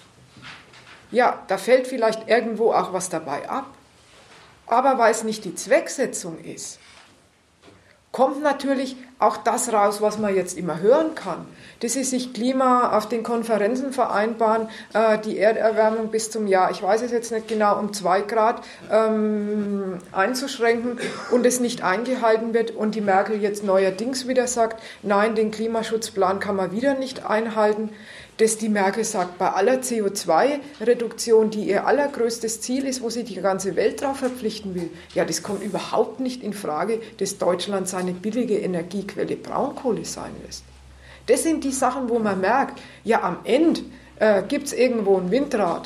Ja, da fällt vielleicht irgendwo auch was dabei ab. Aber weil es nicht die Zwecksetzung ist, kommt natürlich auch das raus, was man jetzt immer hören kann. Das ist sich Klima auf den Konferenzen vereinbaren, die Erderwärmung bis zum Jahr, ich weiß es jetzt nicht genau, um 2 Grad einzuschränken und es nicht eingehalten wird und die Merkel jetzt neuerdings wieder sagt, nein, den Klimaschutzplan kann man wieder nicht einhalten. Dass die Merkel sagt, bei aller CO2-Reduktion, die ihr allergrößtes Ziel ist, wo sie die ganze Welt darauf verpflichten will, ja, das kommt überhaupt nicht in Frage, dass Deutschland seine billige Energiequelle Braunkohle sein lässt. Das sind die Sachen, wo man merkt, ja, am Ende gibt es irgendwo ein Windrad,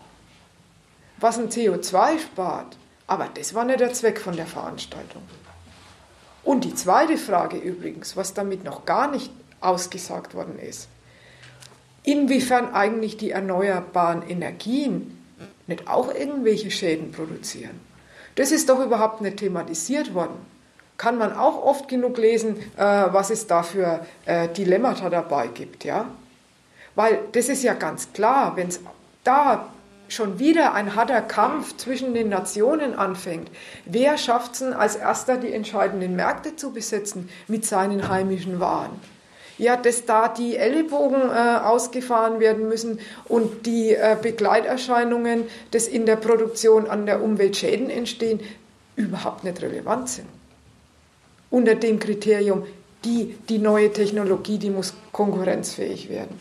was ein CO2 spart, aber das war nicht der Zweck von der Veranstaltung. Und die zweite Frage übrigens, was damit noch gar nicht ausgesagt worden ist, inwiefern eigentlich die erneuerbaren Energien nicht auch irgendwelche Schäden produzieren. Das ist doch überhaupt nicht thematisiert worden. Kann man auch oft genug lesen, was es da für Dilemmata dabei gibt. Ja? Weil das ist ja ganz klar, wenn es da schon wieder ein harter Kampf zwischen den Nationen anfängt, wer schafft es denn als erster die entscheidenden Märkte zu besetzen mit seinen heimischen Waren? Ja, dass da die Ellenbogen ausgefahren werden müssen und die Begleiterscheinungen, dass in der Produktion an der Umwelt Schäden entstehen, überhaupt nicht relevant sind. Unter dem Kriterium, die neue Technologie, die muss konkurrenzfähig werden.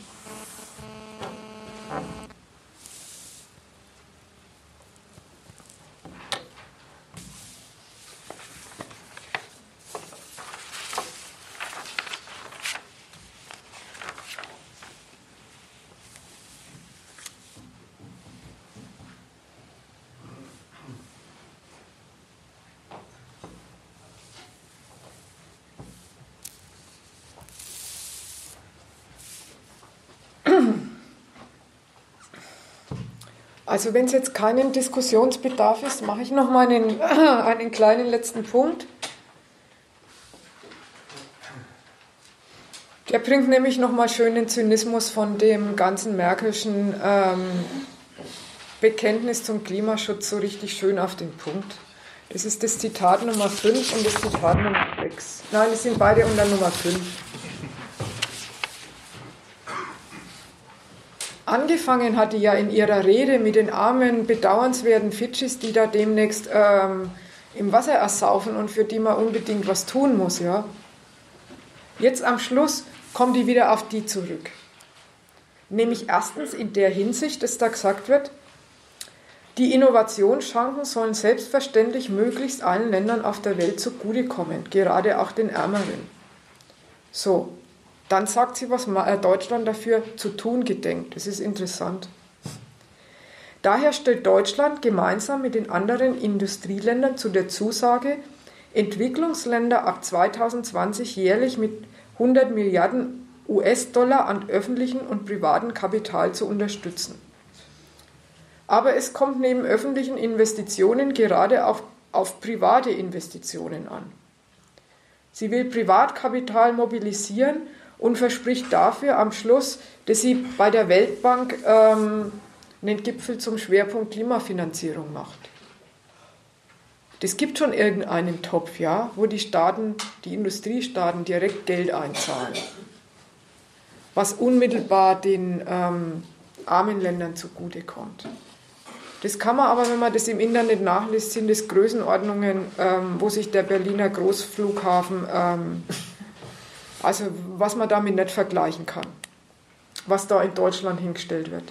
Also wenn es jetzt keinen Diskussionsbedarf ist, mache ich noch mal einen kleinen letzten Punkt. Der bringt nämlich noch mal schön den Zynismus von dem ganzen Merkelschen Bekenntnis zum Klimaschutz so richtig schön auf den Punkt. Das ist das Zitat Nummer 5 und das Zitat Nummer 6. Nein, es sind beide unter Nummer 5. Angefangen hat die ja in ihrer Rede mit den armen, bedauernswerten Fidschis, die da demnächst im Wasser ersaufen und für die man unbedingt was tun muss. Ja. Jetzt am Schluss kommt die wieder auf die zurück. Nämlich erstens in der Hinsicht, dass da gesagt wird, die Innovationschancen sollen selbstverständlich möglichst allen Ländern auf der Welt zugutekommen, gerade auch den Ärmeren. So. Dann sagt sie, was Deutschland dafür zu tun gedenkt. Das ist interessant. Daher stellt Deutschland gemeinsam mit den anderen Industrieländern zu der Zusage, Entwicklungsländer ab 2020 jährlich mit 100 Milliarden US-Dollar an öffentlichem und privatem Kapital zu unterstützen. Aber es kommt neben öffentlichen Investitionen gerade auch auf private Investitionen an. Sie will Privatkapital mobilisieren und verspricht dafür am Schluss, dass sie bei der Weltbank einen Gipfel zum Schwerpunkt Klimafinanzierung macht. Es gibt schon irgendeinen Topf, ja, wo die Staaten, die Industriestaaten direkt Geld einzahlen, was unmittelbar den armen Ländern zugutekommt. Das kann man aber, wenn man das im Internet nachliest, sind das Größenordnungen, wo sich der Berliner Großflughafen, also was man damit nicht vergleichen kann, was da in Deutschland hingestellt wird.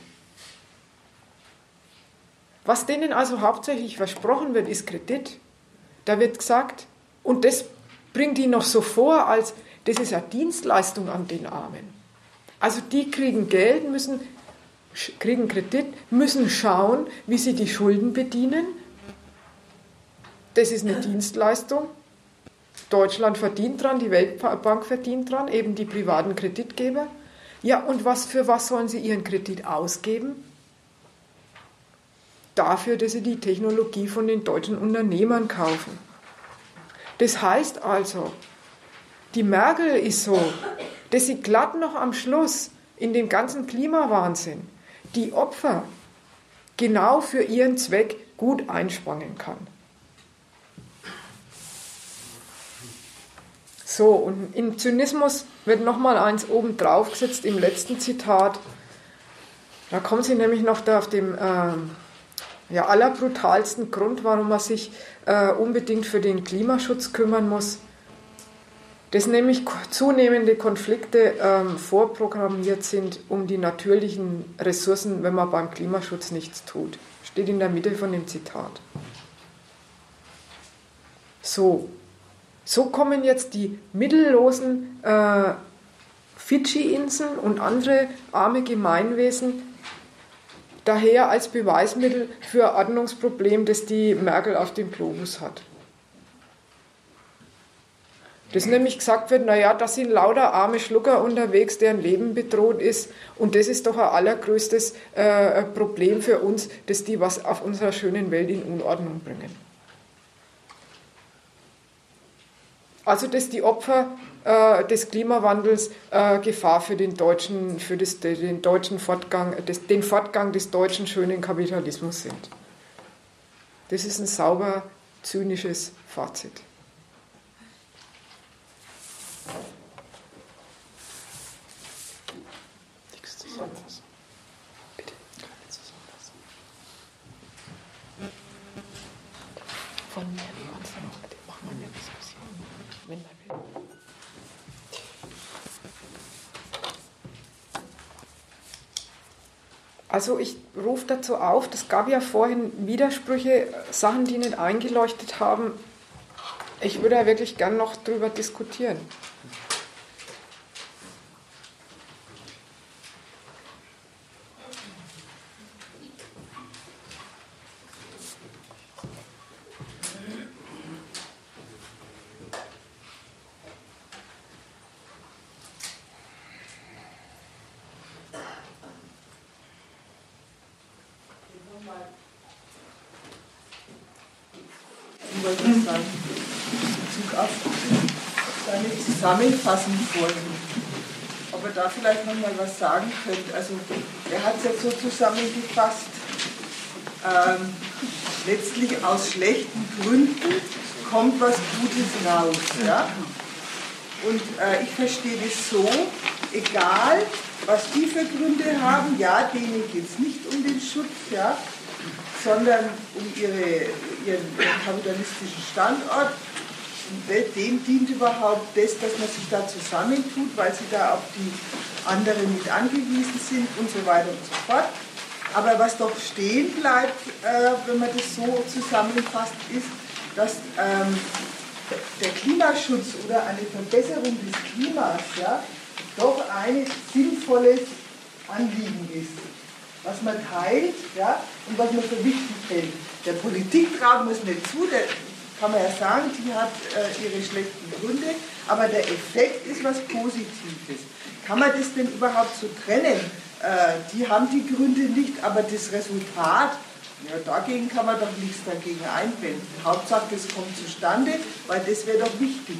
Was denen also hauptsächlich versprochen wird, ist Kredit. Da wird gesagt, und das bringt die noch so vor, als das ist eine Dienstleistung an den Armen. Also die kriegen Geld, kriegen Kredit, müssen schauen, wie sie die Schulden bedienen. Das ist eine Dienstleistung. Deutschland verdient dran, die Weltbank verdient dran, eben die privaten Kreditgeber. Ja, und für was sollen sie ihren Kredit ausgeben? Dafür, dass sie die Technologie von den deutschen Unternehmern kaufen. Das heißt also, die Merkel ist so, dass sie glatt noch am Schluss in dem ganzen Klimawahnsinn die Opfer genau für ihren Zweck gut einspannen kann. So, und im Zynismus wird nochmal eins oben drauf gesetzt im letzten Zitat. Da kommen sie nämlich noch da auf dem allerbrutalsten Grund, warum man sich unbedingt für den Klimaschutz kümmern muss, dass nämlich zunehmende Konflikte vorprogrammiert sind um die natürlichen Ressourcen, wenn man beim Klimaschutz nichts tut. Steht in der Mitte von dem Zitat. So kommen jetzt die mittellosen Fidschi-Inseln und andere arme Gemeinwesen daher als Beweismittel für ein Ordnungsproblem, das die Merkel auf dem Globus hat. Dass nämlich gesagt wird, naja, da sind lauter arme Schlucker unterwegs, deren Leben bedroht ist, und das ist doch ein allergrößtes Problem für uns, dass die was auf unserer schönen Welt in Unordnung bringen. Also dass die Opfer des Klimawandels Gefahr für den deutschen Fortgang, den Fortgang des deutschen schönen Kapitalismus sind. Das ist ein sauber zynisches Fazit. Nichts zusammenfassen. Bitte, keine zusammenfassen. Von mir, die ganze noch, machen wir eine Diskussion, wenn man will. Also ich rufe dazu auf, das gab ja vorhin Widersprüche, Sachen, die nicht eingeleuchtet haben. Ich würde ja wirklich gern noch drüber diskutieren. Zusammenfassend vorliegen. Ob er da vielleicht noch mal was sagen könnte. Also er hat es jetzt so zusammengefasst, letztlich aus schlechten Gründen kommt was Gutes raus. Ja? Und ich verstehe das so, egal was die für Gründe haben, ja, denen geht es nicht um den Schutz, ja, sondern um ihren kapitalistischen Standort. Dem dient überhaupt das, dass man sich da zusammentut, weil sie da auf die anderen mit angewiesen sind und so weiter und so fort. Aber was doch stehen bleibt, wenn man das so zusammenfasst, ist, dass der Klimaschutz oder eine Verbesserung des Klimas ja, doch ein sinnvolles Anliegen ist, was man teilt ja, und was man für wichtig hält. Der Politik trauen wir es nicht zu, kann man ja sagen, die hat ihre schlechten Gründe, aber der Effekt ist was Positives. Kann man das denn überhaupt so trennen? Die haben die Gründe nicht, aber das Resultat Ja, dagegen kann man doch nichts dagegen einwenden. Hauptsache, das kommt zustande, weil das wäre doch wichtig.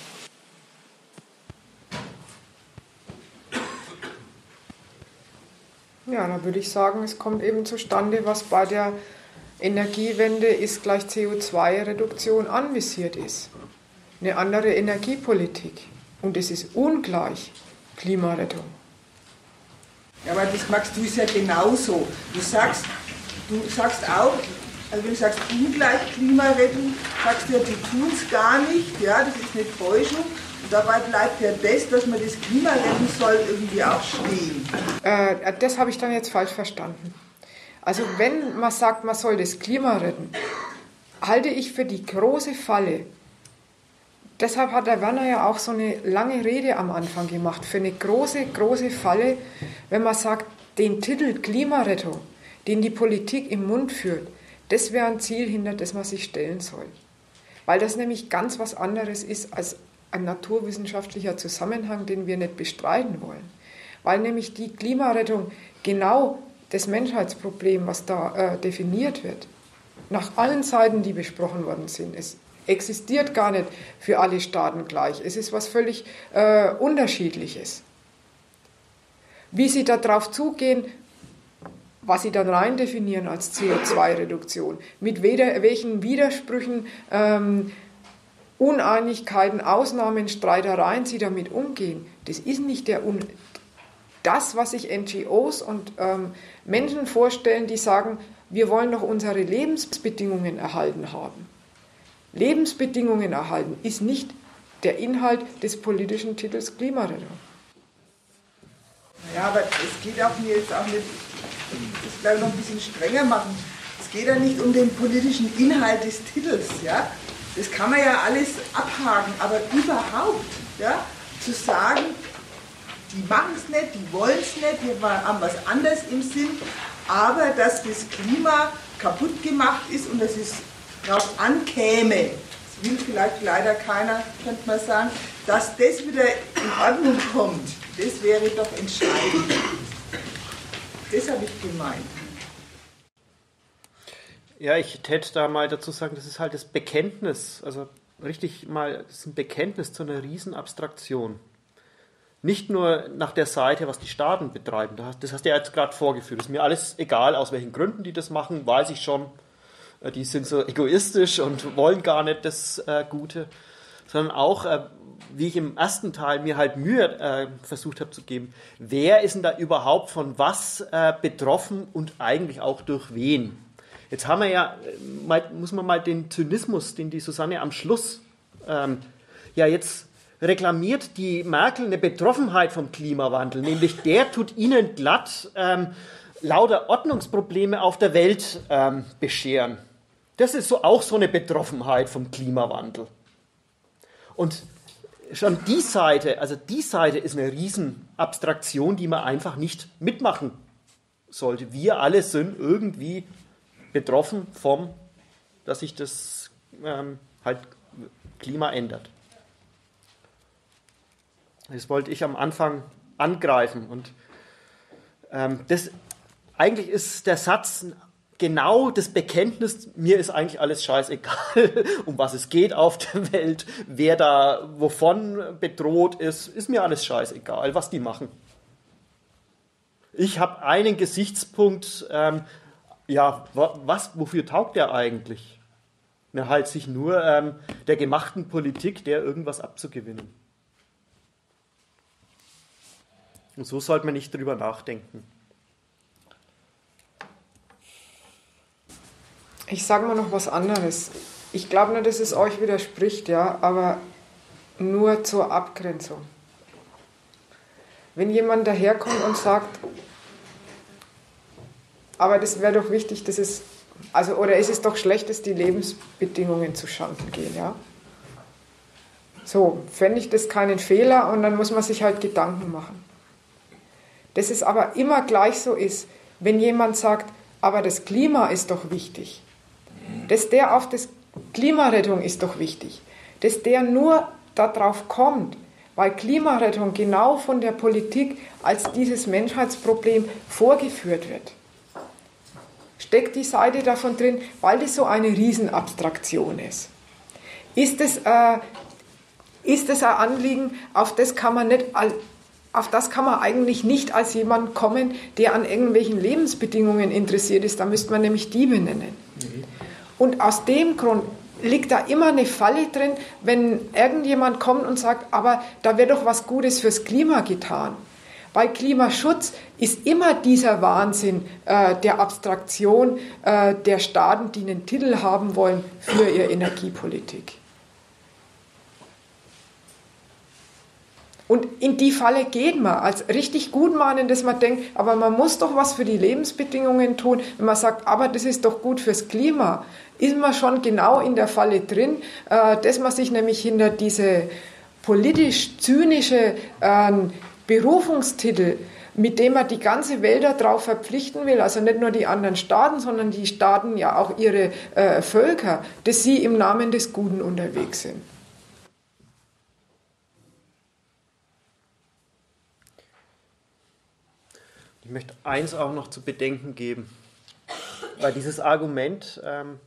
Ja, dann würde ich sagen, es kommt eben zustande, was bei der Energiewende ist gleich CO2-Reduktion anvisiert ist. Eine andere Energiepolitik. Und es ist ungleich Klimarettung. Ja, aber das magst du ja genauso. Du sagst auch, also wenn du sagst ungleich Klimarettung, sagst du ja, die tun es gar nicht, ja, das ist eine Täuschung. Und dabei bleibt ja das, dass man das Klima retten soll, irgendwie auch stehen. Das habe ich dann jetzt falsch verstanden. Also wenn man sagt, man soll das Klima retten, halte ich für die große Falle. Deshalb hat der Werner ja auch so eine lange Rede am Anfang gemacht, für eine große, große Falle, wenn man sagt, den Titel Klimarettung, den die Politik im Mund führt, das wäre ein Ziel, hinter das man sich stellen soll. Weil das nämlich ganz was anderes ist als ein naturwissenschaftlicher Zusammenhang, den wir nicht bestreiten wollen. Weil nämlich die Klimarettung genau das Menschheitsproblem, was da definiert wird, nach allen Seiten, die besprochen worden sind, es existiert gar nicht für alle Staaten gleich. Es ist was völlig Unterschiedliches. Wie sie darauf zugehen, was sie dann rein definieren als CO2-Reduktion, mit welchen Widersprüchen, Uneinigkeiten, Ausnahmen, Streitereien sie damit umgehen, das ist nicht das, was sich NGOs und Menschen vorstellen, die sagen, wir wollen doch unsere Lebensbedingungen erhalten haben. Lebensbedingungen erhalten ist nicht der Inhalt des politischen Titels Klimarettung. Ja, aber es geht auch mir jetzt auch nicht, das glaube ich noch ein bisschen strenger machen. Es geht ja nicht um den politischen Inhalt des Titels, ja. Das kann man ja alles abhaken, aber überhaupt, ja, zu sagen, die machen es nicht, die wollen es nicht, wir haben was anderes im Sinn, aber dass das Klima kaputt gemacht ist und dass es darauf ankäme, das will vielleicht leider keiner, könnte man sagen, dass das wieder in Ordnung kommt, das wäre doch entscheidend. Das habe ich gemeint. Ja, ich hätte da mal dazu sagen, das ist halt das Bekenntnis, also richtig mal, das ist ein Bekenntnis zu einer Riesenabstraktion. Nicht nur nach der Seite, was die Staaten betreiben, das hast du ja jetzt gerade vorgeführt, ist mir alles egal, aus welchen Gründen die das machen, weiß ich schon, die sind so egoistisch und wollen gar nicht das Gute, sondern auch, wie ich im ersten Teil mir halt Mühe versucht habe zu geben, wer ist denn da überhaupt von was betroffen und eigentlich auch durch wen? Jetzt haben wir ja, muss man mal den Zynismus, den die Susanne am Schluss jetzt reklamiert die Merkel eine Betroffenheit vom Klimawandel, nämlich der tut ihnen glatt lauter Ordnungsprobleme auf der Welt bescheren. Das ist auch so eine Betroffenheit vom Klimawandel. Und schon die Seite ist eine Riesenabstraktion, die man einfach nicht mitmachen sollte. Wir alle sind irgendwie betroffen dass sich das Klima ändert. Das wollte ich am Anfang angreifen. Und eigentlich ist der Satz genau das Bekenntnis, mir ist eigentlich alles scheißegal, um was es geht auf der Welt, wer da wovon bedroht ist mir alles scheißegal, was die machen. Ich habe einen Gesichtspunkt, wofür taugt der eigentlich? Na, halt sich nur der gemachten Politik, der irgendwas abzugewinnen. Und so sollte man nicht drüber nachdenken. Ich sage mal noch was anderes. Ich glaube nicht, dass es euch widerspricht, ja, aber nur zur Abgrenzung. Wenn jemand daherkommt und sagt, aber das wäre doch wichtig, dass es ist doch schlecht, dass die Lebensbedingungen zuschanden gehen, ja. So, fände ich das keinen Fehler und dann muss man sich halt Gedanken machen. Dass es aber immer gleich so ist, wenn jemand sagt, aber das Klima ist doch wichtig, dass der auf das Klimarettung ist doch wichtig, dass der nur darauf kommt, weil Klimarettung genau von der Politik als dieses Menschheitsproblem vorgeführt wird. steckt die Seite davon drin, weil das so eine Riesenabstraktion ist. Ist es ein Anliegen, auf das kann man eigentlich nicht als jemand kommen, der an irgendwelchen Lebensbedingungen interessiert ist. Da müsste man nämlich die benennen. Und aus dem Grund liegt da immer eine Falle drin, wenn irgendjemand kommt und sagt, aber da wäre doch was Gutes fürs Klima getan. Weil Klimaschutz ist immer dieser Wahnsinn der Abstraktion der Staaten, die einen Titel haben wollen für ihre Energiepolitik. Und in die Falle geht man als richtig Gutmahnen, dass man denkt, aber man muss doch was für die Lebensbedingungen tun. Wenn man sagt, aber das ist doch gut fürs Klima, ist man schon genau in der Falle drin, dass man sich nämlich hinter diese politisch-zynische Berufungstitel, mit dem man die ganze Welt darauf verpflichten will, also nicht nur die anderen Staaten, sondern die Staaten ja auch ihre Völker, dass sie im Namen des Guten unterwegs sind. Ich möchte eins auch noch zu bedenken geben, weil dieses Argument,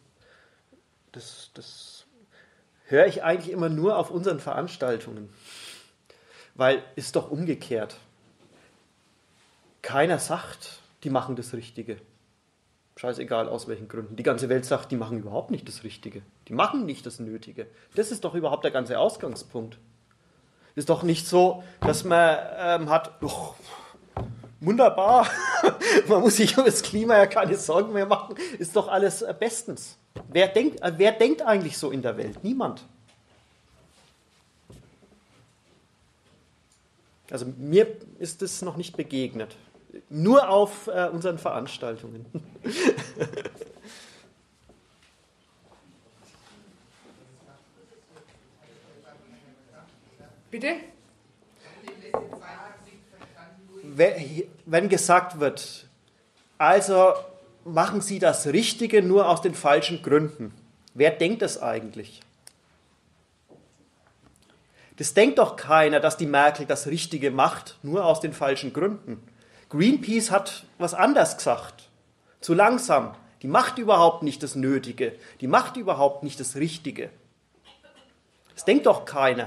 das höre ich eigentlich immer nur auf unseren Veranstaltungen, weil es ist doch umgekehrt. Keiner sagt, die machen das Richtige. Scheißegal aus welchen Gründen. Die ganze Welt sagt, die machen überhaupt nicht das Richtige. Die machen nicht das Nötige. Das ist doch überhaupt der ganze Ausgangspunkt. Ist doch nicht so, dass man hat, oh, wunderbar, man muss sich um das Klima ja keine Sorgen mehr machen, ist doch alles bestens. Wer denkt eigentlich so in der Welt? Niemand. Also mir ist das noch nicht begegnet. Nur auf unseren Veranstaltungen. Bitte? Wenn gesagt wird, also machen Sie das Richtige nur aus den falschen Gründen. Wer denkt das eigentlich? Das denkt doch keiner, dass die Merkel das Richtige macht, nur aus den falschen Gründen. Greenpeace hat was anderes gesagt. Zu langsam. Die macht überhaupt nicht das Nötige. Die macht überhaupt nicht das Richtige. Das denkt doch keiner.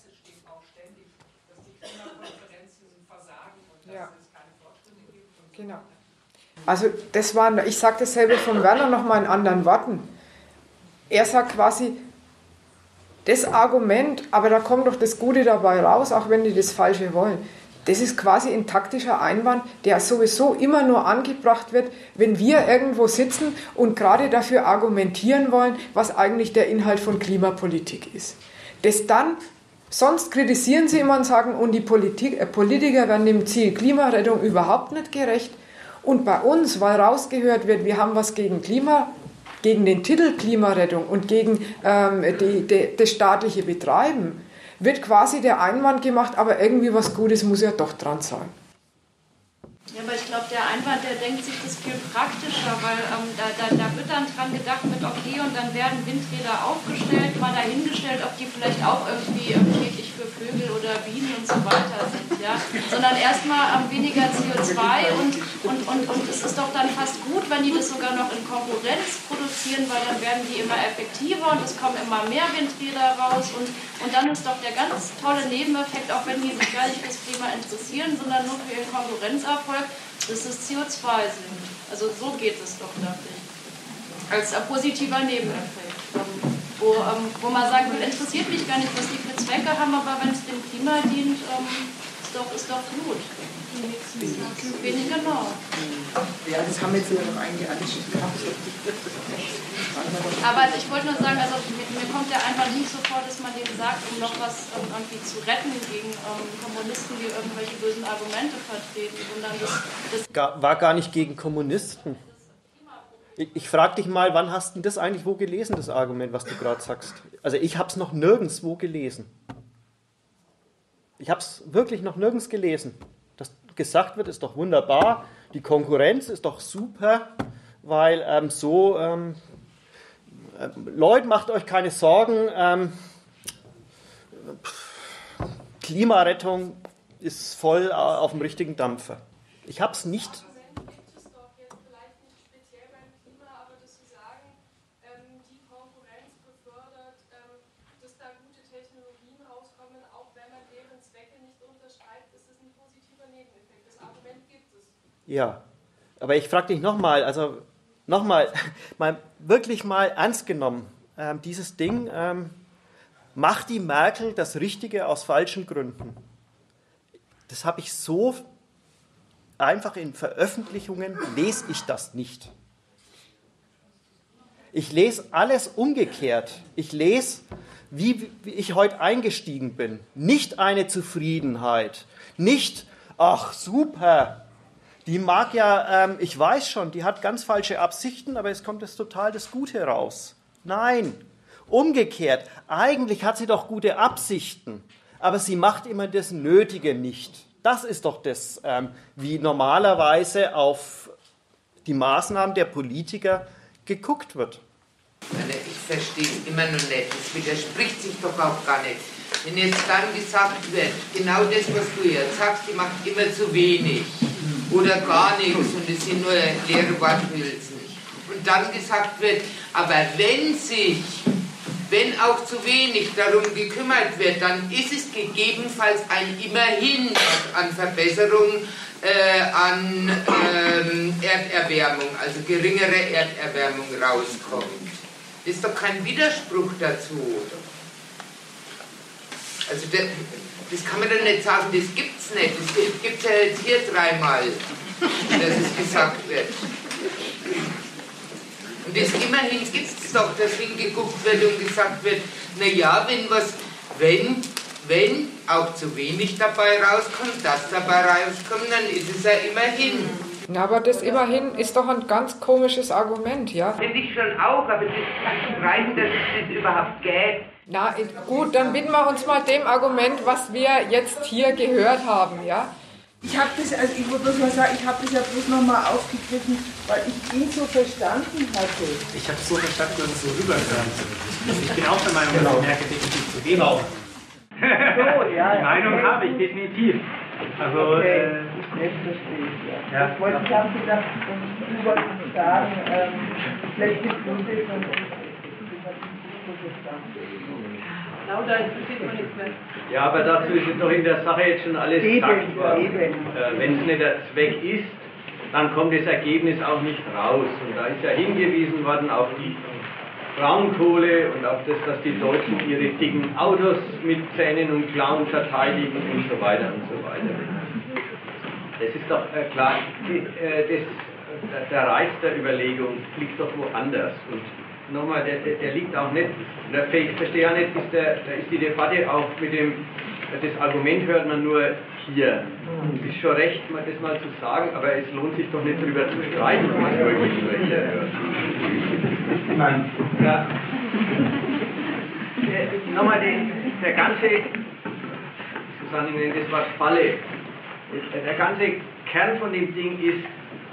Genau. Also ich sage dasselbe von Werner nochmal in anderen Worten. Er sagt quasi, das Argument, aber da kommt doch das Gute dabei raus, auch wenn die das Falsche wollen. Das ist quasi ein taktischer Einwand, der sowieso immer nur angebracht wird, wenn wir irgendwo sitzen und gerade dafür argumentieren wollen, was eigentlich der Inhalt von Klimapolitik ist. Das dann, sonst kritisieren sie immer und sagen, und die Politiker werden dem Ziel Klimarettung überhaupt nicht gerecht. Und bei uns, weil rausgehört wird, wir haben was gegen den Titel Klimarettung und gegen das staatliche Betreiben, wird quasi der Einwand gemacht, aber irgendwie was Gutes muss ja doch dran sein. Ja, aber ich glaube, der Einwand, der denkt sich das viel praktischer, weil da wird dann dran gedacht mit, okay, und dann werden Windräder aufgestellt, mal dahingestellt, ob die vielleicht auch irgendwie schädlich für Vögel oder Bienen und so weiter sind, ja. Sondern erstmal weniger CO2 und es ist doch dann fast gut, wenn die das sogar noch in Konkurrenz produzieren, weil dann werden die immer effektiver und es kommen immer mehr Windräder raus und dann ist doch der ganz tolle Nebeneffekt, auch wenn die sich gar nicht fürs Klima interessieren, sondern nur für ihren Konkurrenzerfolg, dass es CO2 sinkt. Also so geht es doch, dachte ich. Als positiver Nebeneffekt. Wo man sagen will, interessiert mich gar nicht, was die für Zwecke haben, aber wenn es dem Klima dient, ist doch gut. Wenig genau. Ja, das haben wir jetzt ja noch eingearbeitet gehabt. Aber ich wollte nur sagen, also mir kommt der einfach nicht so vor, dass man dem sagt, um noch was irgendwie zu retten gegen Kommunisten, die irgendwelche bösen Argumente vertreten, sondern das war gar nicht gegen Kommunisten. Ich frage dich mal, wann hast du das eigentlich wo gelesen, das Argument, was du gerade sagst? Also ich habe es noch nirgendwo gelesen. Ich habe es wirklich noch nirgends gelesen. Dass gesagt wird, ist doch wunderbar, die Konkurrenz ist doch super, weil Leute, macht euch keine Sorgen, Klimarettung ist voll auf dem richtigen Dampfer. Ich habe es nicht. Ja, aber ich frage dich nochmal, also wirklich mal ernst genommen, dieses Ding, macht die Merkel das Richtige aus falschen Gründen? Das habe ich so einfach in Veröffentlichungen, lese ich das nicht. Ich lese alles umgekehrt. Ich lese, wie ich heute eingestiegen bin. Nicht eine Zufriedenheit. Nicht, ach super, die mag ja, ich weiß schon, die hat ganz falsche Absichten, aber es kommt jetzt total das Gute raus. Nein, umgekehrt. Eigentlich hat sie doch gute Absichten, aber sie macht immer das Nötige nicht. Das ist doch das, wie normalerweise auf die Maßnahmen der Politiker geguckt wird. Ich verstehe es immer noch nicht. Das widerspricht sich doch auch gar nicht. Wenn jetzt dann gesagt wird, genau das, was du jetzt sagst, die macht immer zu wenig oder gar nichts und es sind nur leere Worthülsen. Und dann gesagt wird, aber wenn auch zu wenig darum gekümmert wird, dann ist es gegebenenfalls ein Immerhin an Verbesserung an Erderwärmung, also geringere Erderwärmung rauskommt. Das ist doch kein Widerspruch dazu, oder? Also das kann man doch nicht sagen, das gibt's nicht. Das gibt's ja jetzt hier dreimal, dass es gesagt wird. Und das immerhin gibt es doch, dass hingeguckt wird und gesagt wird, naja, wenn auch zu wenig dabei rauskommt, das dabei rauskommt, dann ist es ja immerhin. Na, aber das immerhin ist doch ein ganz komisches Argument, ja? Finde ich schon auch, aber das kann streiten, dass es das überhaupt geht. Na gut, dann widmen wir uns mal dem Argument, was wir jetzt hier gehört haben, ja? Ich habe das, also ich würde bloß mal sagen, ich habe das ja bloß nochmal aufgegriffen, weil ich ihn so verstanden hatte. Ich habe es so verstanden, dass es so rüberhören. Ich bin auch der Meinung, dass die Merkel definitiv zu wenig macht. So, ja. Die Meinung habe ich definitiv. Also, okay, jetzt verstehe ich, ja. Das wollte ich, habe gedacht, du wolltest sagen, schlechte Gründe von Lauter, jetzt versteht man nichts mehr. Ja, aber dazu ist doch in der Sache jetzt schon alles gesagt worden. Wenn es nicht der Zweck ist, dann kommt das Ergebnis auch nicht raus. Und da ist ja hingewiesen worden auf die Braunkohle und auf das, dass die Deutschen ihre dicken Autos mit Zähnen und Klauen verteidigen und so weiter und so weiter. Das ist doch klar, der Reiz der Überlegung liegt doch woanders. Und nochmal, der liegt auch nicht, ich verstehe ja nicht, da ist die Debatte auch mit dem, das Argument hört man nur hier. Es ist schon recht, das mal zu sagen, aber es lohnt sich doch nicht darüber zu streiten, wenn man wirklich nur hier hört. Nein. Ja. Nochmal, der ganze, Susanne nennt das Wort Falle, der ganze Kern von dem Ding ist,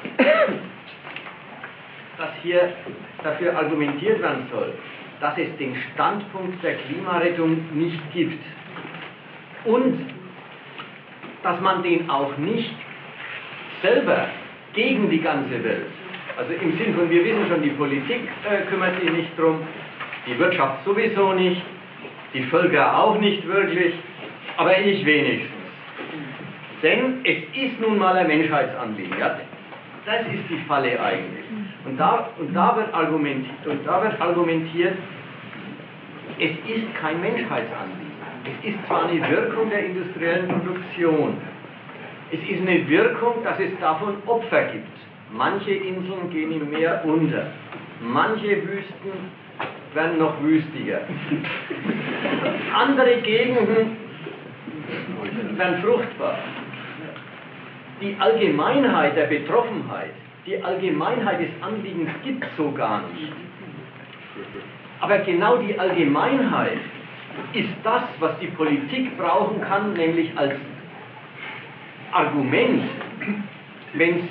dass hier dafür argumentiert werden soll, dass es den Standpunkt der Klimarettung nicht gibt und dass man den auch nicht selber gegen die ganze Welt, also im Sinn von, wir wissen schon, die Politik kümmert sich nicht drum, die Wirtschaft sowieso nicht, die Völker auch nicht wirklich, aber ich wenigstens. Denn es ist nun mal ein Menschheitsanliegen. Ja? Das ist die Falle eigentlich. Und da wird argumentiert, es ist kein Menschheitsanliegen. Es ist zwar eine Wirkung der industriellen Produktion, es ist eine Wirkung, dass es davon Opfer gibt. Manche Inseln gehen im Meer unter, manche Wüsten werden noch wüstiger. Andere Gegenden werden fruchtbar. Die Allgemeinheit der Betroffenheit, die Allgemeinheit des Anliegens gibt es so gar nicht. Aber genau die Allgemeinheit ist das, was die Politik brauchen kann, nämlich als Argument, wenn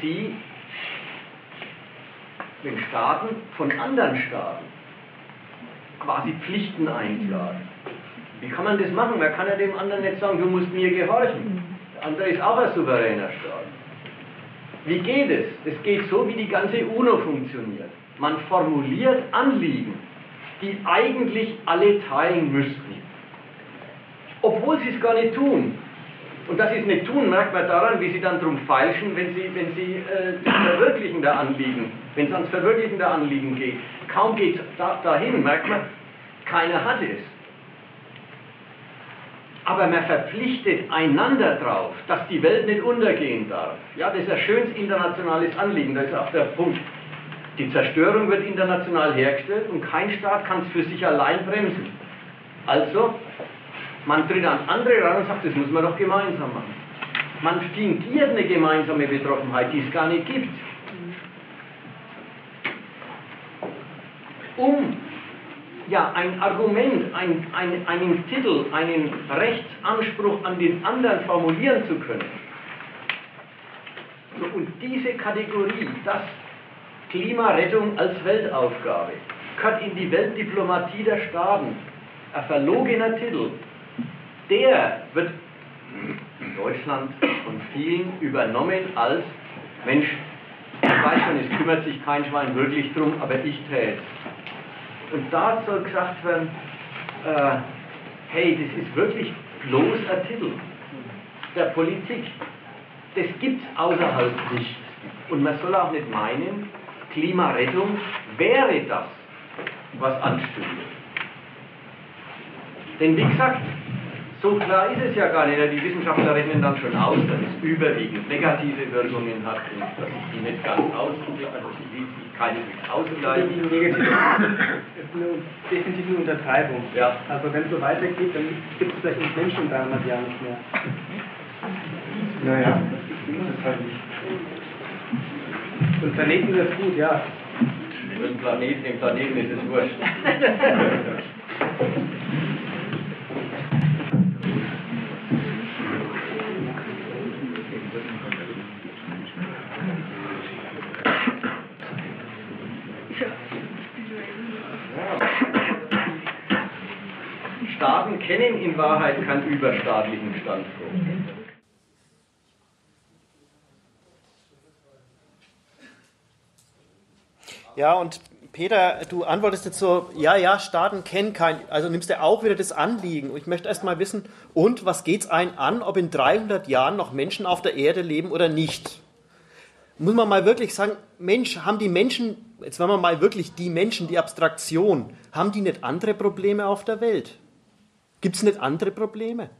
Staaten von anderen Staaten quasi Pflichten einklagen. Wie kann man das machen? Man kann ja dem anderen nicht sagen, du musst mir gehorchen. Der andere ist auch ein souveräner Staat. Wie geht es? Es geht so, wie die ganze UNO funktioniert. Man formuliert Anliegen, die eigentlich alle teilen müssten. Obwohl sie es gar nicht tun. Und dass sie es nicht tun, merkt man daran, wie sie dann drum feilschen, wenn sie das Verwirklichen der Anliegen, wenn es ans Verwirklichen der Anliegen geht. Kaum geht es dahin, merkt man, keiner hat es. Aber man verpflichtet einander drauf, dass die Welt nicht untergehen darf. Ja, das ist ein schönes internationales Anliegen, das ist auch der Punkt. Die Zerstörung wird international hergestellt und kein Staat kann es für sich allein bremsen. Also, man tritt an andere ran und sagt, das muss man doch gemeinsam machen. Man fingiert eine gemeinsame Betroffenheit, die es gar nicht gibt. Um ja ein Argument, einen Titel, einen Rechtsanspruch an den anderen formulieren zu können. So, und diese Kategorie, das Klimarettung als Weltaufgabe, gehört in die Weltdiplomatie der Staaten. Ein verlogener Titel, der wird in Deutschland von vielen übernommen als Mensch, ich weiß schon, es kümmert sich kein Schwein wirklich drum, aber ich täte. Und da soll gesagt werden, hey, das ist wirklich bloß ein Titel der Politik. Das gibt es außerhalb nicht. Und man soll auch nicht meinen, Klimarettung wäre das, was anstünde. Denn wie gesagt, so klar ist es ja gar nicht. Die Wissenschaftler rechnen dann schon aus, dass es überwiegend negative Wirkungen hat und dass es die nicht ganz ausgleicht, also sie keine ausgleicht. Definitiv eine Untertreibung. Ja. Also wenn es so weitergeht, dann gibt es vielleicht uns Menschen in 300 Jahren nicht mehr. Naja, das ist halt nicht. Und Planeten ist gut, ja. Dem Planeten ist es wurscht. Staaten kennen in Wahrheit keinen überstaatlichen Standpunkt. Ja, und Peter, du antwortest jetzt so, ja, Staaten kennen kein, also nimmst du auch wieder das Anliegen. Und ich möchte erst mal wissen, und was geht's einen an, ob in 300 Jahren noch Menschen auf der Erde leben oder nicht? Muss man mal wirklich sagen, Mensch, haben die Menschen, jetzt wenn man mal wirklich die Menschen, die Abstraktion, haben die nicht andere Probleme auf der Welt? Gibt es nicht andere Probleme?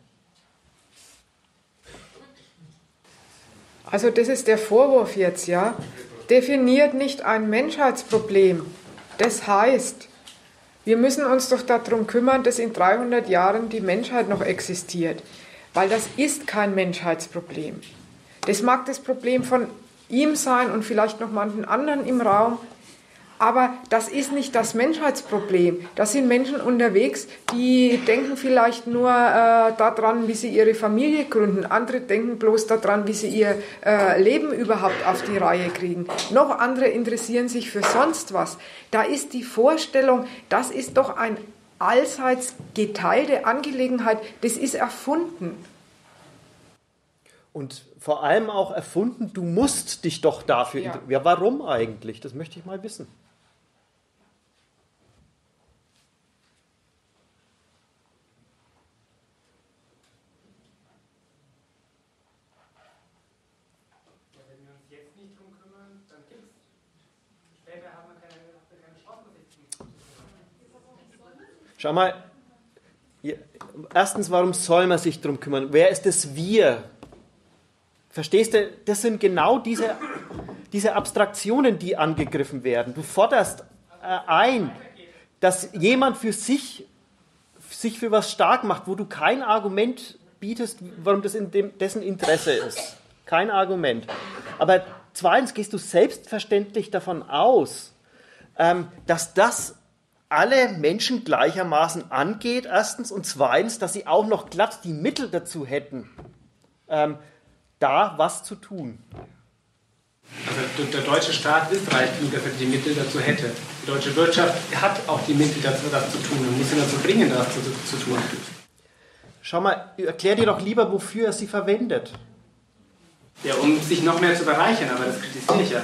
Also das ist der Vorwurf jetzt, ja. Definiert nicht ein Menschheitsproblem. Das heißt, wir müssen uns doch darum kümmern, dass in 300 Jahren die Menschheit noch existiert. Weil das ist kein Menschheitsproblem. Das mag das Problem von ihm sein und vielleicht noch manchen anderen im Raum, aber das ist nicht das Menschheitsproblem. Das sind Menschen unterwegs, die denken vielleicht nur daran, wie sie ihre Familie gründen. Andere denken bloß daran, wie sie ihr Leben überhaupt auf die Reihe kriegen. Noch andere interessieren sich für sonst was. Da ist die Vorstellung, das ist doch eine allseits geteilte Angelegenheit, das ist erfunden. Und vor allem auch erfunden, du musst dich doch dafür... Ja, warum eigentlich? Das möchte ich mal wissen. Schau mal, erstens, warum soll man sich darum kümmern? Wer ist das Wir? Verstehst du, das sind genau diese Abstraktionen, die angegriffen werden. Du forderst ein, dass jemand für sich für was stark macht, wo du kein Argument bietest, warum das in dessen Interesse ist. Kein Argument. Aber zweitens gehst du selbstverständlich davon aus, dass das alle Menschen gleichermaßen angeht, erstens, und zweitens, dass sie auch noch glatt die Mittel dazu hätten, da was zu tun. Also der deutsche Staat ist reich genug, dass er die Mittel dazu hätte. Die deutsche Wirtschaft hat auch die Mittel dazu, das zu tun und muss sie dazu bringen, das zu tun. Schau mal, erklär dir doch lieber, wofür er sie verwendet. Ja, um sich noch mehr zu bereichern, aber das kritisiere ich ja.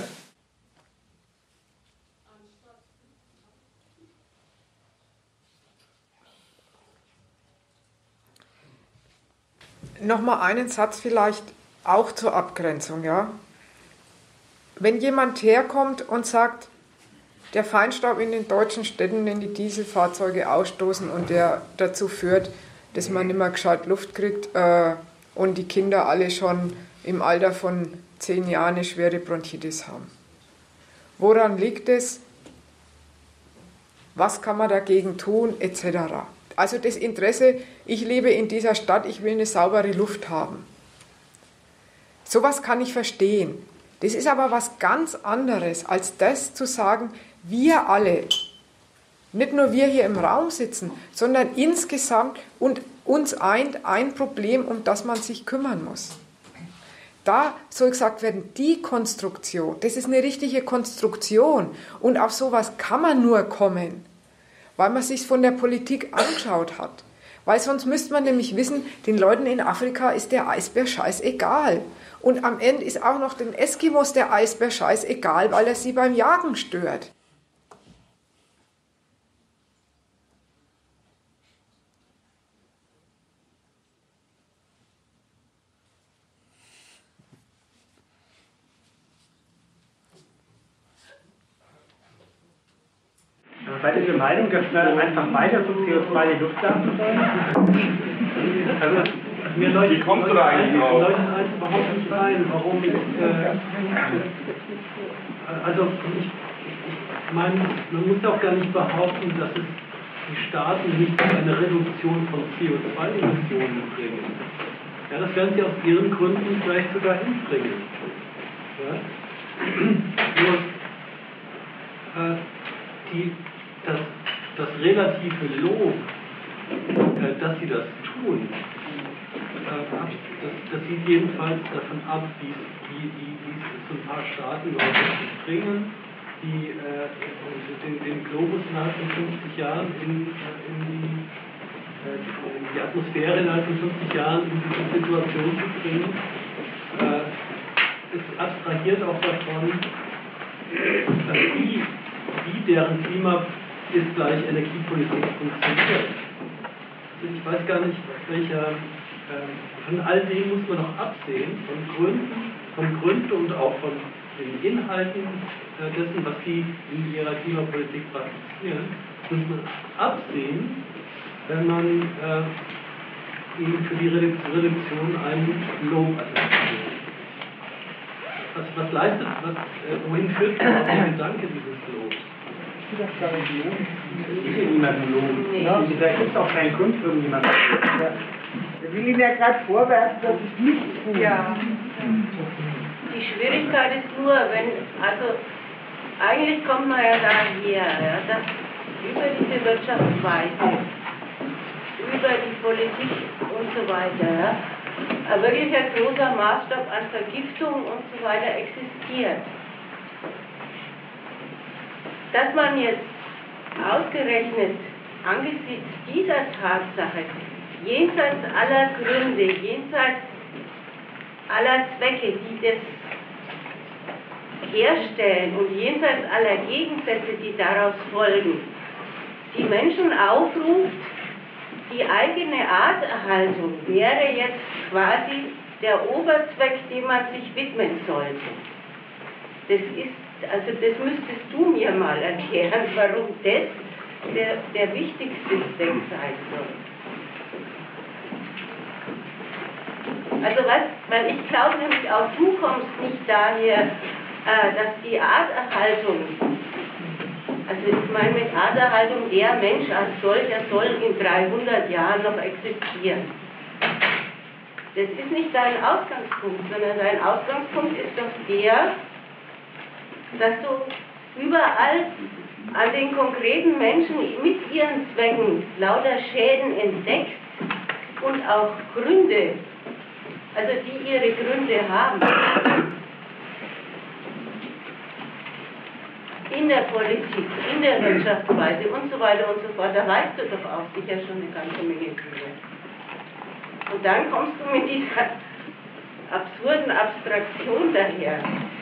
Nochmal einen Satz vielleicht auch zur Abgrenzung, ja. Wenn jemand herkommt und sagt, der Feinstaub in den deutschen Städten, den die Dieselfahrzeuge ausstoßen und der dazu führt, dass man nicht mehr gescheit Luft kriegt und die Kinder alle schon im Alter von 10 Jahren eine schwere Bronchitis haben. Woran liegt es? Was kann man dagegen tun, etc. Also das Interesse, ich lebe in dieser Stadt, ich will eine saubere Luft haben. Sowas kann ich verstehen. Das ist aber was ganz anderes, als das zu sagen, wir alle, nicht nur wir hier im Raum sitzen, sondern insgesamt und uns eint ein Problem, um das man sich kümmern muss. Da soll gesagt werden, die Konstruktion, das ist eine richtige Konstruktion und auf sowas kann man nur kommen, weil man sich von der Politik angeschaut hat. Weil sonst müsste man nämlich wissen, den Leuten in Afrika ist der Eisbär scheißegal. Und am Ende ist auch noch den Eskimos der Eisbär scheißegal, weil er sie beim Jagen stört. Seid ihr der Meinung, dass wir einfach weiter so CO2 in die Luft lassen sollen? Also, mir leuchtet überhaupt nicht ein, warum ich. Also, ich meine, man muss auch gar nicht behaupten, dass es die Staaten nicht zu einer Reduktion von CO2-Emissionen bringen. Ja, das werden sie aus ihren Gründen vielleicht sogar hinbringen. Ja? Nur, das relative Lob, dass sie das tun, das sieht jedenfalls davon ab, wie es so ein paar Staaten überhaupt bringen, die den Globus innerhalb von 50 Jahren in die Atmosphäre innerhalb von 50 Jahren in diese Situation zu bringen. Es abstrahiert auch davon, wie deren Klima ist gleich Energiepolitik funktioniert. Also ich weiß gar nicht, von all dem muss man noch absehen, von Gründen und auch von den Inhalten dessen, was sie in ihrer Klimapolitik praktizieren, muss man absehen, wenn man ihnen für die Reduktion einen Lob attestiert. Was leistet, wohin führt der Gedanke dieses Lobs? Ich will niemanden loben. Nee. Ja, da gibt es auch keinen Grund für jemanden. Ich will Ihnen ja gerade vorwerfen, dass es nicht tut. Ja. Die Schwierigkeit ist nur, also eigentlich kommt man ja daher, ja, dass über diese Wirtschaftsweise, über die Politik und so weiter, ja, ein wirklich ein großer Maßstab an Vergiftung und so weiter existiert. Dass man jetzt ausgerechnet angesichts dieser Tatsache, jenseits aller Gründe, jenseits aller Zwecke, die das herstellen und jenseits aller Gegensätze, die daraus folgen, die Menschen aufruft, die eigene Arterhaltung wäre jetzt quasi der Oberzweck, dem man sich widmen sollte. Das müsstest du mir mal erklären, warum das der wichtigste Zweck sein soll. Also weil ich glaube nämlich auch, du kommst nicht daher, dass die Arterhaltung, also ich meine mit Arterhaltung, der Mensch als solcher soll in 300 Jahren noch existieren. Das ist nicht dein Ausgangspunkt, sondern dein Ausgangspunkt ist doch der, dass du überall an den konkreten Menschen mit ihren Zwecken lauter Schäden entdeckst und auch Gründe, also die ihre Gründe haben. In der Politik, in der Wirtschaftsweise und so weiter und so fort, da weißt du doch auch sicher schon eine ganze Menge drüber. Und dann kommst du mit dieser absurden Abstraktion daher.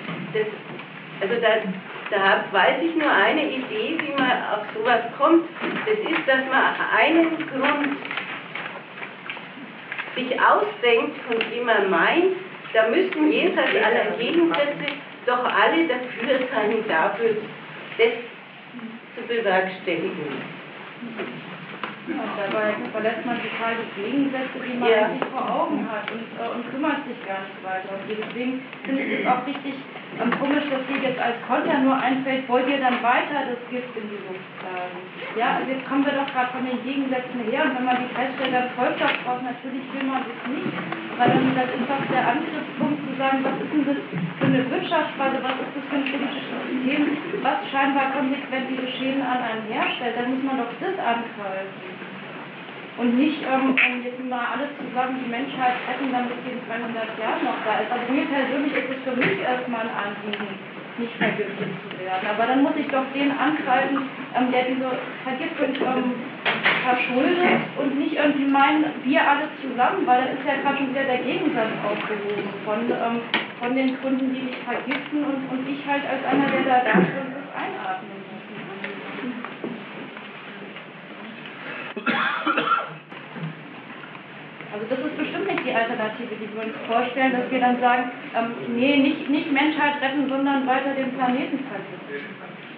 Da weiß ich nur eine Idee, wie man auf sowas kommt. Das ist, dass man einen Grund sich ausdenkt, von dem er meint, da müssten jenseits aller Gegensätze doch alle dafür sein, dafür das zu bewerkstelligen. Ja, dabei verlässt man total die Gegensätze, die man eigentlich vor Augen hat und kümmert sich gar nicht weiter. Und deswegen finde ich es auch richtig komisch, dass dir jetzt als Konter nur einfällt, wollt ihr dann weiter das Gift in die Luft tragen? Ja, also jetzt kommen wir doch gerade von den Gegensätzen her und wenn man die feststellt, dann folgt doch draus, natürlich will man das nicht. Weil das ist doch der Angriffspunkt zu sagen, was ist denn das für eine Wirtschaftsweise, was ist das für ein politisches System, was scheinbar konsequent diese Schäden an einem herstellt, dann muss man doch das angreifen. Und nicht jetzt mal alle zusammen die Menschheit retten, damit sie in 200 Jahren noch da ist. Also mir persönlich ist es für mich erstmal ein Anliegen, nicht vergiftet zu werden. Aber dann muss ich doch den angreifen, der diese Vergiftung verschuldet und nicht irgendwie meinen, wir alle zusammen, weil dann ist ja gerade schon wieder der Gegensatz aufgehoben von den Gründen, die mich vergiften und ich halt als einer, der da schon das einatmen muss. Also das ist bestimmt nicht die Alternative, die wir uns vorstellen, dass wir dann sagen, nee, nicht Menschheit retten, sondern weiter den Planeten vergiften.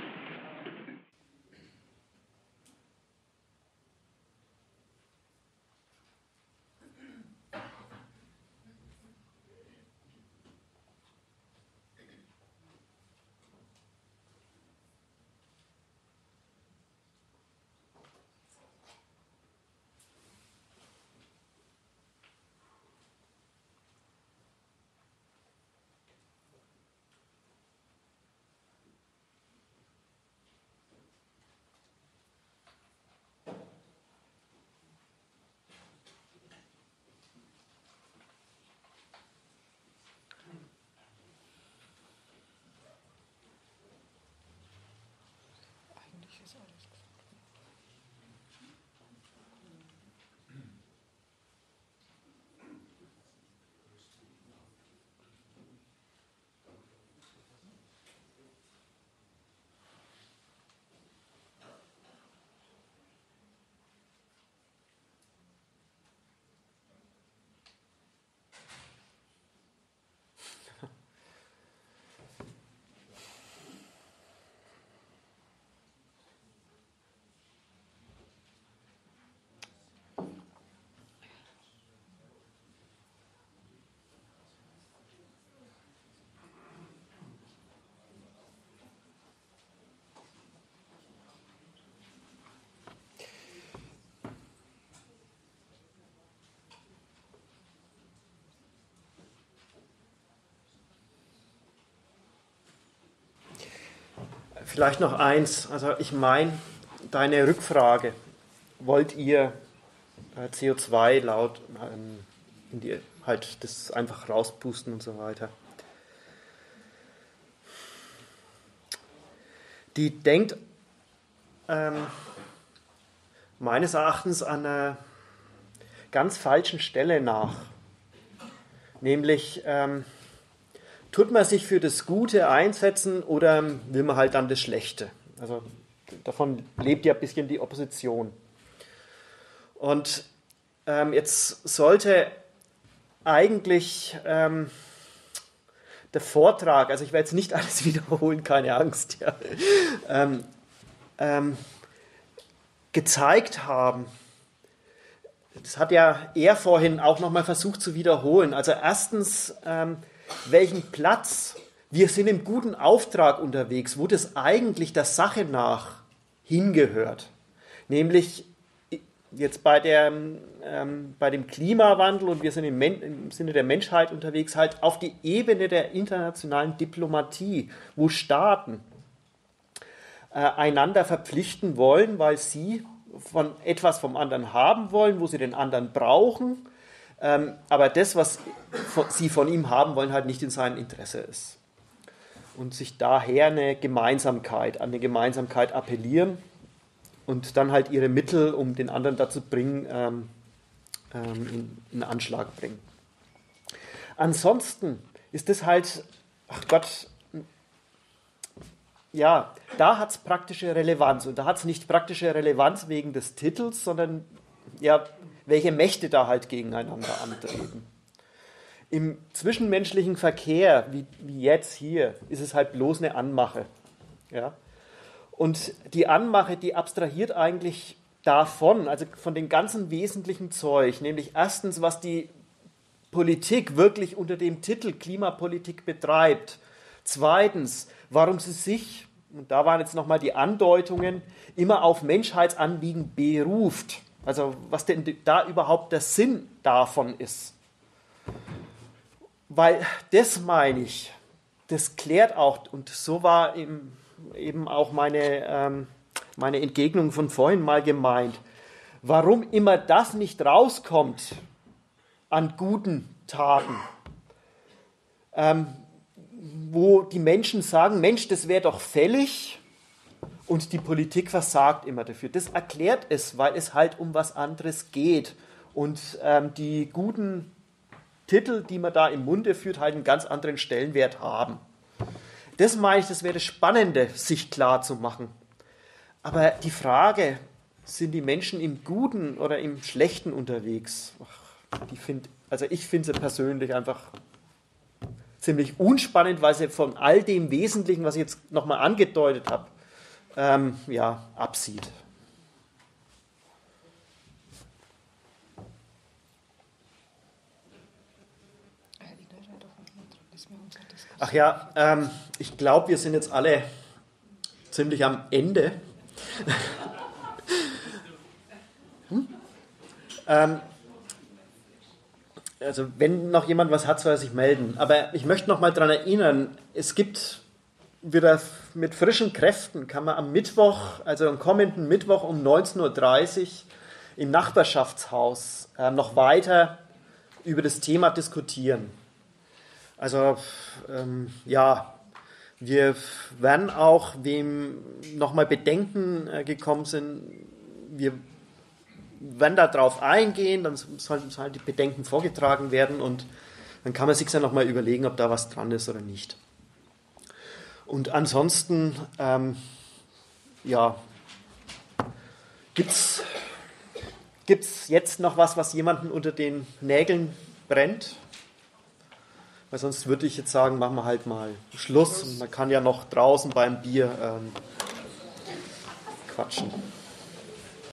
Vielleicht noch eins, also ich meine, deine Rückfrage, wollt ihr CO2 laut in die, halt das einfach rauspusten und so weiter. Die denkt meines Erachtens an einer ganz falschen Stelle nach, nämlich tut man sich für das Gute einsetzen oder will man halt dann das Schlechte? Also davon lebt ja ein bisschen die Opposition. Und jetzt sollte eigentlich der Vortrag, also ich werde jetzt nicht alles wiederholen, keine Angst, ja, gezeigt haben, das hat ja er vorhin auch nochmal versucht zu wiederholen, also erstens, welchen Platz, wir sind im guten Auftrag unterwegs, wo das eigentlich der Sache nach hingehört. Nämlich jetzt bei dem Klimawandel und wir sind im Sinne der Menschheit unterwegs, halt auf die Ebene der internationalen Diplomatie, wo Staaten einander verpflichten wollen, weil sie von etwas vom anderen haben wollen, wo sie den anderen brauchen, aber das, was sie von ihm haben wollen, halt nicht in seinem Interesse ist. Und sich daher an eine Gemeinsamkeit appellieren und dann halt ihre Mittel, um den anderen dazu bringen, in Anschlag bringen. Ansonsten ist das halt, ach Gott, ja, da hat es praktische Relevanz. Und da hat es nicht praktische Relevanz wegen des Titels, sondern welche Mächte da halt gegeneinander antreten. Im zwischenmenschlichen Verkehr, wie jetzt hier, ist es halt bloß eine Anmache. Ja? Und die Anmache, die abstrahiert eigentlich davon, also von dem ganzen wesentlichen Zeug, nämlich erstens, was die Politik wirklich unter dem Titel Klimapolitik betreibt. Zweitens, warum sie sich, und da waren jetzt nochmal die Andeutungen, immer auf Menschheitsanliegen beruft. Also was denn da überhaupt der Sinn davon ist. Weil das meine ich, das klärt auch, und so war eben auch meine Entgegnung von vorhin mal gemeint, warum immer das nicht rauskommt an guten Taten, wo die Menschen sagen, Mensch, das wäre doch fällig, und die Politik versagt immer dafür. Das erklärt es, weil es halt um was anderes geht und die guten Titel, die man da im Munde führt, halt einen ganz anderen Stellenwert haben. Das meine ich, das wäre das Spannende, sich klar zu machen. Aber die Frage, sind die Menschen im Guten oder im Schlechten unterwegs? Ich finde sie persönlich einfach ziemlich unspannend, weil sie von all dem Wesentlichen, was ich jetzt nochmal angedeutet habe, absieht. Ach ja, ich glaube, wir sind jetzt alle ziemlich am Ende. Also wenn noch jemand was hat, soll er sich melden. Aber ich möchte noch mal daran erinnern, es gibt wieder mit frischen Kräften, kann man am Mittwoch, also am kommenden Mittwoch um 19.30 Uhr im Nachbarschaftshaus noch weiter über das Thema diskutieren. Also wir werden auch, wem nochmal Bedenken gekommen sind, wir werden da drauf eingehen, dann sollen halt die Bedenken vorgetragen werden und dann kann man sich dann nochmal überlegen, ob da was dran ist oder nicht. Und ansonsten, gibt's jetzt noch was jemanden unter den Nägeln brennt? Weil sonst würde ich jetzt sagen, machen wir halt mal Schluss. Und man kann ja noch draußen beim Bier quatschen.